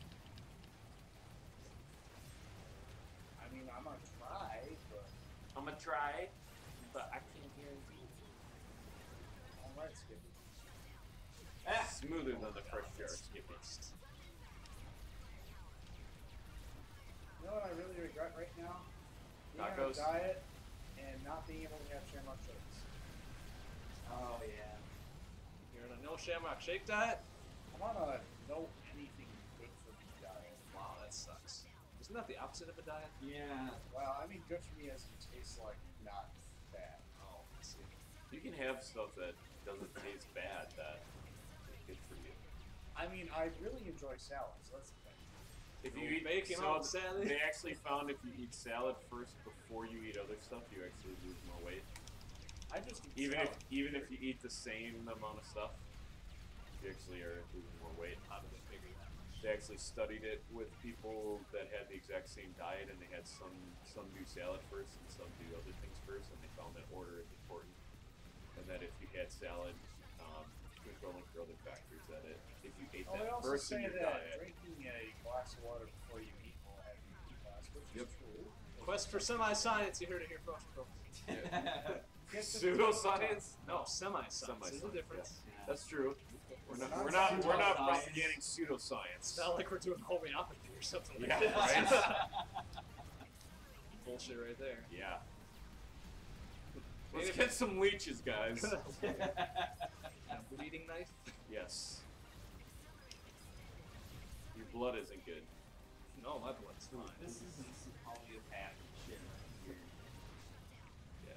I mean, I'm gonna try, but I'm gonna try, but I can't guarantee. all right, Skippy. Ah, Smoother than the first jar, Skippy. You know what I really regret right now? Being on a Tacos. diet and not being able to have shamrock shakes. Oh yeah. You're on a no shamrock shake diet? I'm on a no anything good for me diet. Wow, that sucks. Isn't that the opposite of a diet? Yeah. Well, I mean, good for me as it tastes like not bad. Oh, I see. You can have stuff that doesn't taste bad that is good for you. I mean, I really enjoy salads. That's the thing. If you No eat bacon so on salad? they actually found if you eat salad first before you eat other stuff, you actually lose more weight. I just eat Even if salad. even if you eat the same amount of stuff, you actually are losing more weight. How did they figure that? They actually studied it with people that had the exact same diet, and they had some some do salad first and some do other things first, and they found that order is important, and that if you had salad, um, there's only for other factors that it if you ate Oh, they that also first say in your that diet. drinking a glass of water before you eat will have you eat glass, which Yep. is true. Quest for semi-science, you heard it here first, folks. Get the- Pseudoscience? No, semi-science. There's a Semi-science, difference. That's true. We're not Not we're not we're not pseudoscience. propagating pseudoscience. It's not like we're doing homeopathy or something like Yeah, that. right? Bullshit right there. Yeah. Let's get some leeches, guys. A bleeding knife? Yes. Your blood isn't good. No, my blood's fine. This isn't some homeopathic shit. Here. Yeah.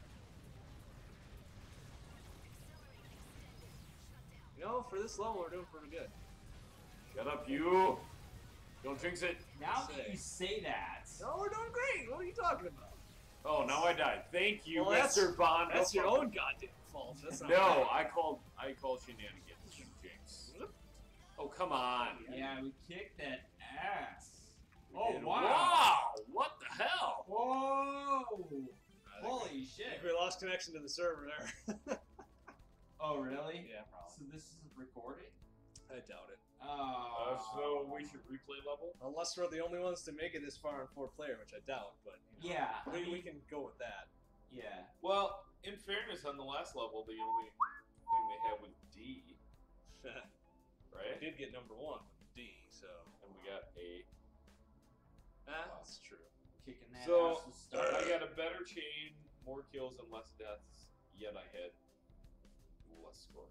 You know, for this level, we're doing pretty good. Shut up, you! Don't jinx it. Now Say. that you say that, No, we're doing great. What are you talking about? Oh, now I died. Thank you, Well, that's- Mister Bond. That's No your problem. own goddamn fault. That's not No, mine. I called. I called shenanigans. Jinx. Oh, come on. yeah, we kicked that ass. We Oh, did- wow. Wow! What the hell? Whoa! I think Holy we- I shit! think we lost connection to the server there. Oh, really? Yeah, probably. So this isn't recording? I doubt it. Oh. Uh, so we should replay level. Unless we're the only ones to make it this far in four player, which I doubt, but you know, Yeah. I we, we mean, can go with that. Yeah. Well, in fairness, on the last level, the only thing they had was D, I right? did get number one with D, so And we got A. ah, that's true. Kicking that So ass with stuff. I got a better chain, more kills, and less deaths. Yet I had less score.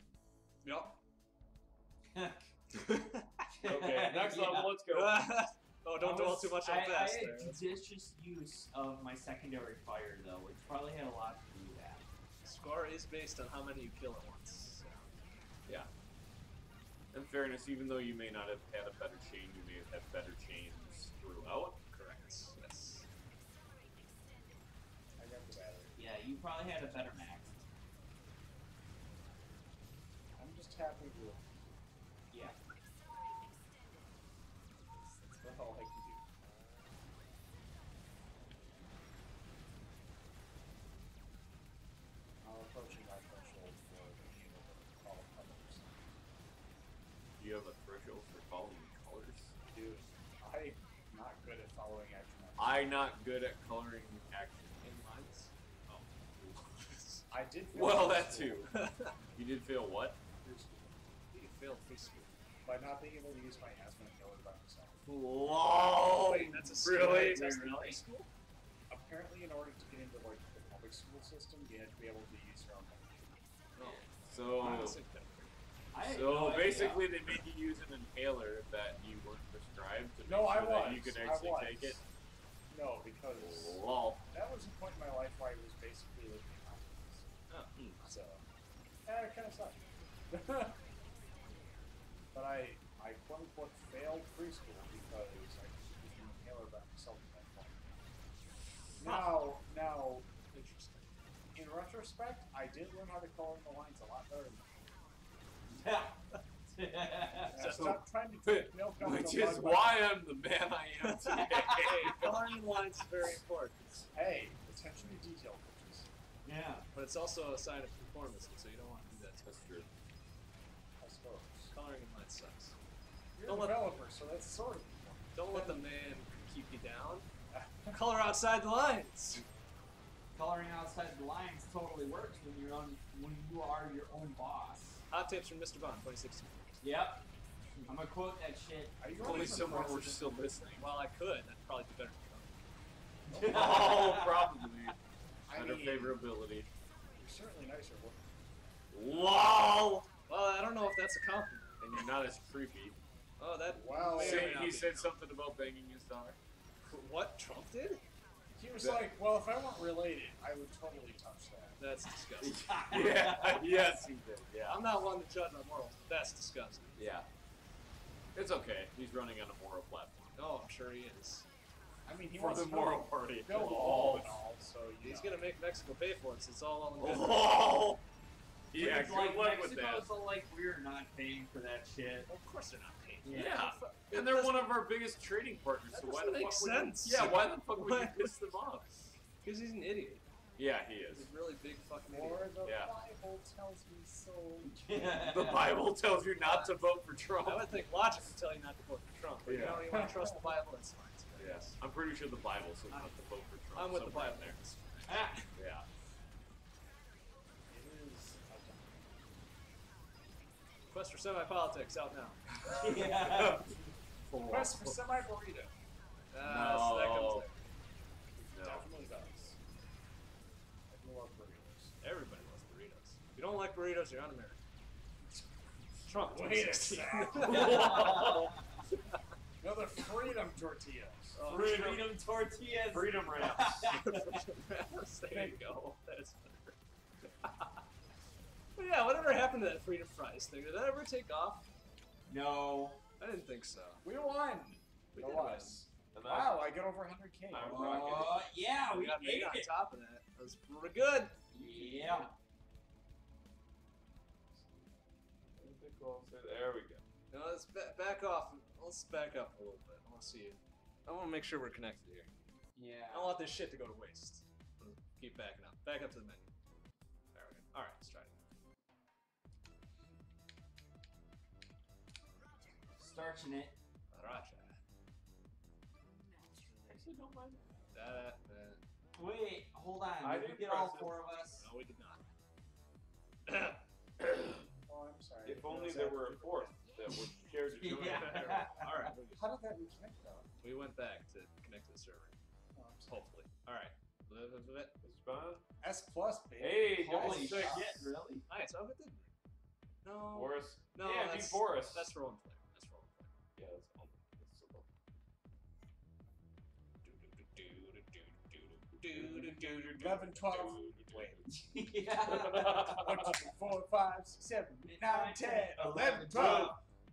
Yep. Okay, next Yeah. level, let's go. Oh, don't I dwell was- too much on I, fast I there. had That's- judicious use of my secondary fire, though, which probably had a lot to do with that. Score is based on how many you kill at once. So. Yeah. In fairness, even though you may not have had a better chain, you may have had better chains throughout. Correct. Yes. I got the battery. Yeah, you probably had a better max. I'm just happy with Yeah. that's all I can do. I'm approaching my threshold for being able to call colors. You have a threshold for following colors. Dude, I'm not good at following action. I'm not good at coloring action. In lines. Oh. I did fail Well, preschool. that too. You did fail what? Preschool. You failed preschool. By not being able to use my asthma inhaler by myself. Whoa! Wait, that's a skill really? test in Really? preschool? Apparently, in order to get into like the public school system, you had to be able to use your own computer. No. So, That's it. I had so no idea. basically, they made you use an inhaler that you weren't prescribed to make No, I sure that was. you could I actually was. take it. No, because Lol. that was a point in my life where I was basically living in hospitals. Oh, So, yeah, it kind of sucked. But I, I quote unquote failed preschool because I couldn't use an inhaler by myself at that point. Now, now, interesting. in retrospect, I did learn how to color in the lines a lot better. Yeah. And I So- stopped trying to drink milk out of Which the is mug by- why I'm the man I am today. Hey, coloring lines is very important. Hey, attention to detail, bitches. Yeah. But it's also a sign of conformity, so you don't want to do that. That's true. I suppose. Coloring in lines sucks. You're Don't a let- developer, so that's sort of important. Don't let the man keep you down. Color outside the lines. Coloring outside the lines totally works when you're on when you are your own boss. Hot tips from Mister Bond, twenty sixteen. Yep. I'm gonna quote that shit. Are you Only running for someone we're president? still listening. While I could, that'd probably be better than Oh, probably. I Under mean, favorability. you're certainly nicer. LOL! Well, I don't know if that's a compliment. And you're not as creepy. Oh, that. Wow. may or Say, may not he be. said something about banging his daughter. What Trump did? He was That- like, well, if I weren't related, I would totally touch that. That's disgusting. Yeah, yes, he did. Yeah. I'm not one to judge on morals, but that's disgusting. Yeah. It's okay. He's running on a moral platform. Oh, I'm sure he is. I mean, he For wants the to moral build, party. build a wall and all, so you He's know. gonna make Mexico pay for it, so it's all well and good. Oh! Yeah, It's good like luck with that. Mexico's all like we're not paying for that shit. Of course they're not paying. Yeah. for it. And they're one of our biggest trading partners, That so why doesn't the make fuck sense. would you, Yeah, why the fuck would you What? piss them off? Because he's an idiot. Yeah, he is. He's a really big fucking Or idiot. the Yeah. Bible tells me so. The Bible tells you not to vote for Trump. I would think logic would tell you not to vote for Trump, but you Yeah. don't even want to trust the Bible. That's fine. Yes. I'm pretty sure the Bible says not to vote for Trump. I'm with the somewhere Bible. in there. Ah. Yeah. It is. Quest for Semi-Politics out now. Yeah. Quest for semi burrito. Uh, so that comes No. there. No. Definitely does. I love burritos. Everybody loves burritos. If you don't like burritos, you're un-American. Trump. Wait a twenty second. sixteen. No, the freedom tortillas. Oh, Freedom. Freedom tortillas. Freedom ramps. there you go. That's better. But yeah, whatever happened to that freedom fries thing? Did that ever take off? No. I didn't think so. We won. We No did loss. And I- Wow, I get over one hundred K. I'm Wow. rocking Uh, yeah, We we got made made on it. top of that. That was pretty good. Yeah. There we go. No, let's ba- back off. Let's back up a little bit. I want to see you. I want to make sure we're connected here. Yeah. I don't want this shit to go to waste. Let's keep backing up. Back up to the menu. There we go. All right, let's try it. Starching it. Racha. Actually, don't mind. Da, da, da. Wait, hold on. I Did we didn't get all press it. four of us? No, we did not. Oh, I'm sorry. If only Was there that- were a fourth that would care to join. Yeah. All right. How did that reconnect though? We went back to connect to the server. Oh, I'm sorry. Hopefully. All right. Spawn. S plus, baby. Hey, Holy six. shit, really? Nice. Oh, it didn't. No. Boris. No, yeah, that's, be Boris. That's for one player. That's for one player. Yeah, that's oh, that's so cool. eleven, twelve. Wait. Yeah. one, two, four, five, six, seven, eight, nine, ten, eleven, twelve.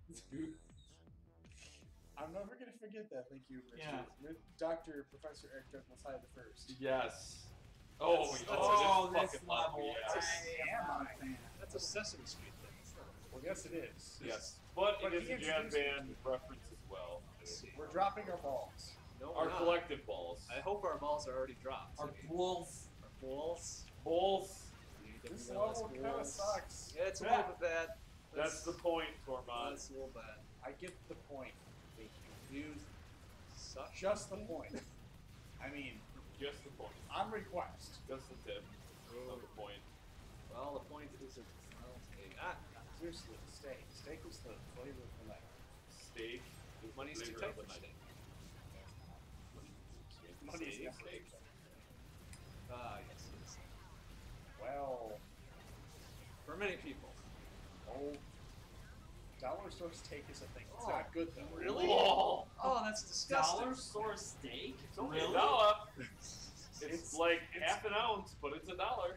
I'm never gonna forget that. Thank you, Richard. Doctor Professor Eric Douglas Hyde the first. Yes. Oh, That's- oh, that's Oh, this this fucking level. level. That's Yes. a- I am a fan. That's a Sesame Street thing. It's not. Well, yes, it is. Yes. But, But it is he a jam introduced it. band reference as well. Let's see. We're dropping our balls. No, Our we're not. collective balls. I hope our balls are already dropped. Our bulls. Our balls. Balls. This W L S level kind of balls. sucks. Yeah, it's a little bit bad. That's the point, Tormod. That's a little bad. I get the point. Thank you. You suck. Just the point. I mean, Just the point. on request. Just the tip of the point. Well, the point is that well, okay. ah, Seriously, steak. Steak was the flavor of the night. Steak. is money's the too flavor tight of for the steak. Money's Steak. not steak. Ah, yes, yes. Well, For many people. oh, dollar store steak is a thing. It's Oh, not good though. really? Whoa. Oh, that's disgusting. Dollar store steak? It's only Really? a dollar. It's, It's- like it's- half an ounce, but it's a dollar.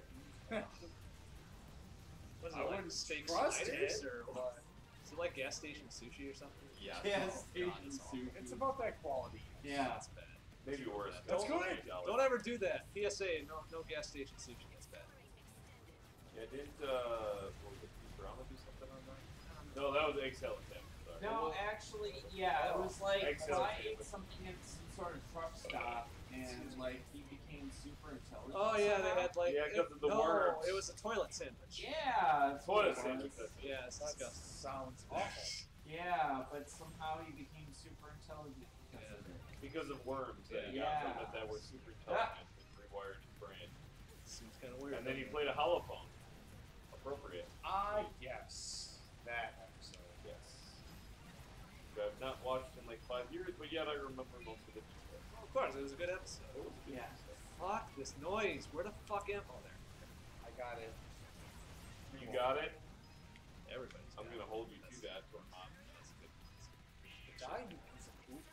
What is I it, like wouldn't steak trust sliders it, or but is it like gas station sushi or something? Yeah. Yes, Oh, God, Asian it's awful. sushi. it's about that quality. Yeah. That's bad. Maybe worse. That's Don't- good. Don't ever do that. P S A, no no gas station sushi. That's bad. Yeah, didn't uh, what was it, Futurama do something on that? No, that was Egg Salad Time. Sorry. No, actually, yeah, it was like Excel. I ate something at some sort of truck stop, and like he became super intelligent. Oh yeah, they somehow. had like Yeah, 'cause it, of the no, worms. it was a toilet sandwich. Yeah, that's what Toilet it sandwich. was. That's it. Yeah, it's That disgusting. sounds awful. Yeah, but somehow he became super intelligent because Yeah. of it. Because of worms that he Yeah. got from it that were super intelligent and rewired his brain. Seems kind of weird. And then he doesn't played a holophone. Appropriate. Ah, yes. That episode. Yes. I've not watched in like five years, but yet I remember most of it. Of course, it was a good episode. Yeah. Fuck this noise. Where the fuck am I? Oh, there. I got it. You got it? Everybody's I'm got gonna it. hold you That's- to that for mom. That's good. That's good. Die, you piece of poop.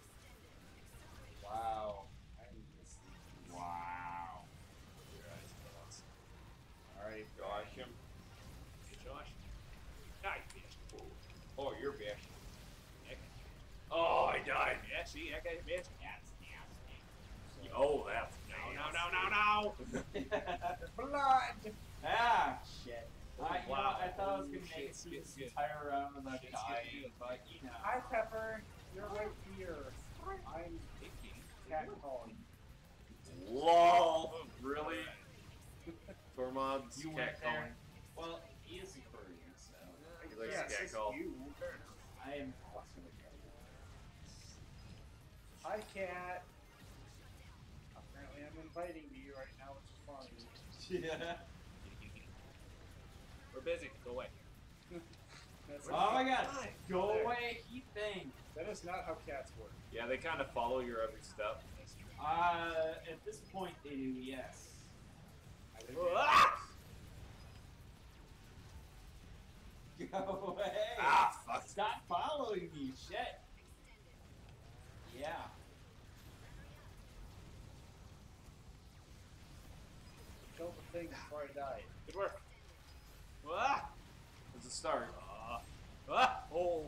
Wow. I missed these. Wow. Your eyes are lost. Alright. Gosh, him. Hey, Josh. Die, bitch. Oh, you're back. Heck. Oh, I died. Yeah, see, that guy, bitch. Oh, that's No, no, no, no, no! Blood! Ah, shit. I, you Wow. know, I thought I was gonna Shit's make it through getting this good. entire round without Shit's dying, getting good. but you know. Hi, Pepper. You're right here. I'm Thinking. cat calling. LOL. Really? Tormod's You cat went there? calling. Well, he is a furry, so He likes Yes, cat it's call. you. I am awesome. Hi, cat. Apparently, I'm inviting you right now, which is fun. Yeah. We're busy. Go away. That's Oh my god. Hi. Go There. away, he thing. That is not how cats work. Yeah, they kind of follow your every step. Uh, at this point they do, yes. I think Ah! Go away. Ah, fuck. Stop following me, shit. Yeah. Kill the thing before I die. Good work. Ah! It's a start. Ah! Ah! Oh!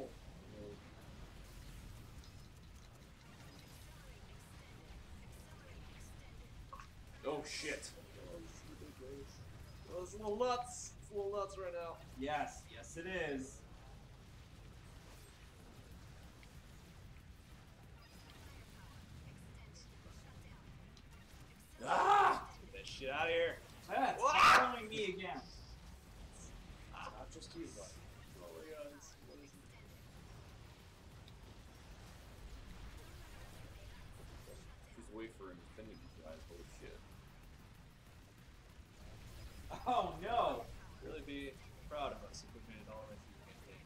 Oh, shit. Oh, it's a little nuts. It's a little nuts right now. Yes, yes it is. Ah! Get that shit out of here. Ah, it's Ah! following me again. Not just you, but. Oh my god. It's, what is it? Just wait for Infinity Drive. Holy shit. Oh no. Really be proud of us if we made it all the way through the campaign.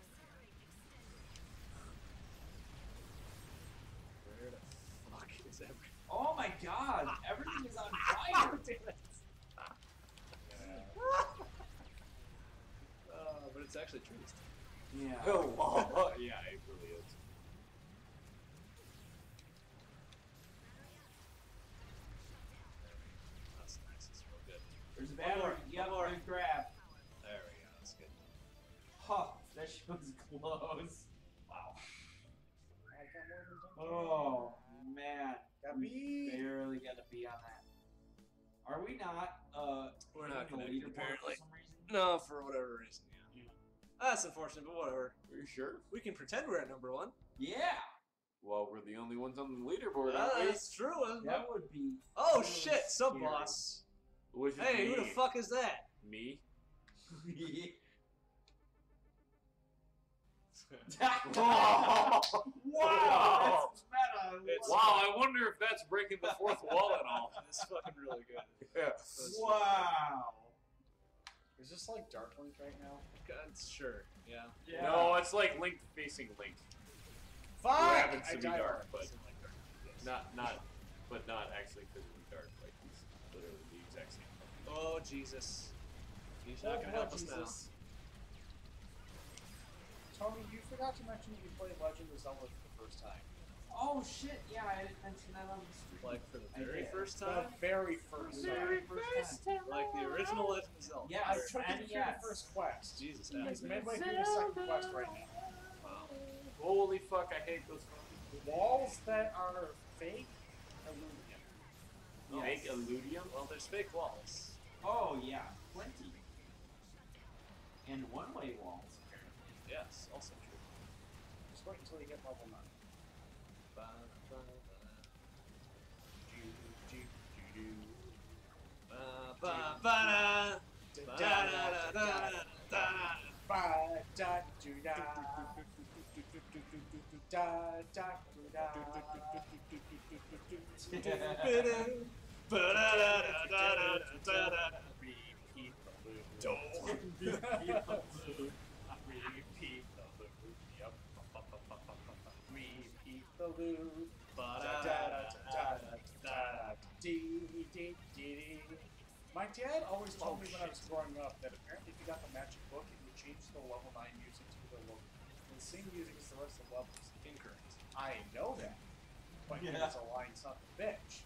Where the fuck is everything? Oh my god. Everything is on fire. Damn it. Uh, but it's actually trees. Yeah. Oh, yeah, it really is. That's nice. It's real good. There's a One battery. more, Yep, one more. good grab. There we go. That's good. Huh, that shit was close. Wow. I got more than ten. Oh man. Got We me. barely got a B on that. Are we not uh We're not in the connected, leaderboard apparently. for some reason? No, for whatever reason, yeah. Yeah. That's unfortunate, but whatever. Are you sure? We can pretend we're at number one. Yeah. Well, we're the only ones on the leaderboard, Uh, aren't we? that's true, isn't it? That would be Oh so shit, sub scary. boss. Which is Hey, me. who the fuck is that? Me? Wow! Wow! That's meta. It's- Wow, I wonder if that's breaking the fourth wall at all. It's fucking really good. Yeah. That's- Wow. Is this like Dark Link right now? God, sure, yeah. Yeah. No, it's like Link facing Link. Fuck! It happens I to be died dark, already. but Something like that. Yes. not not, but not actually physically dark. Like he's literally the exact same. Oh Jesus. He's Oh, not gonna help Lord us now. Jesus. Tony, you forgot to mention that you played Legend of Zelda for the first time. Oh shit! Yeah, I didn't mention that on the stream. Like for the I very did. first The time? very first Very time. first time. Like the original Legend of Zelda. Yeah, I Yes, took and you through yes. the first quest. Jesus, It's that midway through the second quest right now. Wow. Holy fuck! I hate those fucking Walls that are fake, illusion. Yes. fake illudium. Well, there's fake walls. Oh yeah, plenty. And one-way walls. Yes, also true. Just wait until you get level nine. Ba, ba, ba. Ba, ba, ba, da. Ba, da, da, da, da, da. Ba da do da. Da da do da. Ba, da, da, da, da, da, da, da. Repeat the loop. Don't. Repeat the loop. Yep. Repeat the loop. Ba, Da da, da da, da My dad always told Oh, me when I was shit. growing up that apparently if you got the magic book, it would change the level nine music to the level, the same music as the rest of the levels. Incorrect. I know that, but he Yeah. was a lying son of a bitch.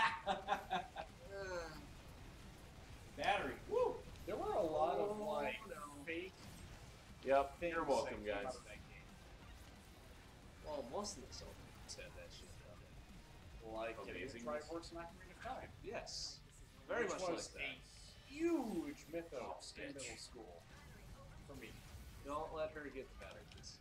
Battery. Woo! There were a lot of Oh, like no. fake Yep, things you're welcome, that came guys. out of that game. Well, most of the Zelda had that shit about it. Like getting Amazing. Triforce and Ocarina of Time. Yes. Very which much was like that. a huge mythos Oh, in bitch. middle school for me. Don't let her get the battery, please.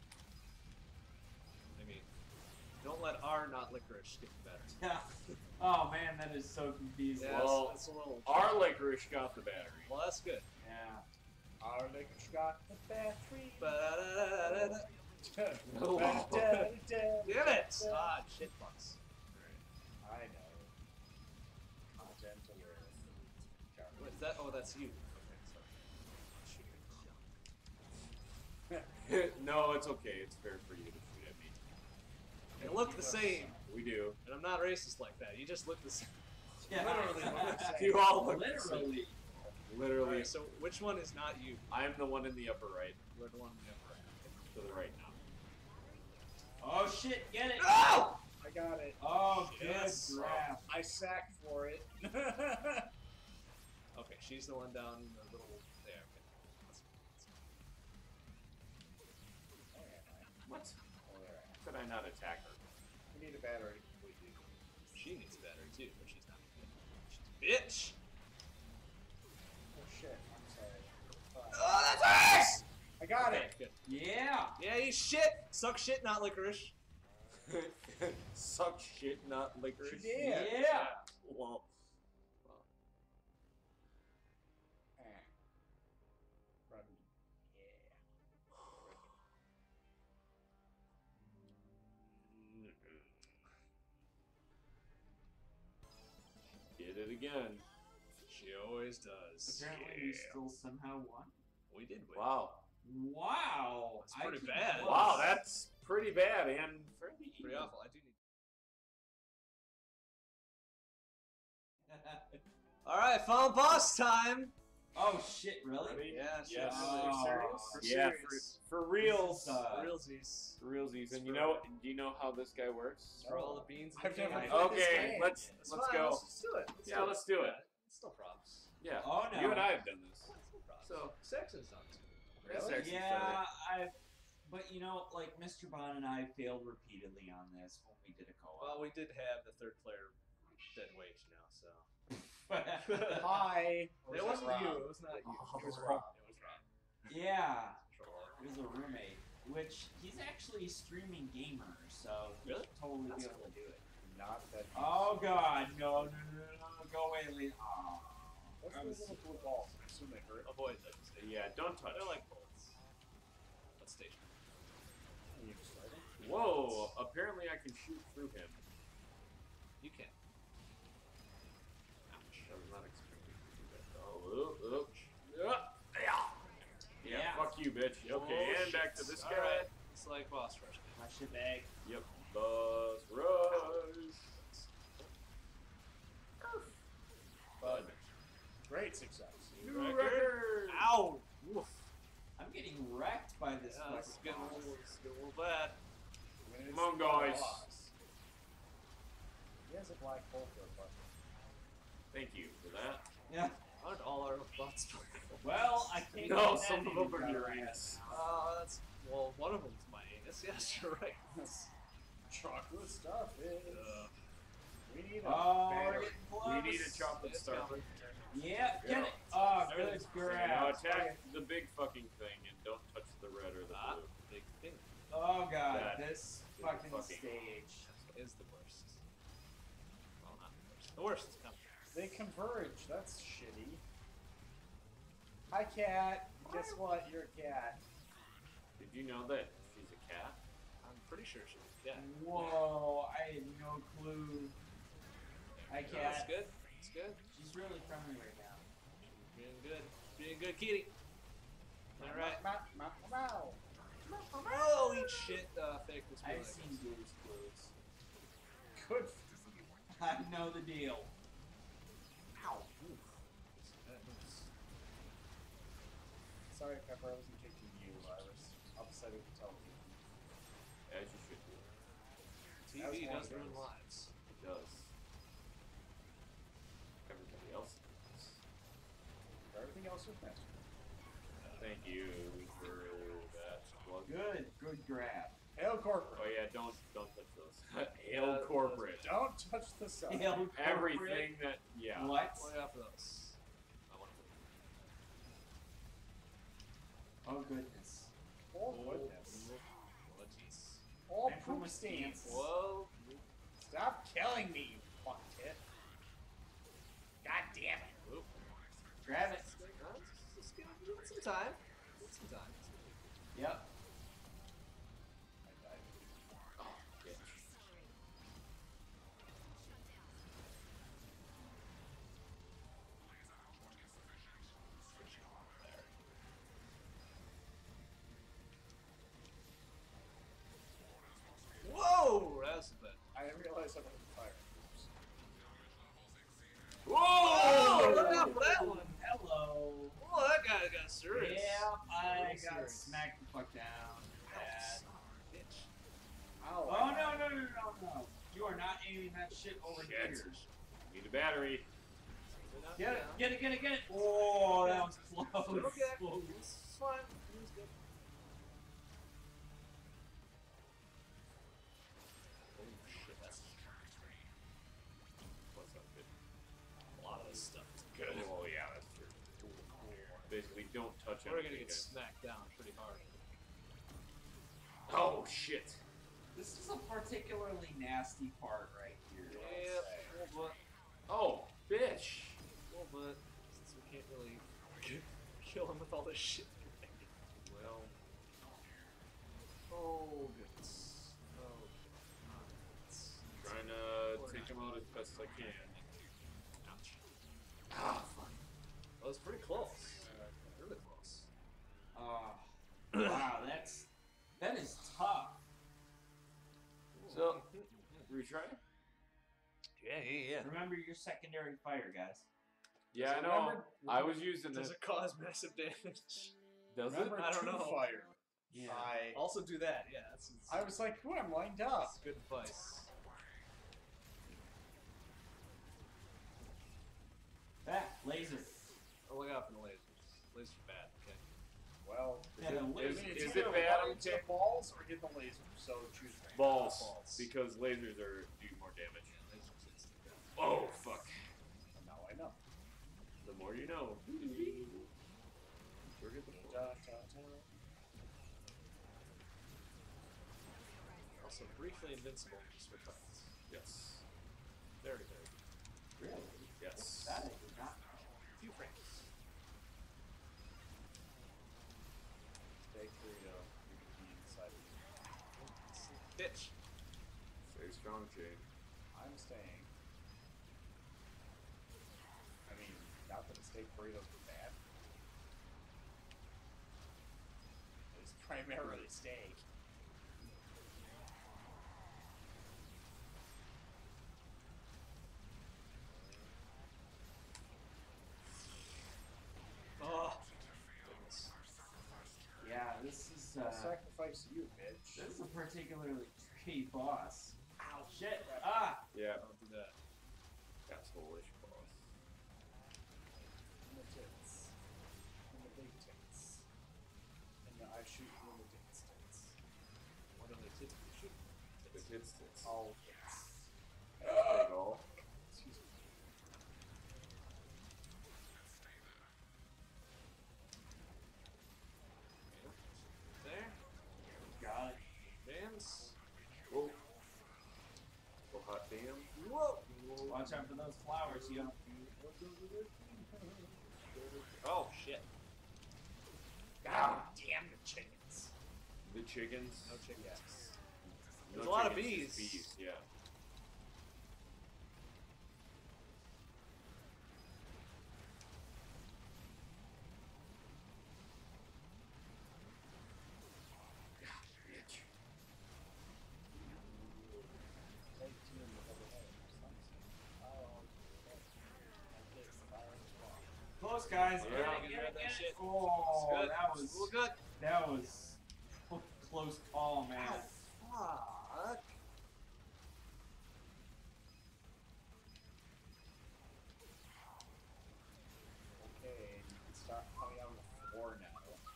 I mean, don't let our not licorice get the battery. Yeah. Oh man, that is so confusing. Yeah, Well, that's, that's a little. Our licorice got the battery. Well, that's good. Yeah. Our licorice got the battery. Ba-da-da-da-da-da. Ba-da-da-da. Damn it! Ah, shit bucks. I know. Content aware. What is that? Oh, that's you. Okay, sorry. No, it's okay. It's fair for you to shoot at me. They look the same, We do. and I'm not racist like that. You just look the same. Yeah. Literally look the same. You all look the same. Literally. Literally. Alright, so which one is not you? I'm the one in the upper right. You're the one we never To the right now. Oh shit, get it! No! I got it. Oh, Yes. good grab. I sacked for it. Okay, she's the one down in the little there. Okay. That's- Oh, yeah, What? oh, yeah. Could I not attack her? We need a battery to complete you. She needs a battery too, but she's not. She's a bitch! Oh shit, I'm sorry. Fine. Oh, that's hers! I got Okay, it! good. Yeah. Yeah, you shit! Suck shit, not licorice. Suck shit, not licorice. She did. Yeah. Well, Eh. Run. Yeah. did it again. She always does. Apparently we still somehow won. We did win. Wow. Wow. That's pretty I keep bad. close. Wow, that's pretty bad and pretty Pretty awful. I do need. Alright, final boss time! Oh shit, really? Ready? Yeah, Yes. Oh. serious? For Yeah, serious. for, for reals. This is, uh, Realsies. For realsies. And you know, do you know how this guy works? For all the beans. in I've the never can. played this Okay, game. let's It's let's fine, go. Let's, let's do it. Let's Yeah, do let's do it. It's no problems. Yeah. Oh, no. You and I have done this. It's no problems. So- Saxon's done too. Yes, Really? Saxon's done Yeah, I. But you know, like Mister Bond and I failed repeatedly on this when we did a co-op. Well, we did have the third player dead weight, you know, so. Hi. Or It was wasn't that you. Rob? It was not you. It was Rob. Rob. It was Rob. yeah, Control that. it was a roommate, which he's actually a streaming gamer, so he'd Really? totally That's be able to do it. Not that. Oh god, no, no, no, no, no, go away, Lee. Oh. What's I those was- little blue balls? I assume they hurt. Avoid those. Yeah, don't touch. I don't like bullets. What station? You just started? Whoa! Apparently, I can shoot through him. You can. Ouch! I was not expecting to do that. Oh, oh, oh. Yeah. Yeah. Yeah. Fuck you, bitch. Okay, Oh, and back to shit. this All guy. right. It's like boss rush. My shit bag. Yep. Buzz rush. But great success. New record. Ow! Oof. I'm getting wrecked by this Yeah, this is fucking getting a boss. little, it's getting a little bad. Winners Come on, guys. lost. He has a black hole for a button. Thank you for that. Yeah. Aren't all our bots Well, I can't No, get some that of them anymore. are your ass. Uh, that's, well, one of them's my anus. Yes, you're right. Chocolate starfish. Uh, We need a Oh, we're battery. getting close. We need a chocolate it's star. coming. Yeah, get Yeah. it. Oh, good Everything's Now grab. attack the big fucking thing and don't touch the red or the Ah, blue. big thing. Oh god, That this is fucking, fucking- stage. Is the worst. Well, not the worst. The worst is coming. They converge. That's shitty. Hi, cat. Guess what? You're a cat. Did you know that she's a cat? I'm pretty sure she was dead. Whoa, I had no clue. Hi, No, that's cat. good. That's good. She's really friendly right now. Being good. Being good, kitty. Alright. Meow, meow, meow. Oh, eat shit. Uh, fake this I've like. seen Blue's Clues. Good. I know the deal. Ow. Oof. sorry, Pepper. I wasn't kicking you. I was upset with the television. As you should do. T V does ruin lives. It does. Everybody else does. Everything else was messed. Thank you for that plug. Good, good grab. Hail corporate. Oh yeah, don't don't touch those. Hail corporate. Don't touch the sun. Hail Everything that yeah. What? Look out for those. I want to Oh goodness. Oh goodness. Oh, jeez. All I put my poop stains. stance. Whoa. Stop killing me, you fuck tit. God damn it. Whoop. Grab it. Uh, just give it some time. Give it some time. Yep. I died. Oh, bitch. Whoa! That's a bit. I didn't realize I was on fire. Oops. Oh, look out for that one. Hello. Oh, that guy got serious. Yeah, I Real got serious. smacked the fuck down. Bad. Bitch. Ow. Oh no no no no no! You are not aiming that shit over Shit. here. Need a battery. Get it, get it, get it, get it! Oh, that was close. Okay. Close. It's fine. It's good. Oh shit, that's What's up, bitch? a lot of this stuff. Is Good. Oh yeah, that's true. Basically, don't touch We're anything. gonna get guys. smacked down pretty hard. Oh shit. This is a particularly nasty part right here. Yep. Well, but, Oh, bitch. well, but since we can't really kill him with all this shit. Well, Oh goodness. Oh goodness. trying to take him out as best as I can. Ouch. Ah, fuck. That was pretty close. Really close. Uh, wow, that's that is tough. So, retry? Yeah, yeah, yeah. Remember your secondary fire, guys. Yeah, I Does it know. remember- I was using Does this. it cause massive damage? Does Remember it? I don't two know. fire. Yeah. I, Also do that, yeah. That's, that's, I was like, ooh, I'm lined up. that's good advice. That laser. Oh, look out for the lasers. Lasers are bad, okay. Well, Yeah, the I Is, mean, laser. it's is either it bad? one to the balls or hit the laser, so choose one. Balls. Balls. Because lasers are do more damage. Yeah, lasers instant death. Oh, fuck. Now I know. The more you know. Forget the Da, da, da. Also, briefly invincible just for times. Yes. Very, very. Really? Yes. That I did not know. Few frames. Take burrito. You can be inside of you. Bitch. Stay strong, Jane. I'm staying. I mean, not that the steak burritos were bad. It's primarily steak. Oh. Goodness. Yeah, this is I'll uh, sacrifice you, bitch. this is a particularly tricky boss. Ow, shit! Ah! Yeah. Don't do that. Asshole-ish boss. In the tits. In the big tits. And the, I shoot you in the tits tits. What are they tits we shoot? The tits tits. All tits. Big ol'. Excuse me. There. Got it. Dance. Whoa. Oh, hot damn. Whoa. Watch out for those flowers, you know. Oh, shit. God damn the chickens. The chickens. No chickens. Yes. There's No a lot of chickens, bees. just Bees, yeah. Bitch. Take two in the other way. Oh, okay. I guess fire as well. Close, guys. Yeah. Get it, get Grab it, that get shit. it. Oh. good. that was Well, good. that was a close call, man. Fuck. Okay, you can start coming out on the floor now.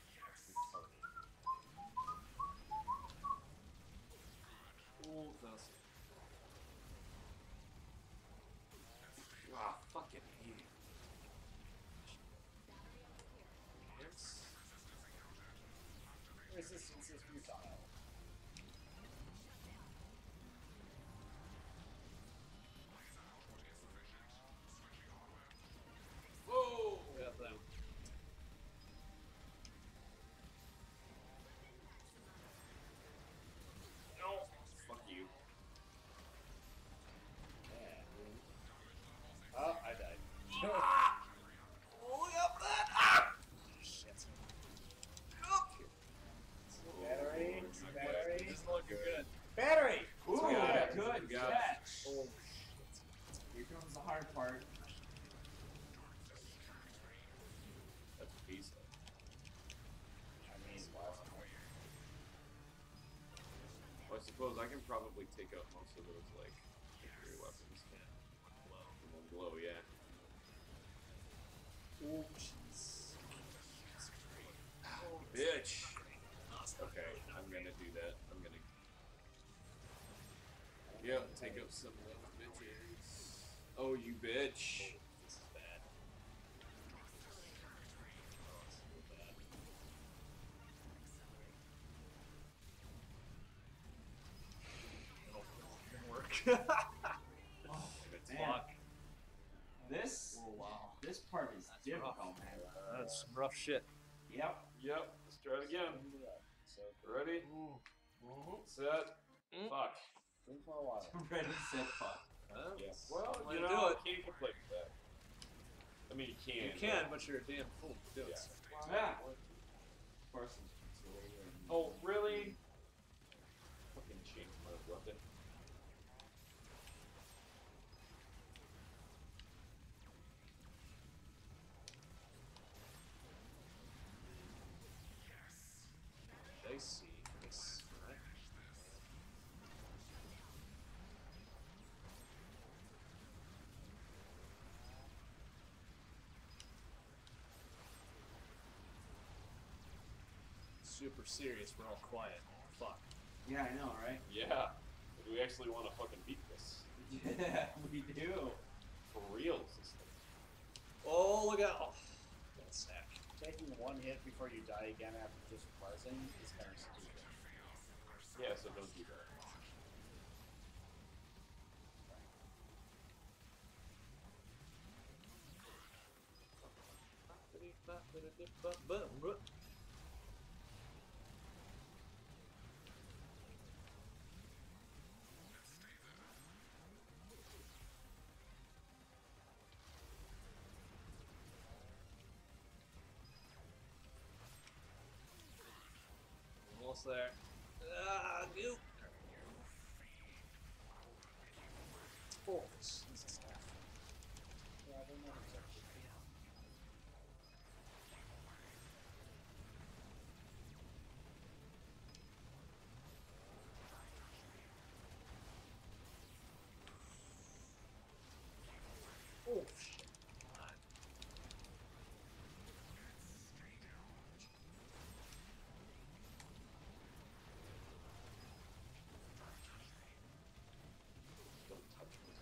Ooh, close. Ah, fucking hate it. Yes. Resistance is futile. Whoa! Got that. No! Fuck you. Yeah. Oh, I died. Look up that! Ah! Shit. Battery, battery, This is looking good. battery! Ooh, got it. good We got it. catch. Oh, Here comes the hard part. That's a piece of. I mean, wow. Well, I suppose I can probably take out most of those, like, inferior weapons. Blow. And then blow, yeah. oh, jeez. Oh, bitch! Okay, I'm gonna do that. I'm gonna. Yep, take up some of those bitches. Oh, you bitch! This is bad. Oh, this is real bad. Oh, didn't work. Oh, It's man. Fuck. This Oh, wow. this part is That's difficult, rough. man. That's some rough shit. Yep. Yep, let's try it again. So, Ready? Set. Mm. Fuck. drink more water. Ready, set, fuck. Huh? Yes. Well, Way you to know, do it. you can't complain with that. I mean, you can. You can, but you're a damn fool to do it. Yeah. so. Yeah. Parsons. Oh, really? Fucking change my weapon. I see. Nice. Alright. Super serious, we're all quiet. Fuck. Yeah, I know, right? Yeah. Do we actually want to fucking beat this? Yeah, we do. For real, is this thing? Oh, look out! Oh, got a sack. Taking one hit before you die again after just buzzing is kind of stupid. Yeah, so don't do that. Almost there. Ah, goop! Oh, Jesus. Yeah, I don't know exactly. Oh, shit. God. Don't touch me.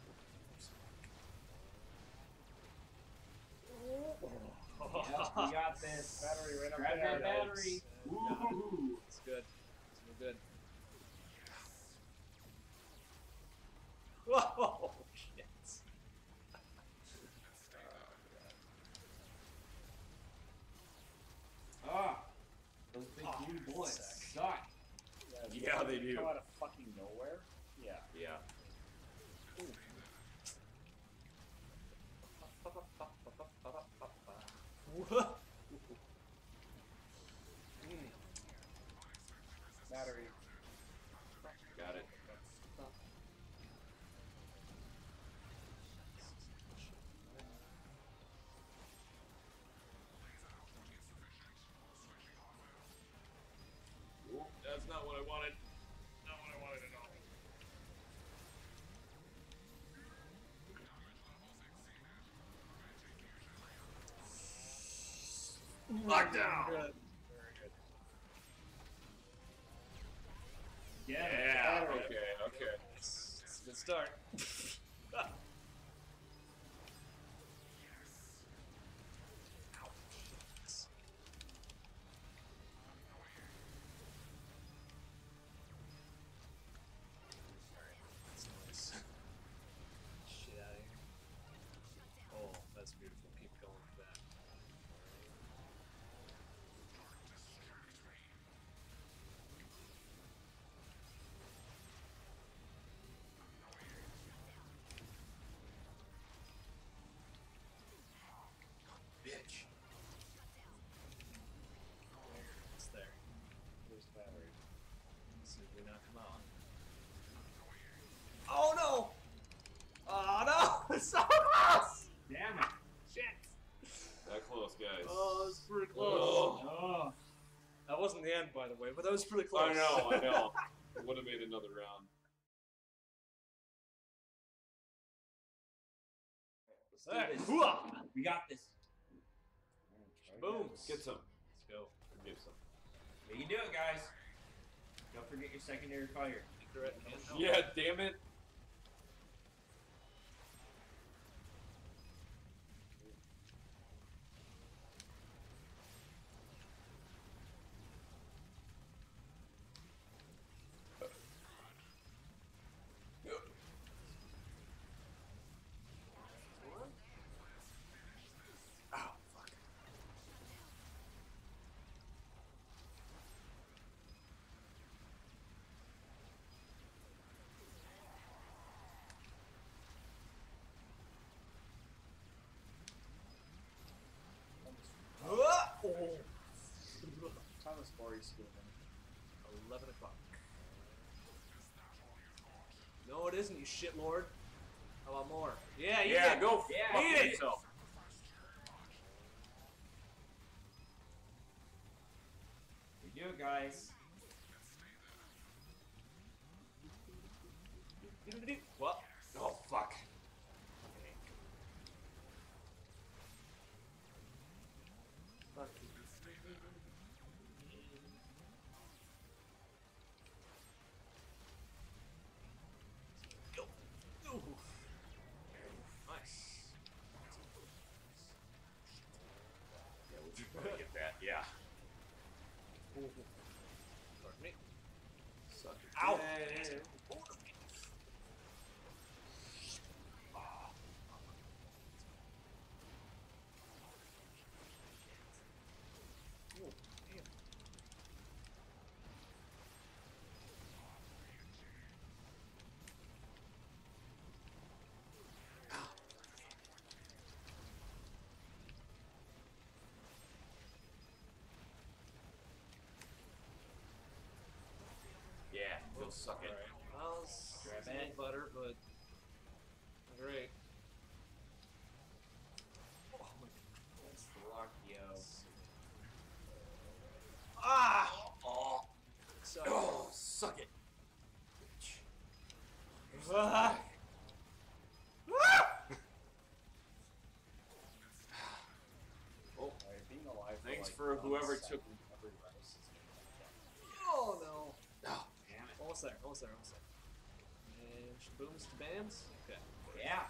Yep, we got this. Battery right up Grab there. that battery. Woo! It's good. It's real good. Whoa! Shit. Ah, those big Oh, green bullets sick. suck. Yeah, they do. Come out of fucking nowhere. Yeah. Yeah. Battery. Got it. Lockdown. Good. Very good. Yeah. Yeah. Okay. Okay. It's, it's a good start. That's nice. Shit out of here. Oh, that's beautiful. Keep going with that. Bitch. It's there. Where's the battery? Let's see if we knock him out. Oh no! Oh no! It's so close! Damn it. Shit! That close, guys. Oh, it's pretty close. Oh. Oh. That wasn't the end, by the way, but that was pretty close. I know. I know. Would have made another round. Let's do Alright. this. Hooah! We got this. Boom. Get some. Let's go. Give some. You can do it, guys. Don't forget your secondary fire. Correct. Yeah. Damn it. Ow, fuck. Ah! Oh. Thomas Borey's doing eleven o'clock. No, it isn't, you shit lord. How about more? Yeah, eat Yeah. it. Go. Yeah, fuck eat it. yourself. We do it, guys. Well, Oh fuck. fuck. Go. Ooh. Nice. Yeah, we'll just try to get that. Yeah. Ooh. Pardon me. Suck it. Ow! Yeah. Oh, damn. Yeah. Go suck it. Alright. Well, it's, Grab it's a little it. butter, but not great. Oh my That's the lock, yo. Ah! Oh. So, Oh, suck it. ah! Oh. Alright, being alive. Thanks like for one whoever second took- every race is Oh no! Oh. Damn it. Almost there, almost there, almost there. And booms to bams. Okay. Yeah.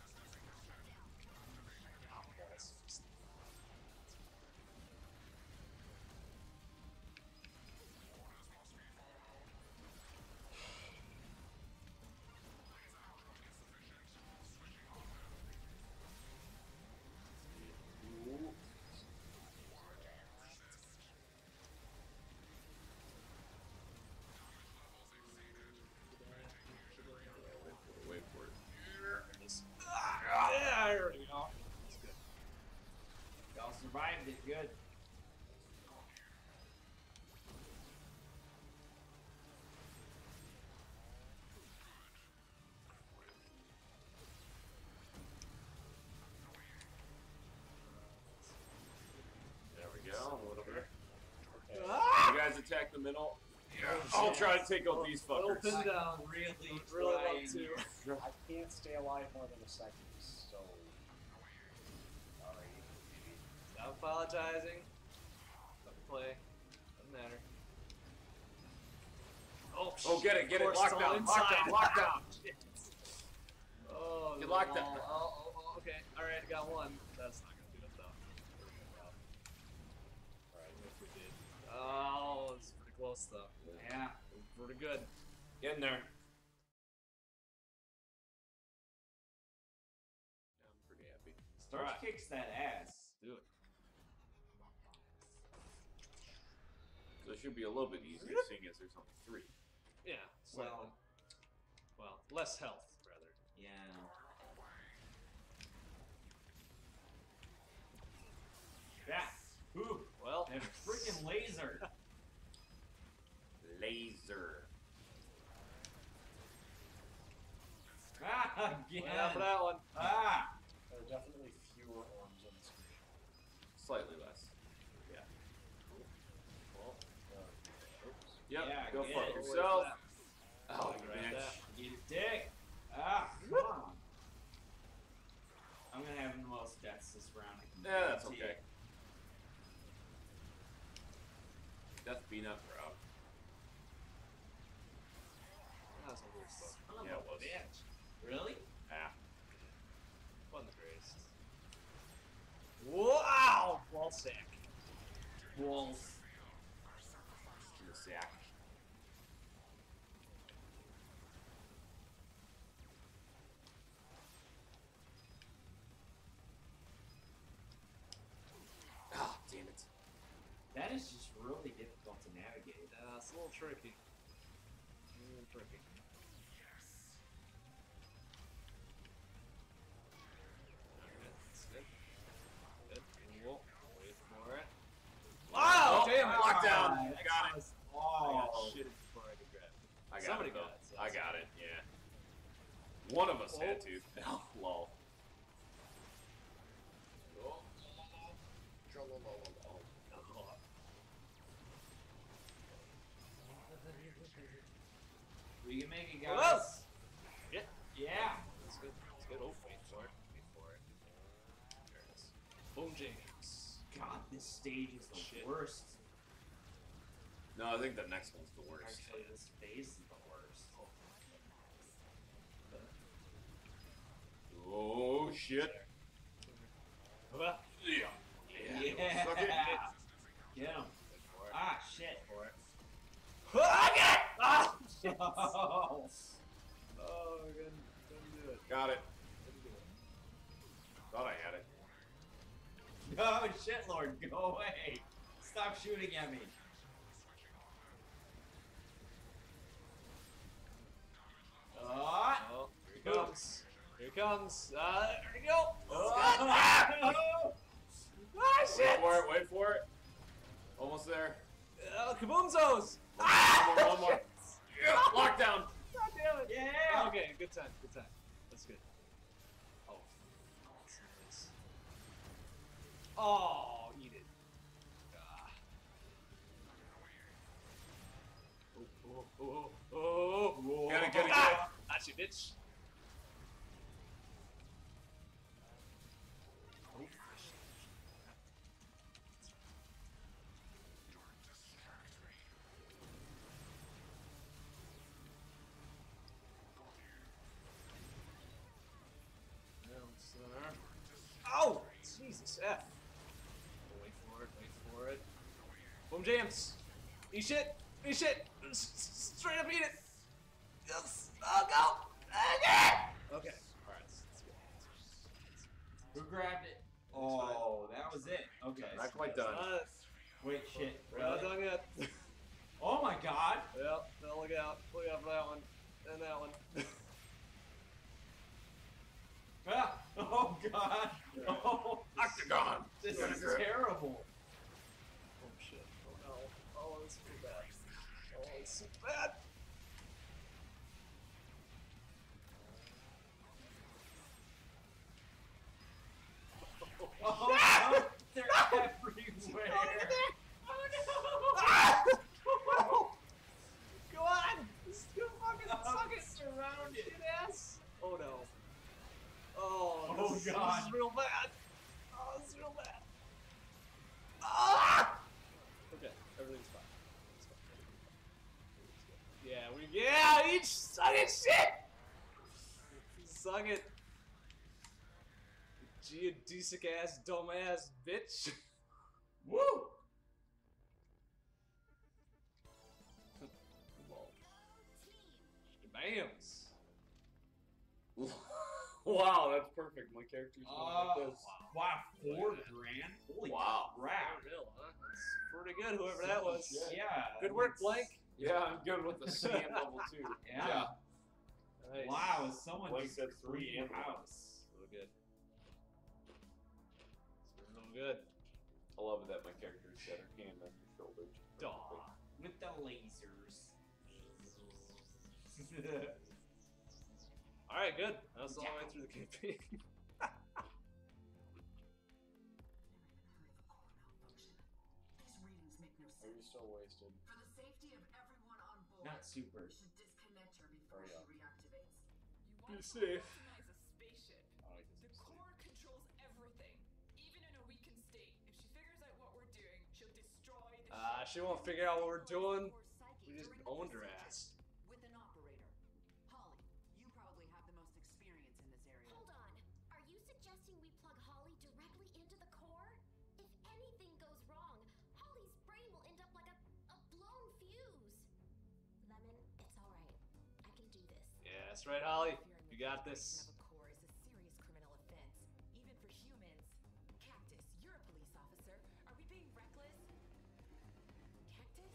Oh, balls. Ooh. Wait for it. Yeah, there we go. That's good. Y'all survived it. Good. There we go. A little bit. Okay. Ah! You guys attack the middle. I'll try to take out these Little fuckers. pin down. Really, Really love trying. to. I can't stay alive more than a second, so. Sorry. Stop apologizing. play. Doesn't matter. Oh, Oh, get it, get it. Force Lock all down, inside. lock down, lock down. Oh, Get the locked wall. down. Oh, oh, oh, okay. Alright, I got one. That's not gonna do it though. Alright, if we did. Oh, it's pretty close though. Yeah. Pretty good. Get in there. I'm pretty happy. Starch Alright. kicks that ass. Do it. So it should be a little bit easier seeing as there's only three. Yeah. Slightly. Well, Well, less health, rather. yeah. Yeah. Ooh. Well, That freaking laser. Laser. Ah, again. Look out for that one. Ah. There are definitely fewer arms on the screen. Slightly less. Yeah. Well, Uh, oops. Yep, Yeah, go get fuck it. yourself. Oh, Oh, you you grabbed bitch. that. Get a dick. Ah, come on. I'm gonna have the most deaths this round. I can Yeah, that's guarantee okay. it. Death be not proud. That's a weird stuff. Son of Yeah, a it was. bitch. Really? Ah. Wasn't the greatest. Wow! Ball sack. Wolves. In the sack. Ah, damn it. That is just really difficult to navigate. Uh, it's a little tricky. A little tricky. That's good. Good. Cool. Wait for it. Wow! Oh, Damn it! lockdown. Ah, Got it. that was- I got Oh. shitted before I could grab it. I got Somebody it, though. got it, so I that's got good. it, yeah. One of us had Oh. to. Oh, lol. Oh. We can make it, Whoa! guys. Yeah. Yeah. That's good. That's good. Oh, wait for it. Wait for it. There it is. Boom James. God, this stage is the Shit. worst. No, I think the next one's the worst. Actually, this phase is the worst. Oh, shit. Well, Yeah. Yeah. Suck it. Get him. wait for it. Ah, shit. For it. Ah! Ah! Oh. Oh, I couldn't, couldn't do it. Got it. Couldn't do it. Thought I had it. Oh, shit, Lord, go away. Stop shooting at me. Ah. Oh, here he comes. Here he comes. Uh, there we go. Oh. Ah! Ah, Wait shit! for it, wait for it. Almost there. Uh, kaboomzos! One Ah! more, one more. Yeah, lockdown. God damn it! Yeah. Okay, good time, good time. That's good. Oh, that's nice. Oh, eat it. Ah. Oh, oh, oh, oh, oh. Get it, get it, get Ah! Got you, bitch. Oh, oh, Jesus F. Oh, wait for it, wait for it. Boom jams. Eat shit. Eat shit. S- s- Straight up eat it. Yes. Oh, go. Okay. Alright. That's good. Who grabbed it? Oh, that was it. Okay. Not quite done. Uh, Wait, shit. we're not Really? done yet. Oh my god. Yep. No, look out. Look out for that one. And that one. Ah. Oh god. Oh, Octagon. this Gonna is grab. terrible. Oh, shit. Oh, no. Oh, it's so bad. Oh, it's so bad. Oh no. They're everywhere. Oh, no. Ah! Oh, go on. Just go fucking suck it. Surrounded. Shit ass. Oh, no. Oh, Oh, this, is- God. This is real bad. Oh, this is real bad. Ah! Okay. Yeah, we yeah, each suck it shit! Suck it. Geodesic ass dumbass bitch. Woo! Bams. Wow, that's perfect. My character's going Uh, like this. wow, four grand? Holy Wow. crap. Real, huh? That's pretty good, whoever that was. Shit. Yeah. Good work, Blank. Yeah, I'm good with the sand level too. Yeah. Nice. Wow, someone Blank just said three cleaned and the house. Real good. Real good. I love it that my character's got her hand on your shoulder. Daw. With the lasers. All right, good. That was all the way through the campaign. These readings make no Are you sense. still wasted? For the safety of everyone on board, Not super. you should disconnect her before Hurry she up. reactivates. Be You want to safe. optimize a spaceship. I like The this. core controls everything. Even in a weakened state, if she figures out what we're doing, she'll destroy the Ah, ship. she won't figure out what we're doing. Or psychic We just during the owned her procedure. ass. With an operator. Holly, you probably have the most experience in this area. Hold on. Are you suggesting we plug Holly directly into the core? If anything goes wrong, Holly's brain will end up like a, a blown fuse. Lemon, it's alright. I can do this. Yeah, that's right, Holly. Interfering You with got the this. operation of a core is a serious criminal offense, even for humans. Cactus, you're a police officer. Are we being reckless? Cactus?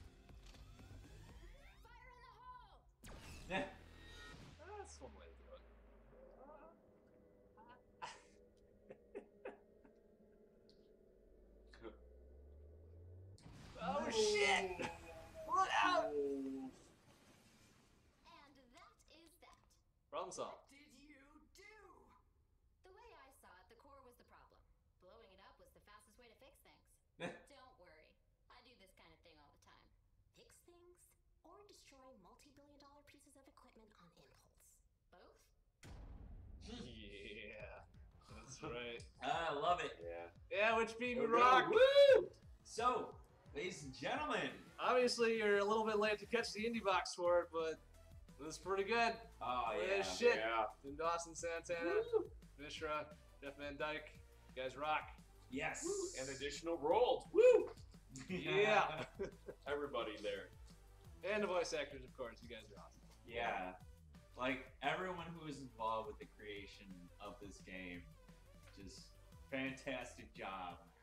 Fire in the hole! That's one way to do it. Oh shit! Look out! And that is that. Problem solved. What did you do? The way I saw it, the core was the problem. Blowing it up was the fastest way to fix things. Don't worry. I do this kind of thing all the time. Fix things or destroy multi-billion dollar pieces of equipment on impulse. Both? Yeah. That's right. I love it. Yeah. Yeah, Witchbeam, you Okay, rock! Woo! So, ladies and gentlemen. Obviously, you're a little bit late to catch the indie box for it, but it was pretty good. Oh, Look at yeah. this shit. Yeah. Tim Dawson, Santana, Mishra, Jeff Van Dyke. You guys rock. Yes. And additional rolls. Woo! Yeah. Everybody there. And the voice actors, of course. You guys are awesome. Yeah. Like, everyone who was involved with the creation of this game, just fantastic job.